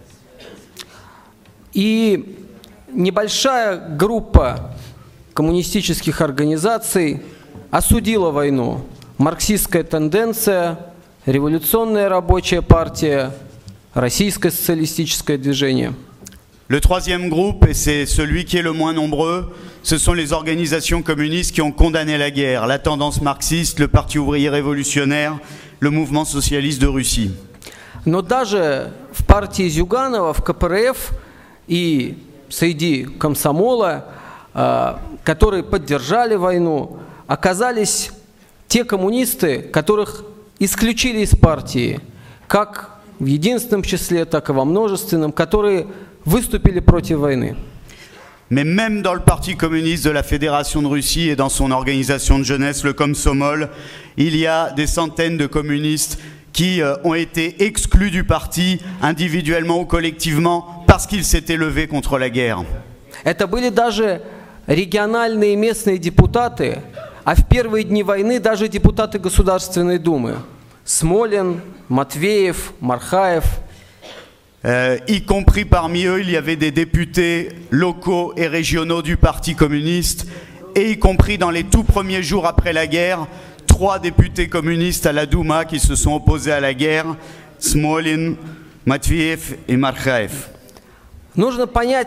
И небольшая группа коммунистических организаций осудила войну. Марксистская тенденция, Революционная рабочая партия, Российское социалистическое движение. Le troisième groupe, et c'est celui qui est le moins nombreux, ce sont les organisations communistes qui ont condamné la guerre, la tendance marxiste, le Parti ouvrier révolutionnaire, le mouvement socialiste de Russie. Но даже в партии Зюганова, в КПРФ и среди комсомола, которые поддержали войну, оказались те коммунисты, которых исключили из партии, как в единственном числе, так и во множественном, которые выступили против войны. Mais même dans le Parti communiste de la Fédération de Russie et dans son organisation de jeunesse, le Komsomol, il y a des centaines de communistes qui ont été exclus du parti, individuellement ou collectivement, parce qu'ils s'étaient levés contre la guerre. Это были даже региональные местные депутаты, а в первые дни войны даже депутаты Государственной Думы. Смолин, Матвеев, Мархаев. Y compris parmi eux, il y avait des députés locaux et régionaux du Parti communiste, et y compris dans les tout premiers jours après la guerre, 3 députés communistes à la Douma qui se sont opposés à la guerre, Smolin, Matveev et Markhaev. Нужно понять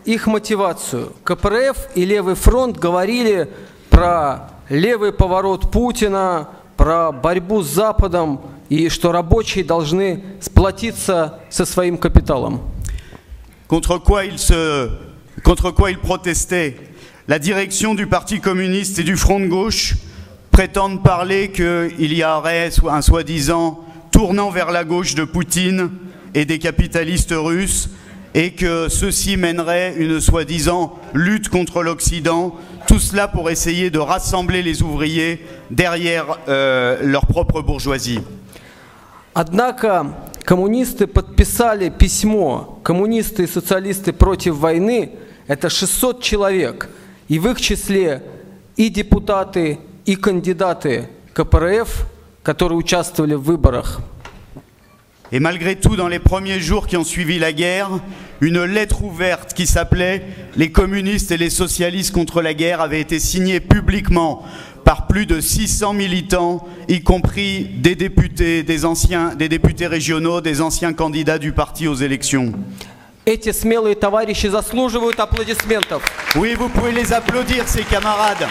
их мотивацию. КПРФ и Левый фронт говорили про левый поворот Путина, про борьбу с Западом и что рабочие должны сплотиться со своим капиталом. Contre quoi ils protestaient? La direction du Parti communiste et du Front de gauche prétendent parler qu'il y aurait un soi-disant tournant vers la gauche de Poutine et des capitalistes russes et que ceux-ci mèneraient une soi-disant lutte contre l'Occident, tout cela pour essayer de rassembler les ouvriers derrière leur propre bourgeoisie. Однако коммунисты подписали письмо «Коммунисты и социалисты против войны» – это 600 человек, и в их числе и депутаты, и кандидаты КПРФ, которые участвовали в выборах. Et malgré tout, dans les premiers jours qui ont suivi la guerre, une lettre ouverte qui s'appelait « Les communistes et les socialistes contre la guerre » avait été signée publiquement par plus de 600 militants, y compris des députés, des députés régionaux, des anciens candidats du parti aux élections. Эти смелые товарищи заслуживают аплодисментов. Oui, vous pouvez les applaudir, ces camarades.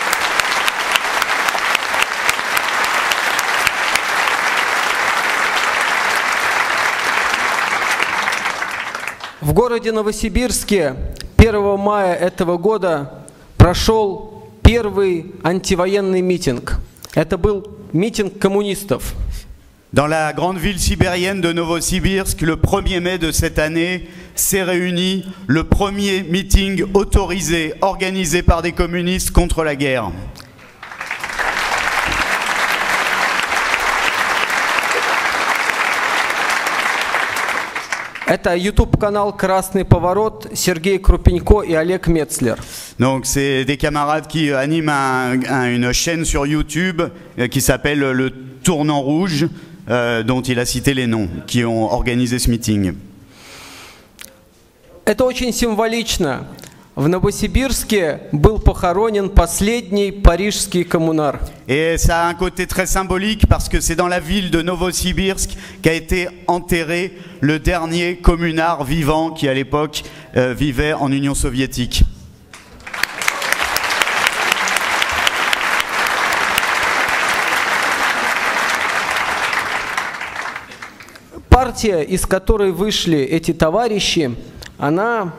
В городе Новосибирске 1 мая этого года прошел первый антивоенный митинг. Это был митинг коммунистов. Dans la grande ville sibérienne de Novosibirsk, le 1er mai de cette année, s'est réuni le premier meeting autorisé, organisé par des communistes contre la guerre. Это YouTube-канал «Красный поворот», Сергей Крупенько и Олег Мецлер. Donc c'est des camarades qui animent une chaîne sur YouTube qui s'appelle Le Tournant Rouge, dont il a cité les noms, qui ont organisé ce meeting. Это очень символично. В Новосибирске был похоронен последний парижский коммунар. Et ça a un côté très symbolique parce que c'est dans la ville de Novosibirsk qu'a été enterré le dernier communard vivant qui à l'époque vivait en Union soviétique. Партия, из которой вышли эти товарищи, она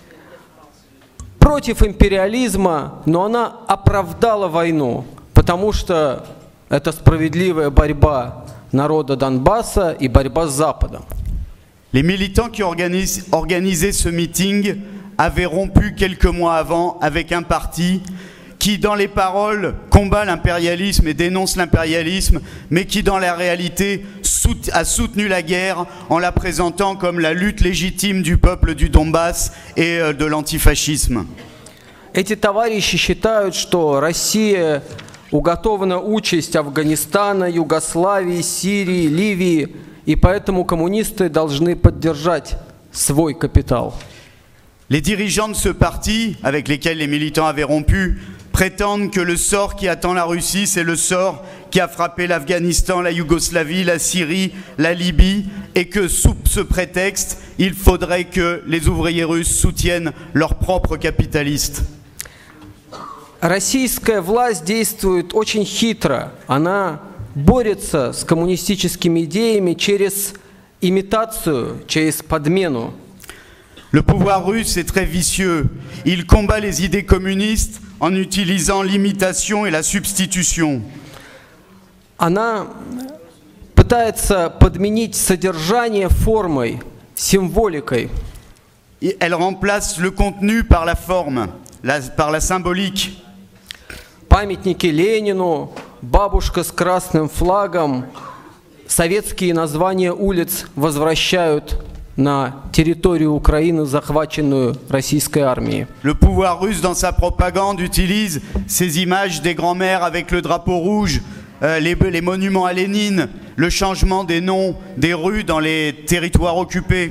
против империализма, но она оправдала войну, потому что это справедливая борьба народа Донбасса и борьба с Западом. Les militants qui organisaient ce meeting avaient rompu quelques mois avant avec un parti qui, dans les paroles, combat l'impérialisme et dénonce l'impérialisme, mais qui, dans la réalité, a soutenu la guerre en la présentant comme la lutte légitime du peuple du Donbass et de l'antifascisme. Эти товарищи считают, что Россия уготована участь Афганистана, Югославии, Сирии, Ливии, и поэтому коммунисты должны поддержать свой капитал. Les dirigeants de ce parti, avec lesquels les militants avaient rompu, prétendent que le sort qui attend la Russie, c'est le sort qui a frappé l'Afghanistan, la Yougoslavie, la Syrie, la Libye, et que sous ce prétexte, il faudrait que les ouvriers russes soutiennent leurs propres capitalistes. Российская власть действует очень хитро. Она борется с коммунистическими идеями через имитацию, через подмену. Le pouvoir russe est très vicieux. Il combat les idées communistes en utilisant l'imitation et la substitution. Она пытается подменить содержание формой, символикой. Elle remplace le contenu par la forme, par la symbolique. Памятники Ленину, бабушка с красным флагом, советские названия улиц возвращают на территорию Украины, захваченную российской армией. Le pouvoir russe, dans sa propagande, utilise ces images des grands-mères avec le drapeau rouge, les monuments à Lénine, le changement des noms des rues dans les territoires occupés.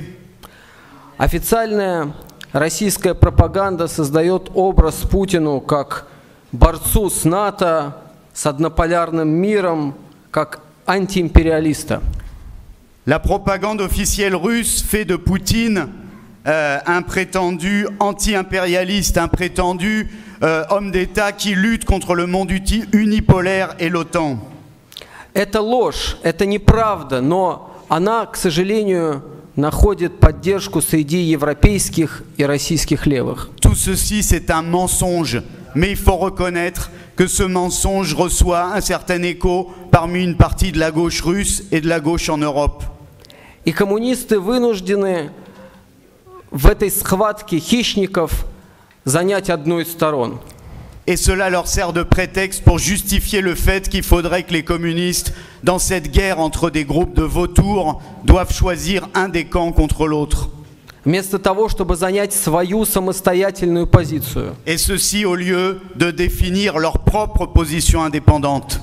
Официальная российская пропаганда создает образ Путину как борцу с НАТО, с однополярным миром, как антиимпериалиста. La propagande officielle russe fait de Poutine un prétendu anti-impérialiste, un prétendu homme d'État qui lutte contre le monde unipolaire et l'OTAN. Это ложь, это неправда, но она, к сожалению, находит поддержку среди европейских и российских левых. Tout ceci, c'est un mensonge, mais il faut reconnaître que ce mensonge reçoit un certain écho parmi une partie de la gauche russe et de la gauche en Europe. И коммунисты вынуждены в этой схватке хищников занять одну из сторон. Et cela leur sert de prétexte pour justifier le fait qu'il faudrait que les communistes, dans cette guerre entre des groupes de vautours, doivent choisir un des camps contre l'autre. Вместо того, чтобы занять свою самостоятельную позицию. Et ceci au lieu de définir leur propre position indépendante.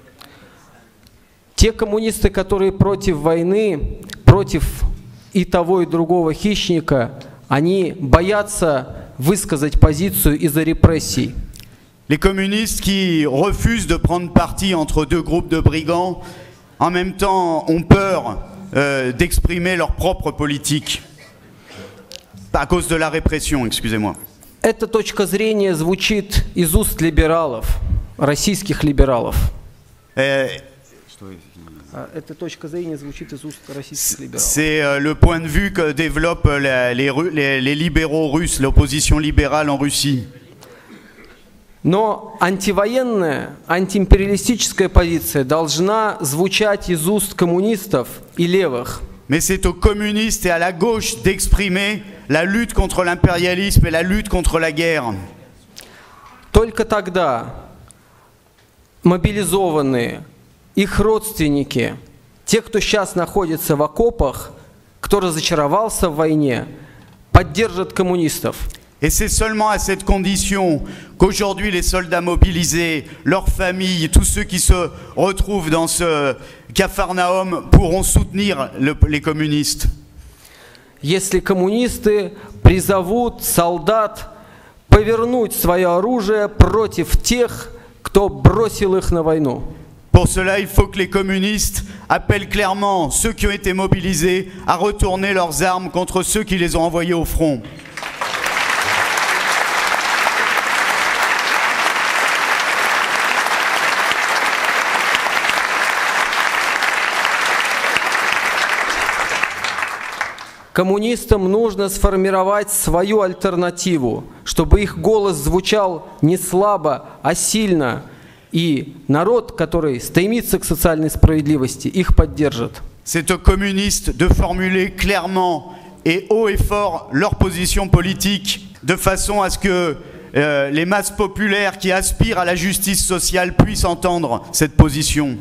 Те коммунисты, которые против войны, против и того, и другого хищника, они боятся высказать позицию из-за репрессий. Les communistes qui refusent de prendre parti entre deux groupes de brigands, en même temps ont peur d'exprimer leur propre politique, à cause de la répression, excusez-moi. Эта точка зрения звучит из уст либералов, российских либералов. Эта точка зрения звучит из уст российских либералов. C'est le point de vue que développent les libéraux russes, l'opposition libérale en Russie. Но антивоенная, антиимпериалистическая позиция должна звучать из уст коммунистов и левых. Mais c'est aux communistes et à la gauche d'exprimer la lutte contre l'impérialisme et la lutte contre la guerre. Только тогда мобилизованные, их родственники, те, кто сейчас находится в окопах, кто разочаровался в войне, поддержат коммунистов. Et c'est seulement à cette condition qu'aujourd'hui les soldats mobilisés, leurs familles, tous ceux qui se retrouvent dans ce capharnaüm pourront soutenir les communistes. Если коммунисты призовут солдат повернуть свое оружие против тех, кто бросил их на войну. Pour cela, il faut que les communistes appellent clairement ceux qui ont été mobilisés à retourner leurs armes contre ceux qui les ont envoyés au front. Коммунистам нужно сформировать свою альтернативу, чтобы их голос звучал не слабо, а сильно, и народ, который стремится к социальной справедливости, их поддержит. C'est aux communistes de formuler clairement et haut et fort leur position politique, de façon à ce que les masses populaires qui aspirent à la justice sociale puissent entendre cette position.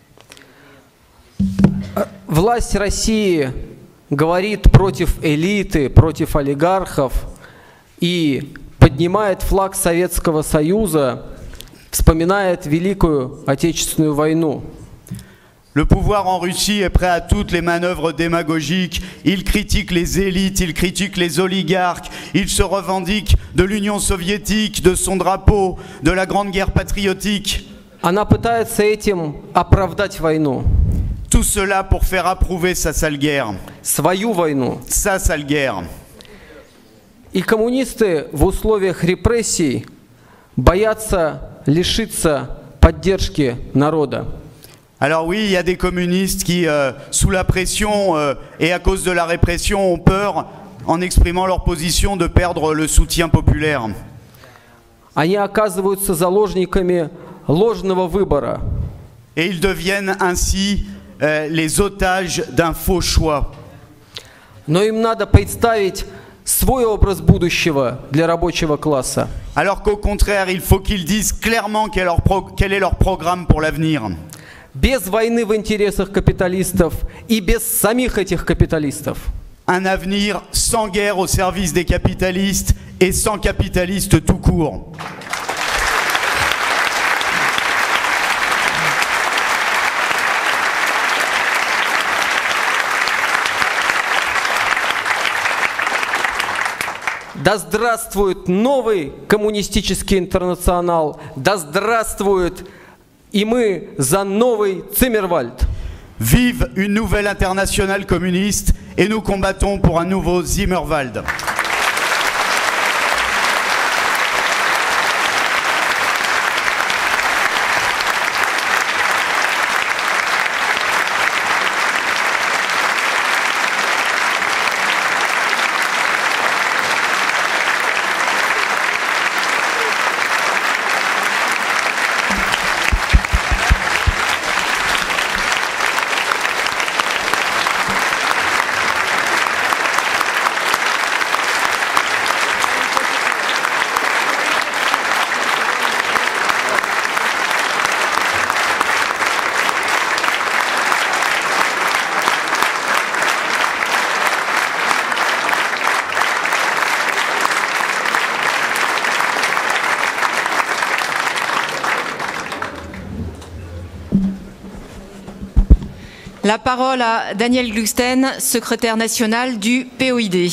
Власть России говорит против элиты, против олигархов и поднимает флаг Советского Союза, вспоминает Великую Отечественную войну. Le pouvoir en Russie est prêt à toutes les manœuvres démagogiques. Il critique les élites, il critique les oligarques, il se revendique de l'Union soviétique, de son drapeau, de la Grande Guerre patriotique. Она пытается этим оправдать войну. Tout cela pour faire approuver sa sale guerre. Свою войну. Sa sale guerre. И коммунисты в условиях репрессий боятся лишиться поддержки народа. Alors oui, il y a des communistes qui, sous la pression et à cause de la répression, ont peur, en exprimant leur position, de perdre le soutien populaire. Они оказываются заложниками ложного выбора. Et ils deviennent ainsi les otages d'un faux choix. Но им надо представить свой образ будущего для рабочего класса. Alors qu'au contraire, il faut qu'ils disent clairement quel est leur programme pour l'avenir. Без войны в интересах капиталистов и без самих этих капиталистов. Un avenir sans guerre au service des capitalistes et sans capitalistes tout court. Да здравствует новый коммунистический интернационал, да здравствует и мы за новый Циммервальд. Vive une nouvelle internationale communiste et nous combattons pour un nouveau Zimmerwald. La parole à Daniel Glucksten, secrétaire national du POID.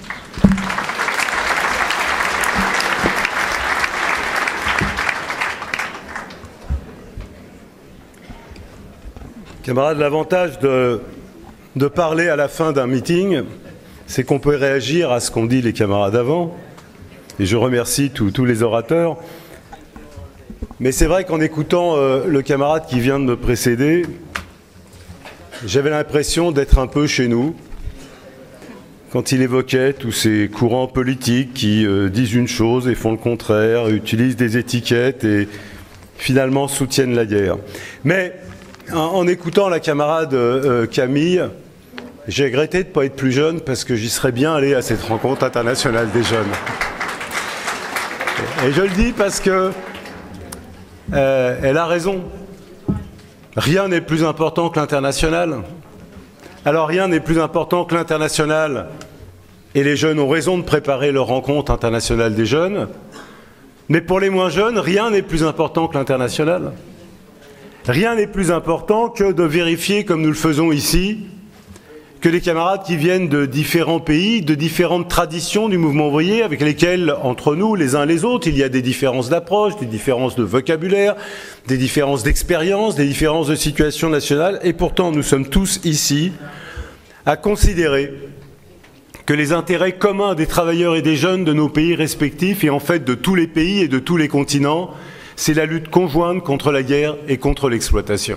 Camarades, l'avantage de parler à la fin d'un meeting, c'est qu'on peut réagir à ce qu'ont dit les camarades avant. Et je remercie tous les orateurs. Mais c'est vrai qu'en écoutant le camarade qui vient de me précéder, j'avais l'impression d'être un peu chez nous, quand il évoquait tous ces courants politiques qui disent une chose et font le contraire, utilisent des étiquettes et finalement soutiennent la guerre. Mais en écoutant la camarade Camille, j'ai regretté de ne pas être plus jeune parce que j'y serais bien allé à cette rencontre internationale des jeunes. Et je le dis parce que elle a raison. Rien n'est plus important que l'international. Alors rien n'est plus important que l'international. Et les jeunes ont raison de préparer leur rencontre internationale des jeunes. Mais pour les moins jeunes, rien n'est plus important que l'international. Rien n'est plus important que de vérifier, comme nous le faisons ici, que les camarades qui viennent de différents pays, de différentes traditions du mouvement ouvrier, avec lesquels, entre nous, les uns les autres, il y a des différences d'approche, des différences de vocabulaire, des différences d'expérience, des différences de situation nationale, et pourtant nous sommes tous ici à considérer que les intérêts communs des travailleurs et des jeunes de nos pays respectifs, et en fait de tous les pays et de tous les continents, c'est la lutte conjointe contre la guerre et contre l'exploitation.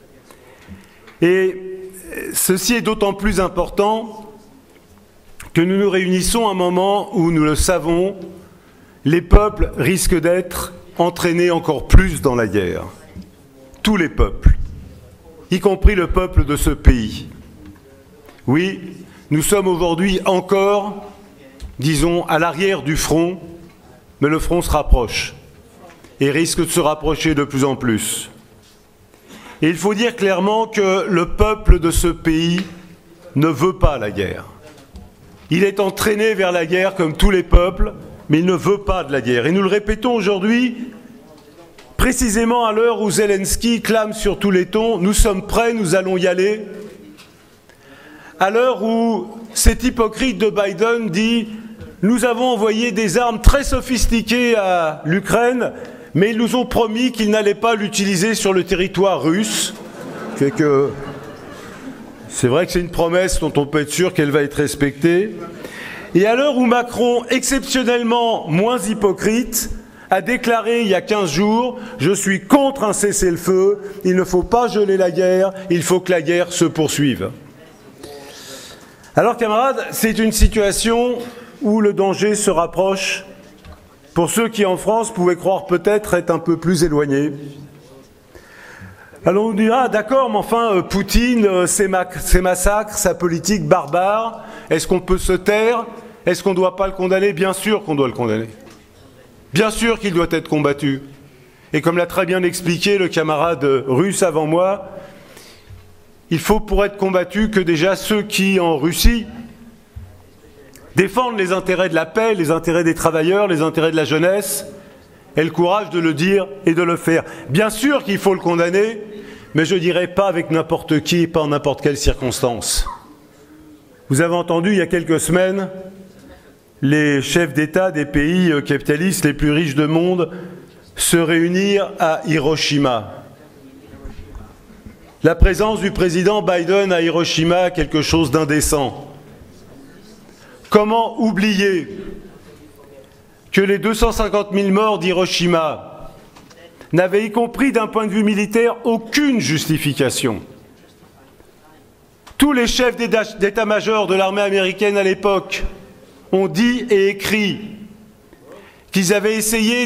Et ceci est d'autant plus important que nous nous réunissons à un moment où, nous le savons, les peuples risquent d'être entraînés encore plus dans la guerre. Tous les peuples, y compris le peuple de ce pays. Oui, nous sommes aujourd'hui encore, disons, à l'arrière du front, mais le front se rapproche et risque de se rapprocher de plus en plus. Et il faut dire clairement que le peuple de ce pays ne veut pas la guerre. Il est entraîné vers la guerre comme tous les peuples, mais il ne veut pas de la guerre. Et nous le répétons aujourd'hui, précisément à l'heure où Zelensky clame sur tous les tons, nous sommes prêts, nous allons y aller. À l'heure où cet hypocrite de Biden dit « Nous avons envoyé des armes très sophistiquées à l'Ukraine, mais ils nous ont promis qu'ils n'allaient pas l'utiliser sur le territoire russe. » Fait que c'est vrai que c'est une promesse dont on peut être sûr qu'elle va être respectée. Et à l'heure où Macron, exceptionnellement moins hypocrite, a déclaré il y a 15 jours « Je suis contre un cessez-le-feu, il ne faut pas geler la guerre, il faut que la guerre se poursuive. » Alors camarades, c'est une situation où le danger se rapproche pour ceux qui en France pouvaient croire peut-être être un peu plus éloignés. Alors on dira, d'accord, mais enfin, Poutine, ses massacres, sa politique barbare, est-ce qu'on peut se taire? Est-ce qu'on ne doit pas le condamner? Bien sûr qu'on doit le condamner. Bien sûr qu'il doit être combattu. Et comme l'a très bien expliqué le camarade russe avant moi, il faut pour être combattu que déjà ceux qui, en Russie, défendent les intérêts de la paix, les intérêts des travailleurs, les intérêts de la jeunesse, aient le courage de le dire et de le faire. Bien sûr qu'il faut le condamner, mais je ne dirais pas avec n'importe qui et pas en n'importe quelle circonstance. Vous avez entendu il y a quelques semaines les chefs d'État des pays capitalistes les plus riches du monde se réunir à Hiroshima. la présence du président Biden à Hiroshima a quelque chose d'indécent. Comment oublier que les 250 000 morts d'Hiroshima n'avaient, y compris d'un point de vue militaire, aucune justification. Tous les chefs d'état-major de l'armée américaine à l'époque ont dit et écrit qu'ils avaient essayé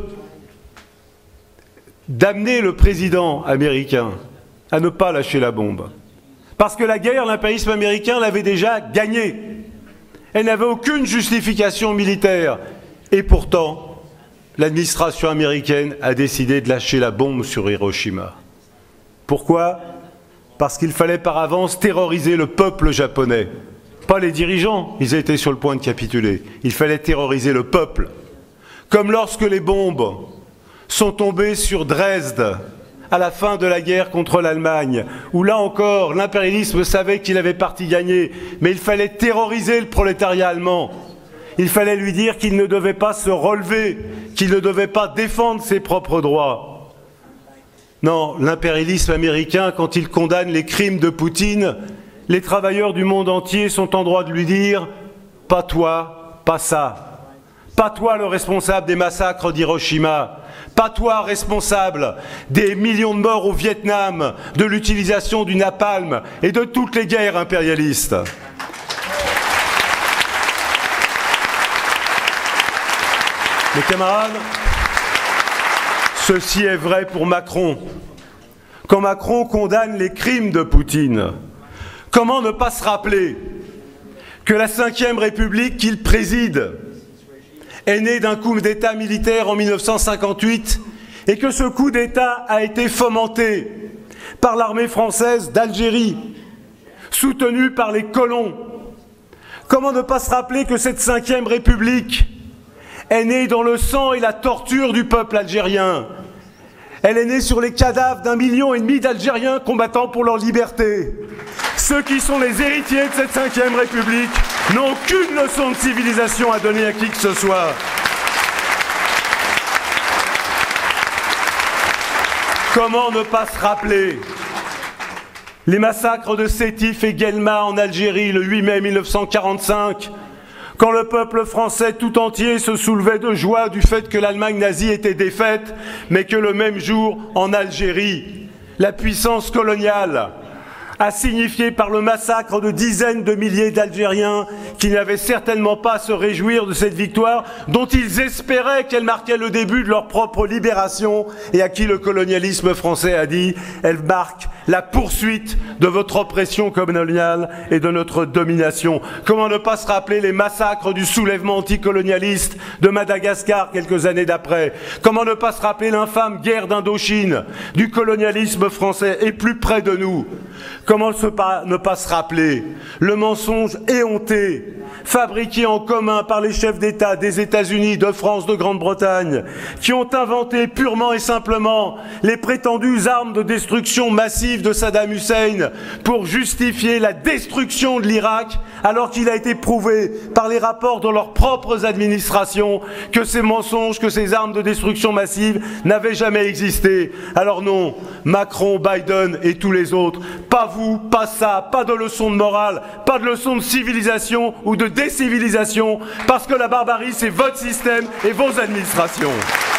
d'amener le président américain à ne pas lâcher la bombe. Parce que la guerre, l'impérialisme américain l'avait déjà gagnée. Elle n'avait aucune justification militaire. Et pourtant, l'administration américaine a décidé de lâcher la bombe sur Hiroshima. Pourquoi? Parce qu'il fallait par avance terroriser le peuple japonais. Pas les dirigeants, ils étaient sur le point de capituler. Il fallait terroriser le peuple. Comme lorsque les bombes sont tombées sur Dresde à la fin de la guerre contre l'Allemagne, où là encore, l'impérialisme savait qu'il avait parti gagner, mais il fallait terroriser le prolétariat allemand. Il fallait lui dire qu'il ne devait pas se relever, qu'il ne devait pas défendre ses propres droits. Non, l'impérialisme américain, quand il condamne les crimes de Poutine, les travailleurs du monde entier sont en droit de lui dire « pas toi, pas ça ». Pas toi le responsable des massacres d'Hiroshima, pas toi responsable des millions de morts au Vietnam, de l'utilisation du napalm et de toutes les guerres impérialistes. Mes camarades, ceci est vrai pour Macron. Quand Macron condamne les crimes de Poutine, comment ne pas se rappeler que la Ve République qu'il préside est née d'un coup d'État militaire en 1958 et que ce coup d'État a été fomenté par l'armée française d'Algérie, soutenue par les colons. Comment ne pas se rappeler que cette Ve République est née dans le sang et la torture du peuple algérien. Elle est née sur les cadavres d'1,5 million d'Algériens combattant pour leur liberté. Ceux qui sont les héritiers de cette Ve République n'ont aucune leçon de civilisation à donner à qui que ce soit. Comment ne pas se rappeler les massacres de Sétif et Guelma en Algérie le 8 mai 1945, quand le peuple français tout entier se soulevait de joie du fait que l'Allemagne nazie était défaite, mais que le même jour, en Algérie, la puissance coloniale a signifié par le massacre de dizaines de milliers d'Algériens qui n'avaient certainement pas à se réjouir de cette victoire dont ils espéraient qu'elle marquait le début de leur propre libération et à qui le colonialisme français a dit « elle marque la poursuite de votre oppression coloniale et de notre domination ». Comment ne pas se rappeler les massacres du soulèvement anticolonialiste de Madagascar quelques années d'après? Comment ne pas se rappeler l'infâme guerre d'Indochine du colonialisme français et plus près de nous? Comment ne pas se rappeler le mensonge éhonté, fabriqué en commun par les chefs d'État des États-Unis, de France, de Grande-Bretagne, qui ont inventé purement et simplement les prétendues armes de destruction massive de Saddam Hussein pour justifier la destruction de l'Irak, alors qu'il a été prouvé par les rapports de leurs propres administrations que ces mensonges, que ces armes de destruction massive n'avaient jamais existé. Alors non, Macron, Biden et tous les autres, pas vous, pas ça, pas de leçon de morale, pas de leçon de civilisation ou de décivilisation, parce que la barbarie, c'est votre système et vos administrations.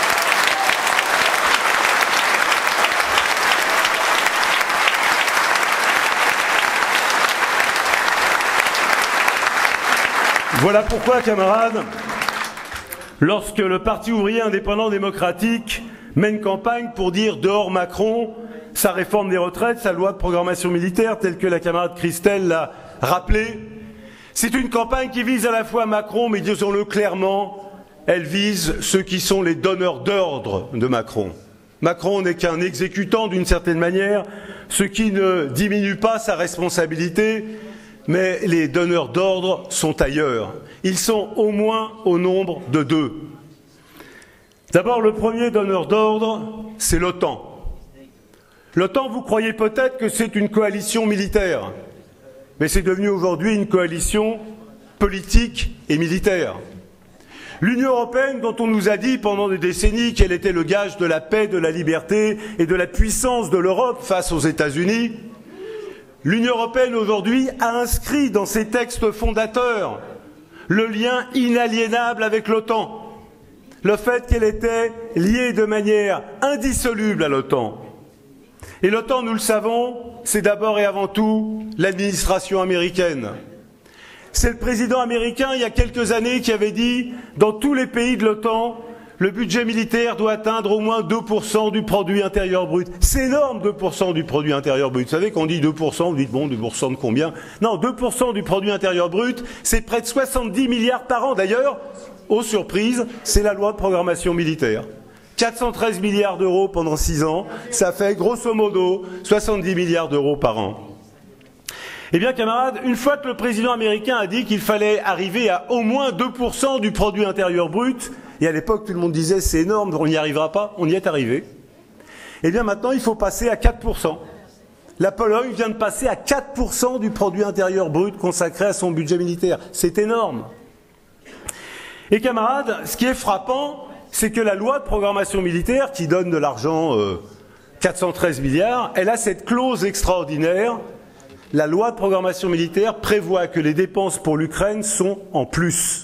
Voilà pourquoi, camarades, lorsque le Parti ouvrier indépendant démocratique mène campagne pour dire dehors Macron, sa réforme des retraites, sa loi de programmation militaire, telle que la camarade Christelle l'a rappelé, c'est une campagne qui vise à la fois Macron, mais disons-le clairement, elle vise ceux qui sont les donneurs d'ordre de Macron. Macron n'est qu'un exécutant d'une certaine manière, ce qui ne diminue pas sa responsabilité, mais les donneurs d'ordre sont ailleurs. Ils sont au moins au nombre de 2. D'abord, le premier donneur d'ordre, c'est l'OTAN. L'OTAN, vous croyez peut-être que c'est une coalition militaire, mais c'est devenu aujourd'hui une coalition politique et militaire. L'Union européenne, dont on nous a dit pendant des décennies qu'elle était le gage de la paix, de la liberté et de la puissance de l'Europe face aux États-Unis, l'Union européenne aujourd'hui a inscrit dans ses textes fondateurs le lien inaliénable avec l'OTAN, le fait qu'elle était liée de manière indissoluble à l'OTAN. Et l'OTAN, nous le savons, c'est d'abord et avant tout l'administration américaine. C'est le président américain, il y a quelques années, qui avait dit « Dans tous les pays de l'OTAN, le budget militaire doit atteindre au moins 2% du produit intérieur brut. » C'est énorme, 2% du produit intérieur brut. Vous savez qu'on dit 2%, vous dites « Bon, 2% de combien ?» Non, 2% du produit intérieur brut, c'est près de 70 milliards par an. D'ailleurs, aux surprises, c'est la loi de programmation militaire. 413 milliards d'euros pendant 6 ans, ça fait grosso modo 70 milliards d'euros par an. Eh bien, camarades, une fois que le président américain a dit qu'il fallait arriver à au moins 2% du produit intérieur brut, et à l'époque tout le monde disait c'est énorme, on n'y arrivera pas, on y est arrivé. Eh bien maintenant il faut passer à 4%. La Pologne vient de passer à 4% du produit intérieur brut consacré à son budget militaire. C'est énorme. Et camarades, ce qui est frappant, c'est que la loi de programmation militaire, qui donne de l'argent, 413 milliards, elle a cette clause extraordinaire. La loi de programmation militaire prévoit que les dépenses pour l'Ukraine sont en plus.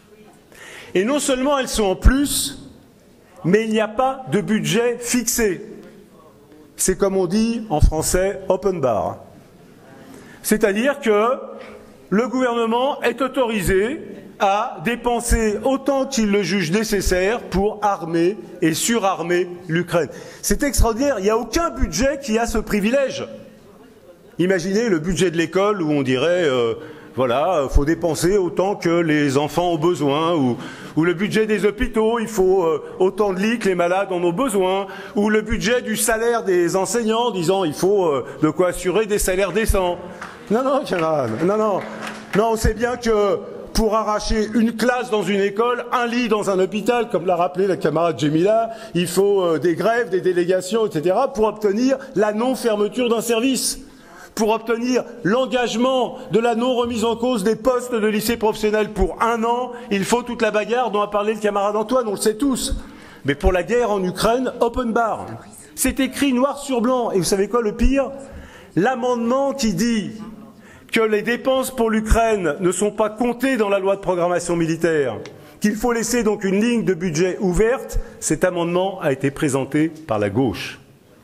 Et non seulement elles sont en plus, mais il n'y a pas de budget fixé. C'est comme on dit en français, open bar. C'est-à-dire que le gouvernement est autorisé à dépenser autant qu'il le juge nécessaire pour armer et surarmer l'Ukraine. C'est extraordinaire, il n'y a aucun budget qui a ce privilège. Imaginez le budget de l'école où on dirait voilà, il faut dépenser autant que les enfants ont besoin, ou le budget des hôpitaux, il faut autant de lits que les malades en ont besoin, ou le budget du salaire des enseignants, disant il faut de quoi assurer des salaires décents. Non, non, camarades, non, non. Non, on sait bien que pour arracher une classe dans une école, un lit dans un hôpital, comme l'a rappelé la camarade Jemila, il faut des grèves, des délégations, etc., pour obtenir la non-fermeture d'un service, pour obtenir l'engagement de la non-remise en cause des postes de lycée professionnel pour 1 an, il faut toute la bagarre dont a parlé le camarade Antoine, on le sait tous. Mais pour la guerre en Ukraine, open bar. C'est écrit noir sur blanc. Et vous savez quoi le pire? L'amendement qui dit que les dépenses pour l'Ukraine ne sont pas comptées dans la loi de programmation militaire, qu'il faut laisser donc une ligne de budget ouverte, cet amendement a été présenté par la gauche.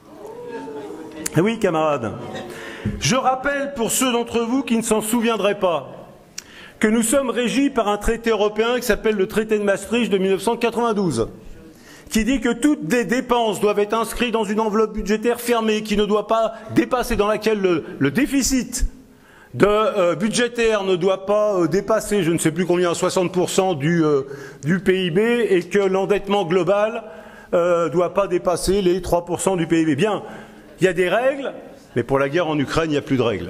Et oui, camarades. Je rappelle pour ceux d'entre vous qui ne s'en souviendraient pas que nous sommes régis par un traité européen qui s'appelle le traité de Maastricht de 1992, qui dit que toutes les dépenses doivent être inscrites dans une enveloppe budgétaire fermée, qui ne doit pas dépasser, dans laquelle le déficit budgétaire ne doit pas dépasser, je ne sais plus combien, 60% du PIB, et que l'endettement global ne doit pas dépasser les 3% du PIB. Bien, il y a des règles. Mais pour la guerre en Ukraine, il n'y a plus de règles.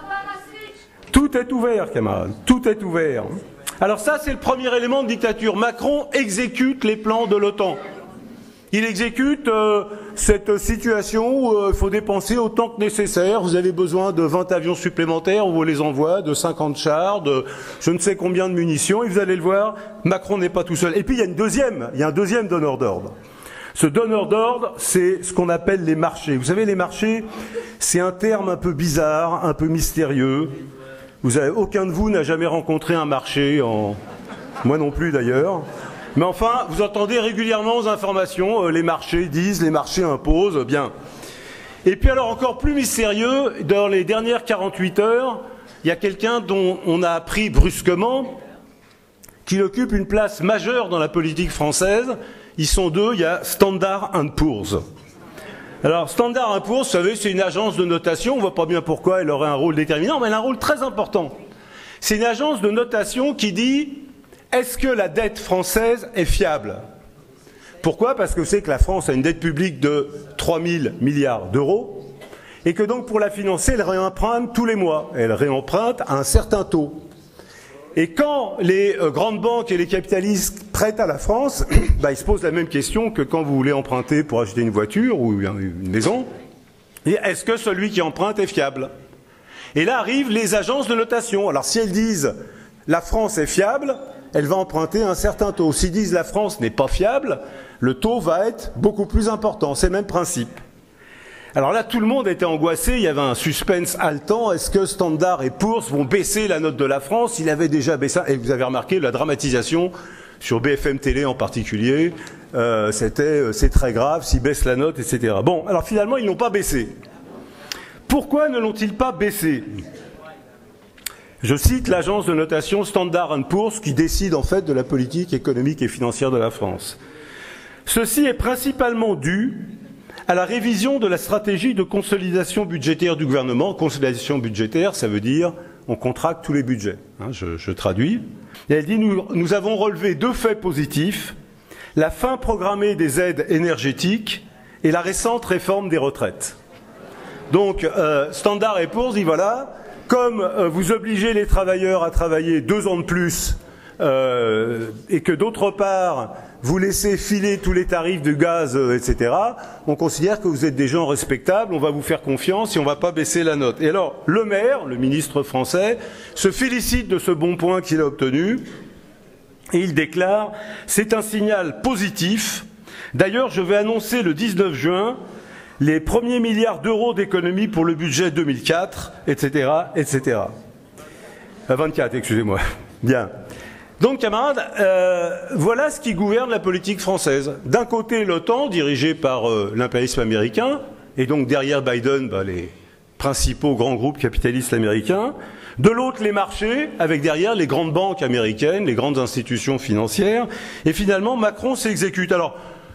Tout est ouvert, camarades. Tout est ouvert. Alors ça, c'est le premier élément de dictature. Macron exécute les plans de l'OTAN. Il exécute cette situation où il faut dépenser autant que nécessaire. Vous avez besoin de 20 avions supplémentaires, on vous les envoie, de 50 chars, de je ne sais combien de munitions. Et vous allez le voir, Macron n'est pas tout seul. Et puis il y a un deuxième donneur d'ordre. Ce donneur d'ordre, c'est ce qu'on appelle les marchés. Vous savez, les marchés, c'est un terme un peu bizarre, un peu mystérieux. Aucun de vous n'a jamais rencontré un marché, moi non plus d'ailleurs. Mais enfin, vous entendez régulièrement aux informations, les marchés disent, les marchés imposent, bien. Et puis alors encore plus mystérieux, dans les dernières 48 heures, il y a quelqu'un dont on a appris brusquement qu'il occupe une place majeure dans la politique française. Ils sont deux, il y a Standard & Poor's. Alors Standard & Poor's, vous savez, c'est une agence de notation, on ne voit pas bien pourquoi elle aurait un rôle déterminant, mais elle a un rôle très important. C'est une agence de notation qui dit « Est-ce que la dette française est fiable ?» Pourquoi? Parce que c'est que la France a une dette publique de 3 000 milliards d'euros et que donc pour la financer, elle réemprunte tous les mois. Elle réemprunte à un certain taux. Et quand les grandes banques et les capitalistes prêtent à la France, ils se posent la même question que quand vous voulez emprunter pour acheter une voiture ou une maison. Est-ce que celui qui emprunte est fiable? Et là arrivent les agences de notation. Alors si elles disent la France est fiable, elle va emprunter un certain taux. S'ils disent la France n'est pas fiable, le taux va être beaucoup plus important. C'est le même principe. Alors là, tout le monde était angoissé, il y avait un suspense haletant. Est-ce que Standard et Poor's vont baisser la note de la France? Il avait déjà baissé, et vous avez remarqué la dramatisation sur BFM Télé en particulier. C'est très grave, s'ils baissent la note, etc. Bon, alors finalement, ils n'ont pas baissé. Pourquoi ne l'ont-ils pas baissé? Je cite l'agence de notation Standard & Poor's qui décide en fait de la politique économique et financière de la France. Ceci est principalement dû à la révision de la stratégie de consolidation budgétaire du gouvernement. Consolidation budgétaire, ça veut dire on contracte tous les budgets. Je traduis. Et elle dit nous avons relevé 2 faits positifs, la fin programmée des aides énergétiques et la récente réforme des retraites. Donc Standard & Poor's dit voilà, comme vous obligez les travailleurs à travailler 2 ans de plus et que d'autre part vous laissez filer tous les tarifs de gaz, etc., on considère que vous êtes des gens respectables, on va vous faire confiance et on ne va pas baisser la note. Et alors, le maire, le ministre français, se félicite de ce bon point qu'il a obtenu et il déclare « C'est un signal positif. D'ailleurs, je vais annoncer le 19 juin les premiers milliards d'euros d'économies pour le budget 2004, etc., etc. 24, excusez-moi. Bien. Donc, camarades, voilà ce qui gouverne la politique française. D'un côté, l'OTAN, dirigée par l'impérialisme américain, et donc derrière Biden, les principaux grands groupes capitalistes américains. De l'autre, les marchés, avec derrière les grandes banques américaines, les grandes institutions financières. Et finalement, Macron s'exécute. Alors,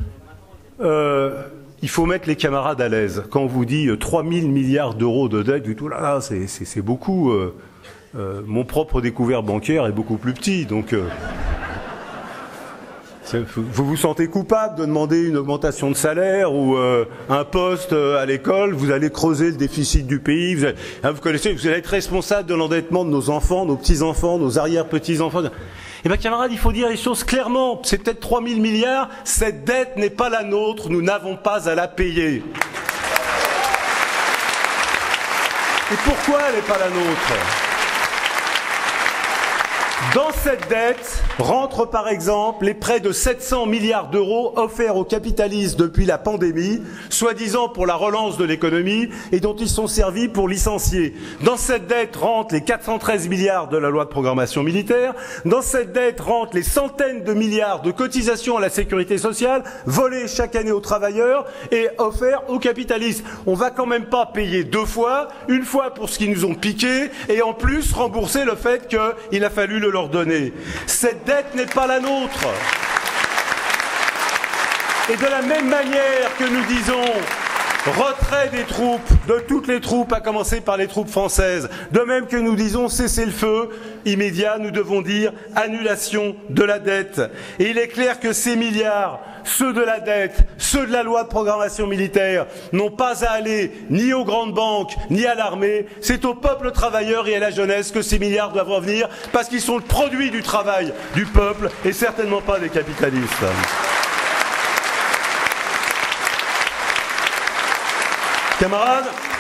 il faut mettre les camarades à l'aise. Quand on vous dit 3 000 milliards d'euros de dette, du tout, là, c'est beaucoup. Mon propre découvert bancaire est beaucoup plus petit, donc vous vous sentez coupable de demander une augmentation de salaire ou un poste à l'école, vous allez creuser le déficit du pays, vous connaissez, vous allez être responsable de l'endettement de nos enfants, nos petits-enfants, nos arrière-petits-enfants. Eh bien, camarades, il faut dire les choses clairement. C'est peut-être 3 000 milliards, cette dette n'est pas la nôtre, nous n'avons pas à la payer. Et pourquoi elle n'est pas la nôtre ? Dans cette dette rentrent par exemple les près de 700 milliards d'euros offerts aux capitalistes depuis la pandémie, soi-disant pour la relance de l'économie et dont ils sont servis pour licencier. Dans cette dette rentrent les 413 milliards de la loi de programmation militaire. Dans cette dette rentrent les centaines de milliards de cotisations à la sécurité sociale volées chaque année aux travailleurs et offerts aux capitalistes. On va quand même pas payer 2 fois, une fois pour ce qu'ils nous ont piqué et en plus rembourser le fait qu'il a fallu le leur donner. Cette dette n'est pas la nôtre. Et de la même manière que nous disons retrait des troupes, de toutes les troupes, à commencer par les troupes françaises, de même que nous disons cessez-le-feu immédiat, nous devons dire annulation de la dette. Et il est clair que ces milliards, ceux de la dette, ceux de la loi de programmation militaire, n'ont pas à aller ni aux grandes banques, ni à l'armée. C'est au peuple travailleur et à la jeunesse que ces milliards doivent revenir, parce qu'ils sont le produit du travail du peuple et certainement pas des capitalistes. Camarades,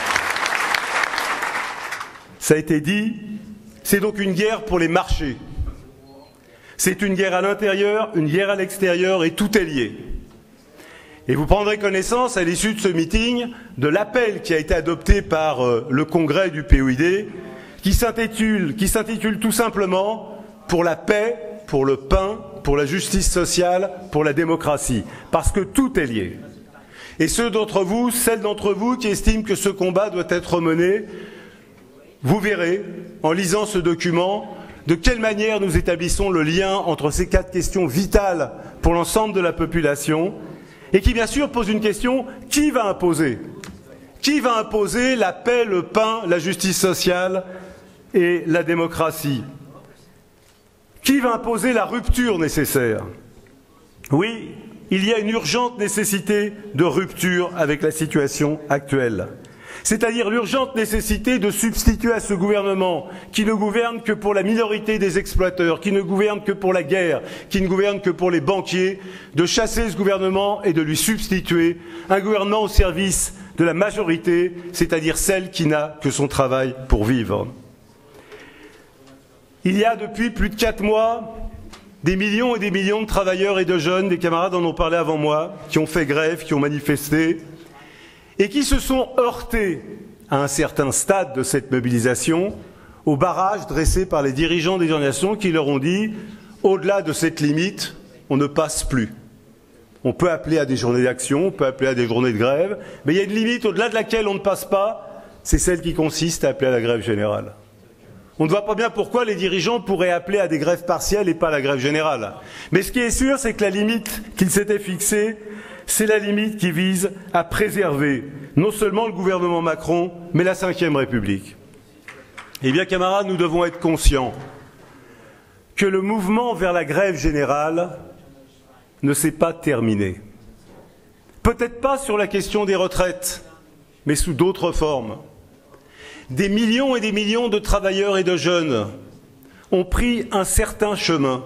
ça a été dit, c'est donc une guerre pour les marchés. C'est une guerre à l'intérieur, une guerre à l'extérieur et tout est lié. Et vous prendrez connaissance à l'issue de ce meeting de l'appel qui a été adopté par le congrès du POID qui s'intitule tout simplement « Pour la paix, pour le pain, pour la justice sociale, pour la démocratie ». Parce que tout est lié. Et celles d'entre vous qui estiment que ce combat doit être mené, vous verrez, en lisant ce document, de quelle manière nous établissons le lien entre ces 4 questions vitales pour l'ensemble de la population, et qui bien sûr pose une question, qui va imposer ? Qui va imposer la paix, le pain, la justice sociale et la démocratie ? Qui va imposer la rupture nécessaire ? Oui, il y a une urgente nécessité de rupture avec la situation actuelle. C'est-à-dire l'urgente nécessité de substituer à ce gouvernement qui ne gouverne que pour la minorité des exploiteurs, qui ne gouverne que pour la guerre, qui ne gouverne que pour les banquiers, de chasser ce gouvernement et de lui substituer un gouvernement au service de la majorité, c'est-à-dire celle qui n'a que son travail pour vivre. Il y a depuis plus de 4 mois des millions et des millions de travailleurs et de jeunes, des camarades en ont parlé avant moi, qui ont fait grève, qui ont manifesté, et qui se sont heurtés à un certain stade de cette mobilisation au barrage dressé par les dirigeants des organisations qui leur ont dit « au-delà de cette limite, on ne passe plus ». On peut appeler à des journées d'action, on peut appeler à des journées de grève, mais il y a une limite au-delà de laquelle on ne passe pas, c'est celle qui consiste à appeler à la grève générale. On ne voit pas bien pourquoi les dirigeants pourraient appeler à des grèves partielles et pas à la grève générale. Mais ce qui est sûr, c'est que la limite qu'ils s'étaient fixée, c'est la limite qui vise à préserver non seulement le gouvernement Macron, mais la Ve République. Eh bien, camarades, nous devons être conscients que le mouvement vers la grève générale ne s'est pas terminé. Peut-être pas sur la question des retraites, mais sous d'autres formes. Des millions et des millions de travailleurs et de jeunes ont pris un certain chemin,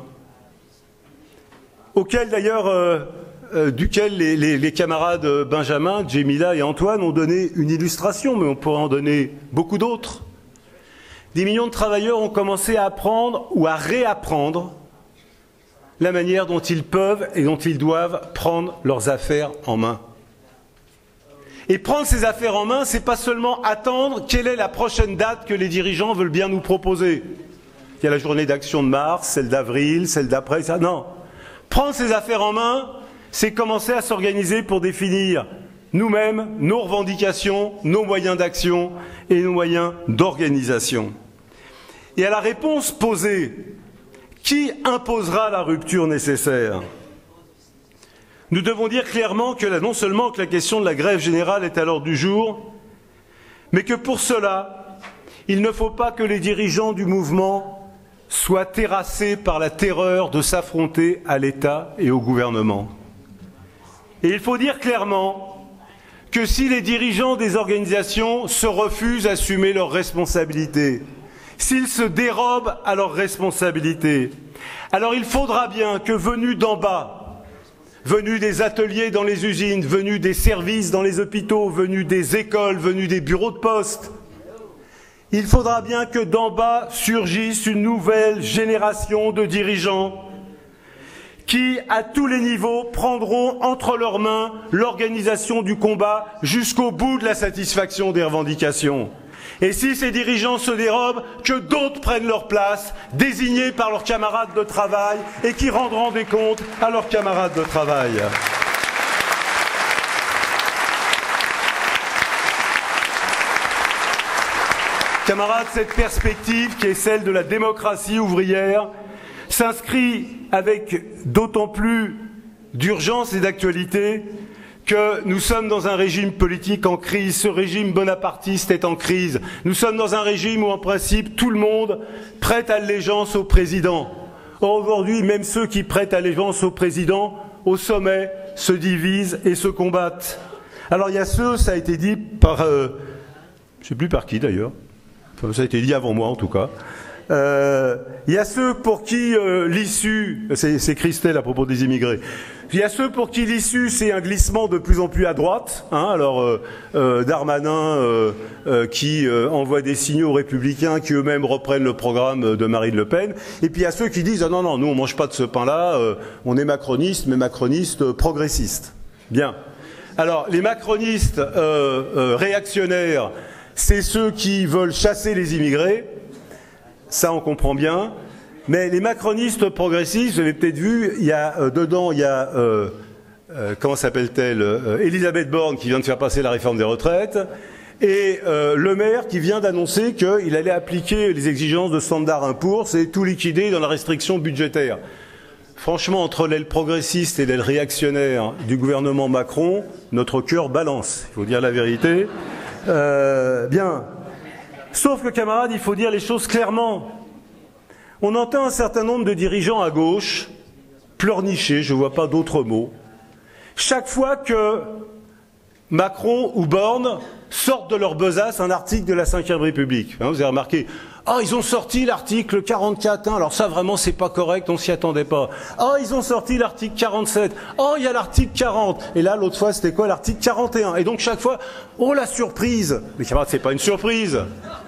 auquel d'ailleurs duquel les camarades Benjamin, Djemila et Antoine ont donné une illustration, mais on pourrait en donner beaucoup d'autres. Des millions de travailleurs ont commencé à apprendre ou à réapprendre la manière dont ils peuvent et dont ils doivent prendre leurs affaires en main. Et prendre ces affaires en main, c'est pas seulement attendre quelle est la prochaine date que les dirigeants veulent bien nous proposer. Il y a la journée d'action de mars, celle d'avril, celle d'après, ça. Non. Prendre ces affaires en main, c'est commencer à s'organiser pour définir nous-mêmes nos revendications, nos moyens d'action et nos moyens d'organisation. Et à la réponse posée, qui imposera la rupture nécessaire? Nous devons dire clairement que non seulement que la question de la grève générale est à l'ordre du jour, mais que pour cela, il ne faut pas que les dirigeants du mouvement soient terrassés par la terreur de s'affronter à l'État et au gouvernement. Et il faut dire clairement que si les dirigeants des organisations se refusent à assumer leurs responsabilités, s'ils se dérobent à leurs responsabilités, alors il faudra bien que venus d'en bas, venus des ateliers dans les usines, venus des services dans les hôpitaux, venus des écoles, venus des bureaux de poste, il faudra bien que d'en bas surgisse une nouvelle génération de dirigeants qui, à tous les niveaux, prendront entre leurs mains l'organisation du combat jusqu'au bout de la satisfaction des revendications. Et si ces dirigeants se dérobent, que d'autres prennent leur place, désignés par leurs camarades de travail et qui rendront des comptes à leurs camarades de travail. Camarades, cette perspective qui est celle de la démocratie ouvrière s'inscrit avec d'autant plus d'urgence et d'actualité que nous sommes dans un régime politique en crise, ce régime bonapartiste est en crise. Nous sommes dans un régime où, en principe, tout le monde prête allégeance au président. Or, aujourd'hui, même ceux qui prêtent allégeance au président, au sommet, se divisent et se combattent. Alors, il y a ceux, ça a été dit par... je ne sais plus par qui, d'ailleurs. Enfin, ça a été dit avant moi, en tout cas. Il y a ceux pour qui l'issue... C'est Christelle à propos des immigrés. Il y a ceux pour qui l'issue, c'est un glissement de plus en plus à droite. Alors, Darmanin qui envoie des signaux républicains qui eux-mêmes reprennent le programme de Marine Le Pen. Et puis il y a ceux qui disent « Ah non, non, nous on mange pas de ce pain-là, on est macroniste, mais macroniste progressiste. » Bien. Alors, les macronistes réactionnaires, c'est ceux qui veulent chasser les immigrés. Ça, on comprend bien. Mais les macronistes progressistes, vous avez peut-être vu, il y a dedans, il y a comment s'appelle-t-elle, Elisabeth Borne qui vient de faire passer la réforme des retraites, et Le Maire qui vient d'annoncer qu'il allait appliquer les exigences de Standard & Poor's et tout liquider dans la restriction budgétaire. Franchement, entre l'aile progressiste et l'aile réactionnaire du gouvernement Macron, notre cœur balance, il faut dire la vérité. Bien. Sauf que, camarades, il faut dire les choses clairement. On entend un certain nombre de dirigeants à gauche pleurnicher, je ne vois pas d'autres mots, chaque fois que Macron ou Borne sortent de leur besace un article de la Ve République. Vous avez remarqué, ils ont sorti l'article 44.1, alors ça vraiment c'est pas correct, on s'y attendait pas. Ils ont sorti l'article 47, il y a l'article 40, et là l'autre fois c'était quoi, l'article 41. Et donc chaque fois, la surprise. Mais camarades, c'est pas une surprise.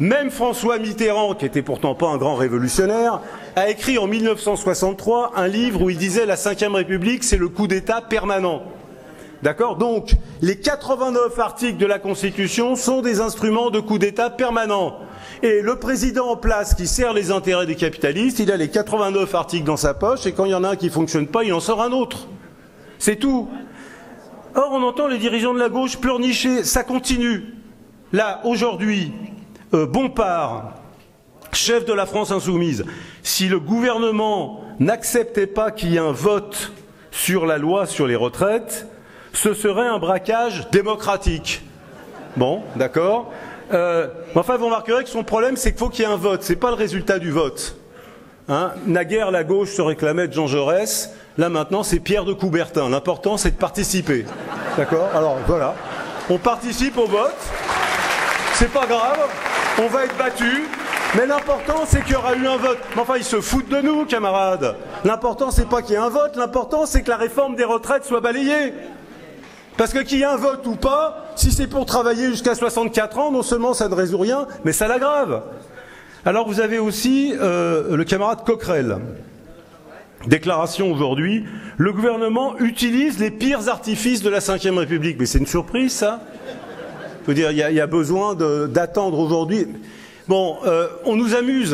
Même François Mitterrand, qui était pourtant pas un grand révolutionnaire, a écrit en 1963 un livre où il disait la Ve République, c'est le coup d'État permanent. D'accord? Donc, les 89 articles de la Constitution sont des instruments de coup d'État permanent. Et le président en place qui sert les intérêts des capitalistes, il a les 89 articles dans sa poche, et quand il y en a un qui ne fonctionne pas, il en sort un autre. C'est tout. Or, on entend les dirigeants de la gauche pleurnicher, ça continue. Là, aujourd'hui, Bompard, chef de la France Insoumise, si le gouvernement n'acceptait pas qu'il y ait un vote sur la loi sur les retraites, ce serait un braquage démocratique. Bon, d'accord. Enfin, vous remarquerez que son problème, c'est qu'il faut qu'il y ait un vote. C'est pas le résultat du vote. Hein, naguère, la gauche se réclamait de Jean Jaurès. Là, maintenant, c'est Pierre de Coubertin. L'important, c'est de participer. D'accord? Alors, voilà. On participe au vote. C'est pas grave. On va être battu. Mais l'important, c'est qu'il y aura eu un vote. Mais enfin, ils se foutent de nous, camarades. L'important, c'est pas qu'il y ait un vote. L'important, c'est que la réforme des retraites soit balayée. Parce que qu'il y ait un vote ou pas, si c'est pour travailler jusqu'à 64 ans, non seulement ça ne résout rien, mais ça l'aggrave. Alors vous avez aussi le camarade Coquerel. Déclaration aujourd'hui, le gouvernement utilise les pires artifices de la Ve République. Mais c'est une surprise, ça? Je veux dire, il y a besoin d'attendre aujourd'hui. Bon, on nous amuse.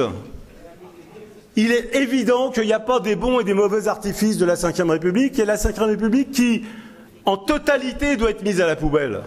Il est évident qu'il n'y a pas des bons et des mauvais artifices de la Ve République. Il y a la Ve République qui, en totalité, doit être mise à la poubelle.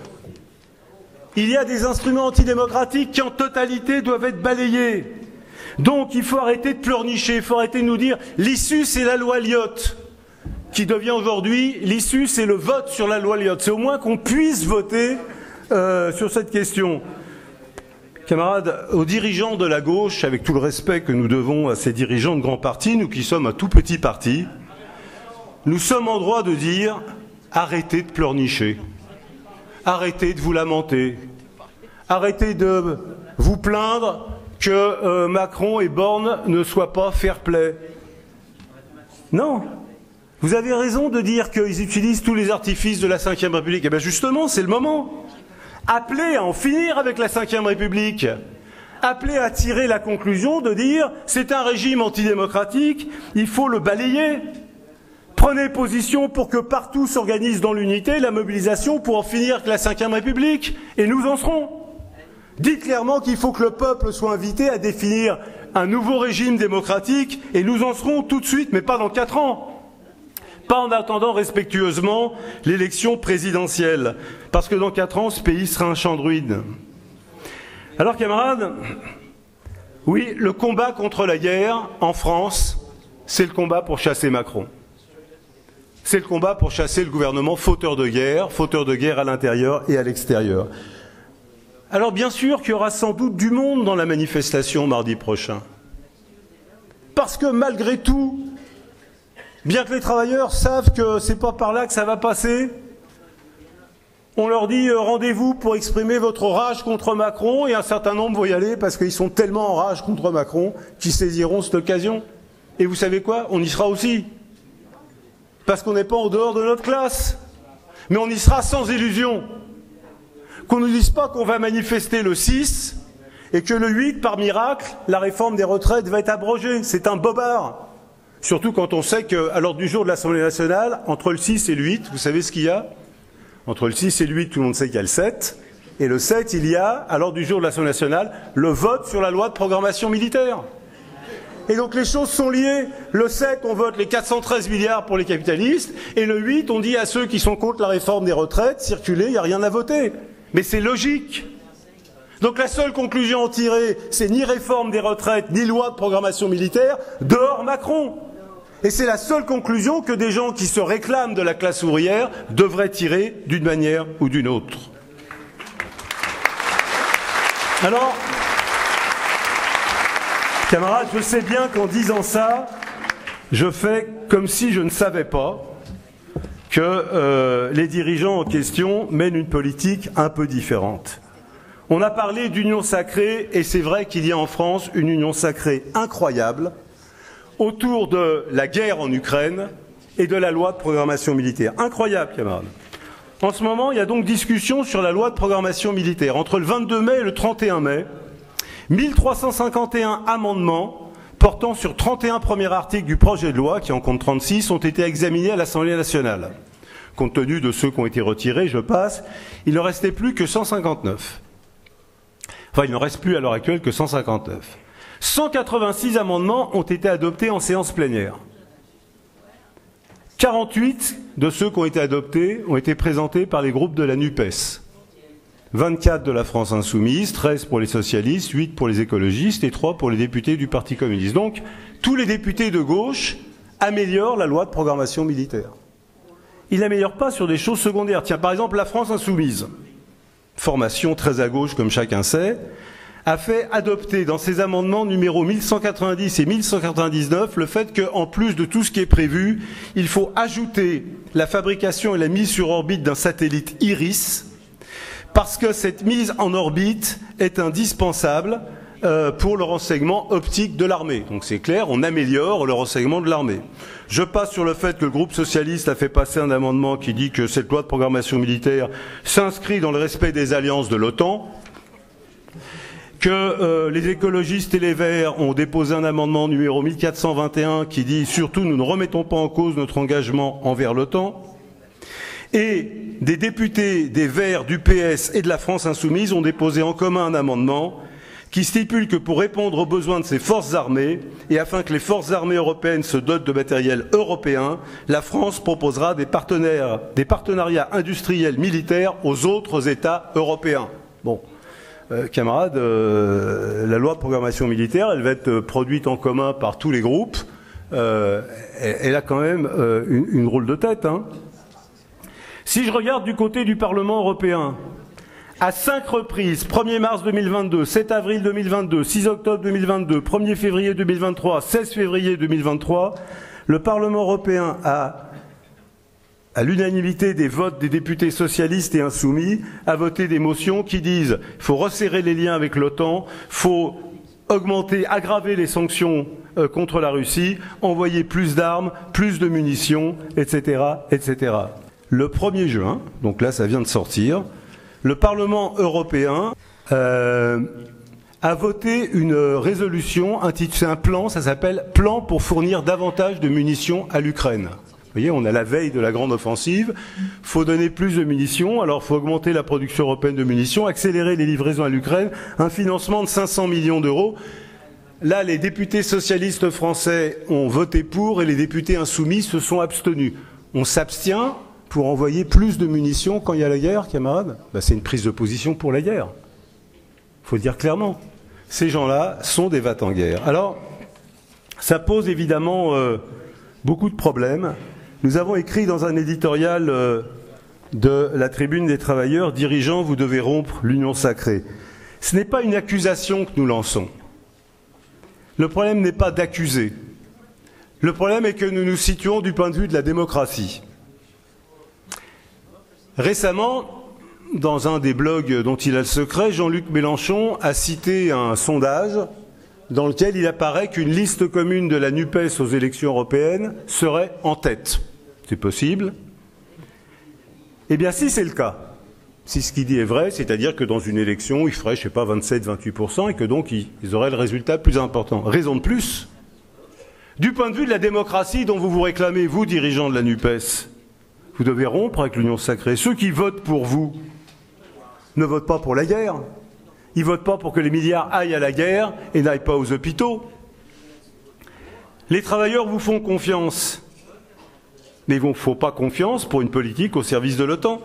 Il y a des instruments antidémocratiques qui, en totalité, doivent être balayés. Donc, il faut arrêter de pleurnicher, il faut arrêter de nous dire l'issue, c'est la loi Lyotte, qui devient aujourd'hui l'issue, c'est le vote sur la loi Lyotte. C'est au moins qu'on puisse voter sur cette question. Camarades, aux dirigeants de la gauche, avec tout le respect que nous devons à ces dirigeants de grands partis, nous qui sommes un tout petit parti, nous sommes en droit de dire arrêtez de pleurnicher, arrêtez de vous lamenter, arrêtez de vous plaindre que Macron et Borne ne soient pas fair-play. Non, vous avez raison de dire qu'ils utilisent tous les artifices de la Ve République. Eh bien justement, c'est le moment. Appelez à en finir avec la Ve République. Appelez à tirer la conclusion de dire c'est un régime antidémocratique, il faut le balayer. Prenez position pour que partout s'organise dans l'unité la mobilisation pour en finir avec la Ve République, et nous en serons. Dites clairement qu'il faut que le peuple soit invité à définir un nouveau régime démocratique, et nous en serons tout de suite, mais pas dans 4 ans. Pas en attendant respectueusement l'élection présidentielle, parce que dans 4 ans, ce pays sera un champ de ruines. Alors, camarades, oui, le combat contre la guerre en France, c'est le combat pour chasser Macron. C'est le combat pour chasser le gouvernement fauteur de guerre à l'intérieur et à l'extérieur. Alors bien sûr qu'il y aura sans doute du monde dans la manifestation mardi prochain. Parce que malgré tout, bien que les travailleurs savent que c'est pas par là que ça va passer, on leur dit rendez-vous pour exprimer votre rage contre Macron, et un certain nombre vont y aller parce qu'ils sont tellement en rage contre Macron qu'ils saisiront cette occasion. Et vous savez quoi? On y sera aussi. Parce qu'on n'est pas en dehors de notre classe. Mais on y sera sans illusion. Qu'on ne nous dise pas qu'on va manifester le 6 et que le 8, par miracle, la réforme des retraites va être abrogée. C'est un bobard. Surtout quand on sait qu'à l'ordre du jour de l'Assemblée nationale, entre le 6 et le 8, vous savez ce qu'il y a? Entre le 6 et le 8, tout le monde sait qu'il y a le 7. Et le 7, il y a, à l'ordre du jour de l'Assemblée nationale, le vote sur la loi de programmation militaire. Et donc les choses sont liées. Le 7, on vote les 413 milliards pour les capitalistes. Et le 8, on dit à ceux qui sont contre la réforme des retraites, circulez, il n'y a rien à voter. Mais c'est logique. Donc la seule conclusion à en tirer, c'est ni réforme des retraites, ni loi de programmation militaire, dehors Macron. Et c'est la seule conclusion que des gens qui se réclament de la classe ouvrière devraient tirer d'une manière ou d'une autre. Alors, camarades, je sais bien qu'en disant ça, je fais comme si je ne savais pas que les dirigeants en question mènent une politique un peu différente. On a parlé d'union sacrée, et c'est vrai qu'il y a en France une union sacrée incroyable autour de la guerre en Ukraine et de la loi de programmation militaire. Incroyable, camarades. En ce moment, il y a donc discussion sur la loi de programmation militaire. Entre le 22 mai et le 31 mai, 1351 amendements portant sur 31 premiers articles du projet de loi, qui en compte 36, ont été examinés à l'Assemblée nationale. Compte tenu de ceux qui ont été retirés, je passe, il ne restait plus que 159. Enfin, il n'en reste plus à l'heure actuelle que 159. 186 amendements ont été adoptés en séance plénière. 48 de ceux qui ont été adoptés ont été présentés par les groupes de la NUPES. 24 de la France Insoumise, 13 pour les socialistes, 8 pour les écologistes et 3 pour les députés du Parti communiste. Donc, tous les députés de gauche améliorent la loi de programmation militaire. Ils ne l'améliorent pas sur des choses secondaires. Tiens, par exemple, la France Insoumise, formation très à gauche comme chacun sait, a fait adopter dans ses amendements numéros 1190 et 1199 le fait qu'en plus de tout ce qui est prévu, il faut ajouter la fabrication et la mise sur orbite d'un satellite IRIS, parce que cette mise en orbite est indispensable pour le renseignement optique de l'armée. Donc c'est clair, on améliore le renseignement de l'armée. Je passe sur le fait que le groupe socialiste a fait passer un amendement qui dit que cette loi de programmation militaire s'inscrit dans le respect des alliances de l'OTAN, que les écologistes et les Verts ont déposé un amendement numéro 1421 qui dit surtout nous ne remettons pas en cause notre engagement envers l'OTAN, et des députés des Verts, du PS et de la France Insoumise ont déposé en commun un amendement qui stipule que pour répondre aux besoins de ces forces armées et afin que les forces armées européennes se dotent de matériel européen, la France proposera des partenariats industriels militaires aux autres États européens. Bon. Camarades, la loi de programmation militaire, elle va être produite en commun par tous les groupes. Elle a quand même une drôle de tête. Hein. Si je regarde du côté du Parlement européen, à 5 reprises, 1er mars 2022, 7 avril 2022, 6 octobre 2022, 1er février 2023, 16 février 2023, le Parlement européen à l'unanimité des votes des députés socialistes et insoumis, a voté des motions qui disent qu'il faut resserrer les liens avec l'OTAN, il faut aggraver les sanctions contre la Russie, envoyer plus d'armes, plus de munitions, etc., etc. Le 1er juin, donc là ça vient de sortir, le Parlement européen a voté une résolution intitulée un plan, ça s'appelle « Plan pour fournir davantage de munitions à l'Ukraine ». Vous voyez, on est à la veille de la grande offensive, il faut donner plus de munitions, alors il faut augmenter la production européenne de munitions, accélérer les livraisons à l'Ukraine, un financement de 500 millions d'euros. Là, les députés socialistes français ont voté pour et les députés insoumis se sont abstenus. On s'abstient pour envoyer plus de munitions quand il y a la guerre, camarades? C'est une prise de position pour la guerre. Il faut le dire clairement. Ces gens-là sont des va-t-en-guerre. Alors, ça pose évidemment beaucoup de problèmes. Nous avons écrit dans un éditorial de la Tribune des Travailleurs, « Dirigeants, vous devez rompre l'union sacrée ». Ce n'est pas une accusation que nous lançons. Le problème n'est pas d'accuser. Le problème est que nous nous situons du point de vue de la démocratie. Récemment, dans un des blogs dont il a le secret, Jean-Luc Mélenchon a cité un sondage dans lequel il apparaît qu'une liste commune de la NUPES aux élections européennes serait en tête. C'est possible? Eh bien, si c'est le cas, si ce qu'il dit est vrai, c'est-à-dire que dans une élection, il ferait, je ne sais pas, 27-28% et que donc ils auraient le résultat plus important. Raison de plus, du point de vue de la démocratie dont vous vous réclamez, vous, dirigeants de la NUPES, vous devez rompre avec l'union sacrée. Ceux qui votent pour vous ne votent pas pour la guerre. Ils ne votent pas pour que les milliards aillent à la guerre et n'aillent pas aux hôpitaux. Les travailleurs vous font confiance. Mais il ne faut pas confiance pour une politique au service de l'OTAN.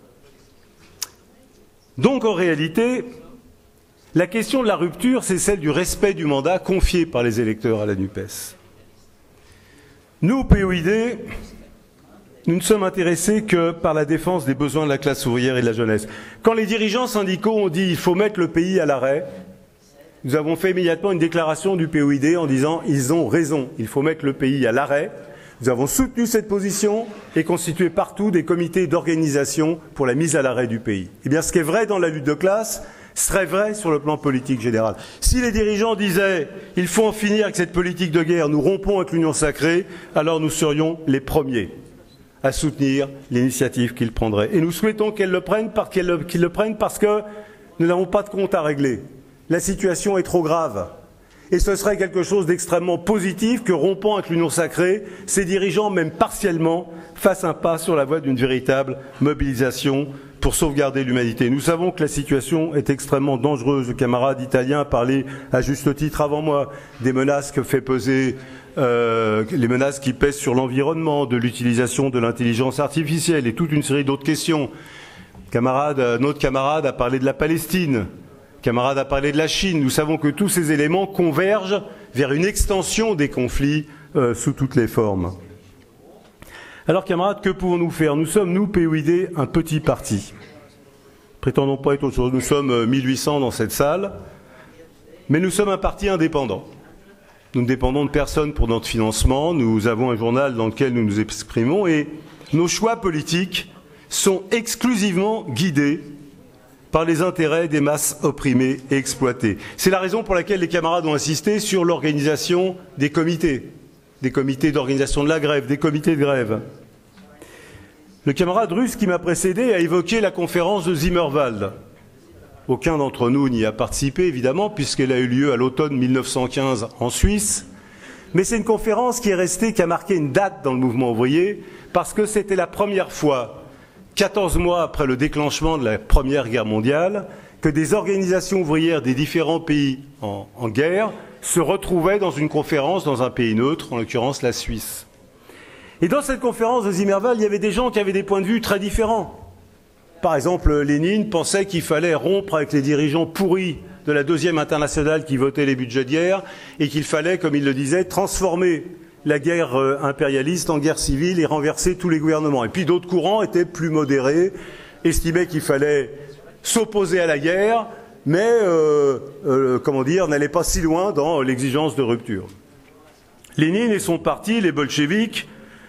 Donc en réalité, la question de la rupture, c'est celle du respect du mandat confié par les électeurs à la NUPES. Nous, au POID, nous ne sommes intéressés que par la défense des besoins de la classe ouvrière et de la jeunesse. Quand les dirigeants syndicaux ont dit qu'il faut mettre le pays à l'arrêt, nous avons fait immédiatement une déclaration du POID en disant ils ont raison, il faut mettre le pays à l'arrêt. Nous avons soutenu cette position et constitué partout des comités d'organisation pour la mise à l'arrêt du pays. Eh bien, ce qui est vrai dans la lutte de classe serait vrai sur le plan politique général. Si les dirigeants disaient « il faut en finir avec cette politique de guerre, nous rompons avec l'union sacrée », alors nous serions les premiers à soutenir l'initiative qu'ils prendraient. Et nous souhaitons qu'ils le prennent parce que nous n'avons pas de compte à régler. La situation est trop grave. Et ce serait quelque chose d'extrêmement positif que, rompant avec l'Union sacrée, ces dirigeants, même partiellement, fassent un pas sur la voie d'une véritable mobilisation pour sauvegarder l'humanité. Nous savons que la situation est extrêmement dangereuse. Le camarade italien a parlé à juste titre avant moi des menaces que fait peser les menaces qui pèsent sur l'environnement, de l'utilisation de l'intelligence artificielle et toute une série d'autres questions. Notre camarade a parlé de la Palestine. Camarade a parlé de la Chine. Nous savons que tous ces éléments convergent vers une extension des conflits sous toutes les formes. Alors, camarades, que pouvons-nous faire? Nous sommes, nous, POID, un petit parti. Prétendons pas être autre chose. Nous sommes 1800 dans cette salle, mais nous sommes un parti indépendant. Nous ne dépendons de personne pour notre financement. Nous avons un journal dans lequel nous nous exprimons et nos choix politiques sont exclusivement guidés par les intérêts des masses opprimées et exploitées. C'est la raison pour laquelle les camarades ont insisté sur l'organisation des comités d'organisation de la grève, des comités de grève. Le camarade russe qui m'a précédé a évoqué la conférence de Zimmerwald. Aucun d'entre nous n'y a participé, évidemment, puisqu'elle a eu lieu à l'automne 1915 en Suisse. Mais c'est une conférence qui a marqué une date dans le mouvement ouvrier, parce que c'était la première fois 14 mois après le déclenchement de la Première Guerre mondiale, que des organisations ouvrières des différents pays en guerre se retrouvaient dans une conférence dans un pays neutre, en l'occurrence la Suisse. Et dans cette conférence de Zimmerwald, il y avait des gens qui avaient des points de vue très différents. Par exemple, Lénine pensait qu'il fallait rompre avec les dirigeants pourris de la Deuxième Internationale qui votaient les budgets de guerre et qu'il fallait, comme il le disait, transformer la guerre impérialiste en guerre civile et renverser tous les gouvernements. Et puis d'autres courants étaient plus modérés, estimaient qu'il fallait s'opposer à la guerre, mais n'allaient pas si loin dans l'exigence de rupture. Lénine et son parti, les bolcheviks,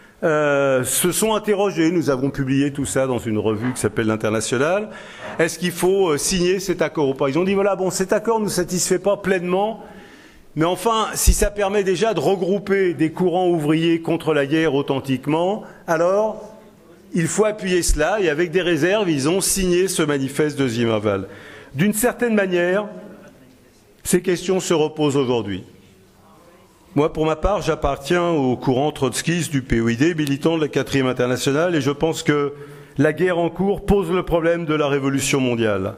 se sont interrogés. Nous avons publié tout ça dans une revue qui s'appelle l'Internationale. Est-ce qu'il faut signer cet accord ou pas? Ils ont dit voilà, bon, cet accord ne nous satisfait pas pleinement. Mais enfin, si ça permet déjà de regrouper des courants ouvriers contre la guerre authentiquement, alors il faut appuyer cela et avec des réserves, ils ont signé ce manifeste de Zimmerwald. D'une certaine manière, ces questions se reposent aujourd'hui. Moi, pour ma part, j'appartiens au courant trotskiste du POID, militant de la 4e internationale, et je pense que la guerre en cours pose le problème de la révolution mondiale.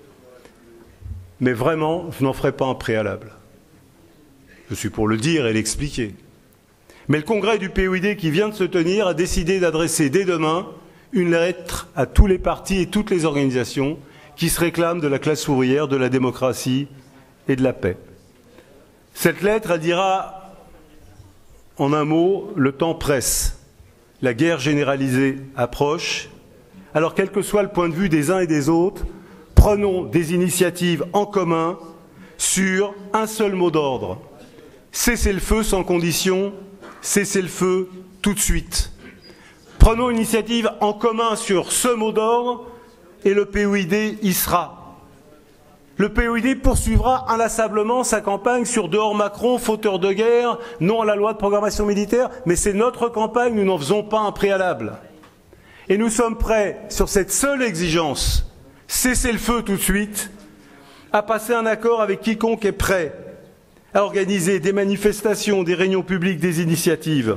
Mais vraiment, je n'en ferai pas un préalable. Je suis pour le dire et l'expliquer. Mais le congrès du POID qui vient de se tenir a décidé d'adresser dès demain une lettre à tous les partis et toutes les organisations qui se réclament de la classe ouvrière, de la démocratie et de la paix. Cette lettre, elle dira en un mot, le temps presse. La guerre généralisée approche. Alors, quel que soit le point de vue des uns et des autres, prenons des initiatives en commun sur un seul mot d'ordre. Cessez le feu sans condition, cessez le feu tout de suite. Prenons une initiative en commun sur ce mot d'ordre et le POID y sera. Le POID poursuivra inlassablement sa campagne sur dehors Macron, fauteur de guerre, non à la loi de programmation militaire, mais c'est notre campagne, nous n'en faisons pas un préalable. Et nous sommes prêts, sur cette seule exigence, cessez le feu tout de suite, à passer un accord avec quiconque est prêt à organiser des manifestations, des réunions publiques, des initiatives.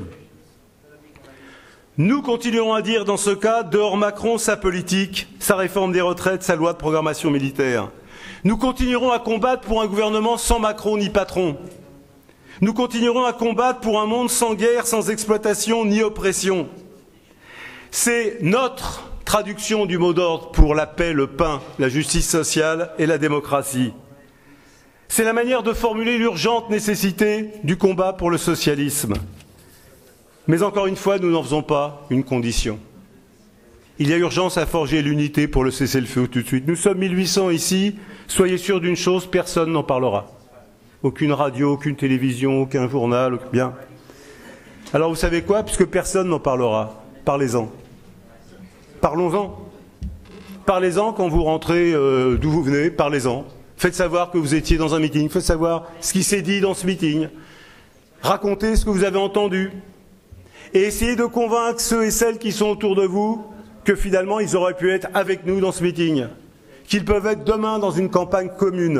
Nous continuerons à dire dans ce cas, dehors Macron, sa politique, sa réforme des retraites, sa loi de programmation militaire. Nous continuerons à combattre pour un gouvernement sans Macron ni patron. Nous continuerons à combattre pour un monde sans guerre, sans exploitation ni oppression. C'est notre traduction du mot d'ordre pour la paix, le pain, la justice sociale et la démocratie. C'est la manière de formuler l'urgente nécessité du combat pour le socialisme. Mais encore une fois, nous n'en faisons pas une condition. Il y a urgence à forger l'unité pour le cessez-le-feu tout de suite. Nous sommes 1800 ici, soyez sûrs d'une chose, personne n'en parlera. Aucune radio, aucune télévision, aucun journal, bien. Alors vous savez quoi? Puisque personne n'en parlera, parlez-en. Parlons-en. Parlez-en quand vous rentrez d'où vous venez, parlez-en. Faites savoir que vous étiez dans un meeting, faites savoir ce qui s'est dit dans ce meeting. Racontez ce que vous avez entendu. Et essayez de convaincre ceux et celles qui sont autour de vous que finalement ils auraient pu être avec nous dans ce meeting. Qu'ils peuvent être demain dans une campagne commune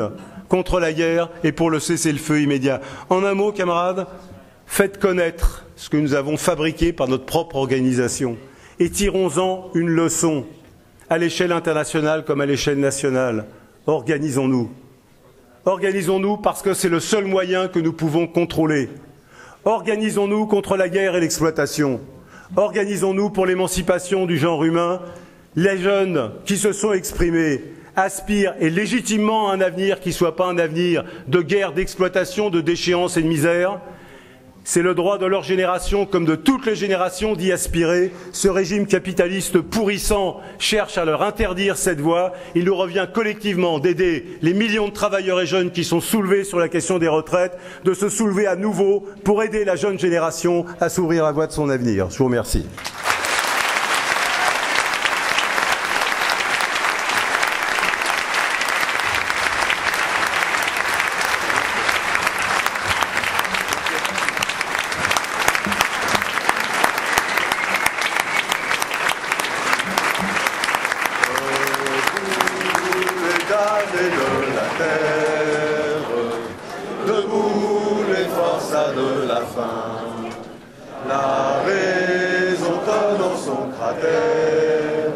contre la guerre et pour le cessez-le-feu immédiat. En un mot, camarades, faites connaître ce que nous avons fabriqué par notre propre organisation et tirons-en une leçon à l'échelle internationale comme à l'échelle nationale. Organisons-nous. Organisons-nous parce que c'est le seul moyen que nous pouvons contrôler. Organisons-nous contre la guerre et l'exploitation. Organisons-nous pour l'émancipation du genre humain. Les jeunes qui se sont exprimés aspirent et légitimement à un avenir qui ne soit pas un avenir de guerre, d'exploitation, de déchéance et de misère. C'est le droit de leur génération, comme de toutes les générations, d'y aspirer. Ce régime capitaliste pourrissant cherche à leur interdire cette voie. Il nous revient collectivement d'aider les millions de travailleurs et jeunes qui sont soulevés sur la question des retraites, de se soulever à nouveau pour aider la jeune génération à s'ouvrir la voie de son avenir. Je vous remercie.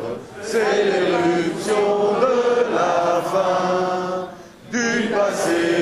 C'est l'éruption de la fin du passé.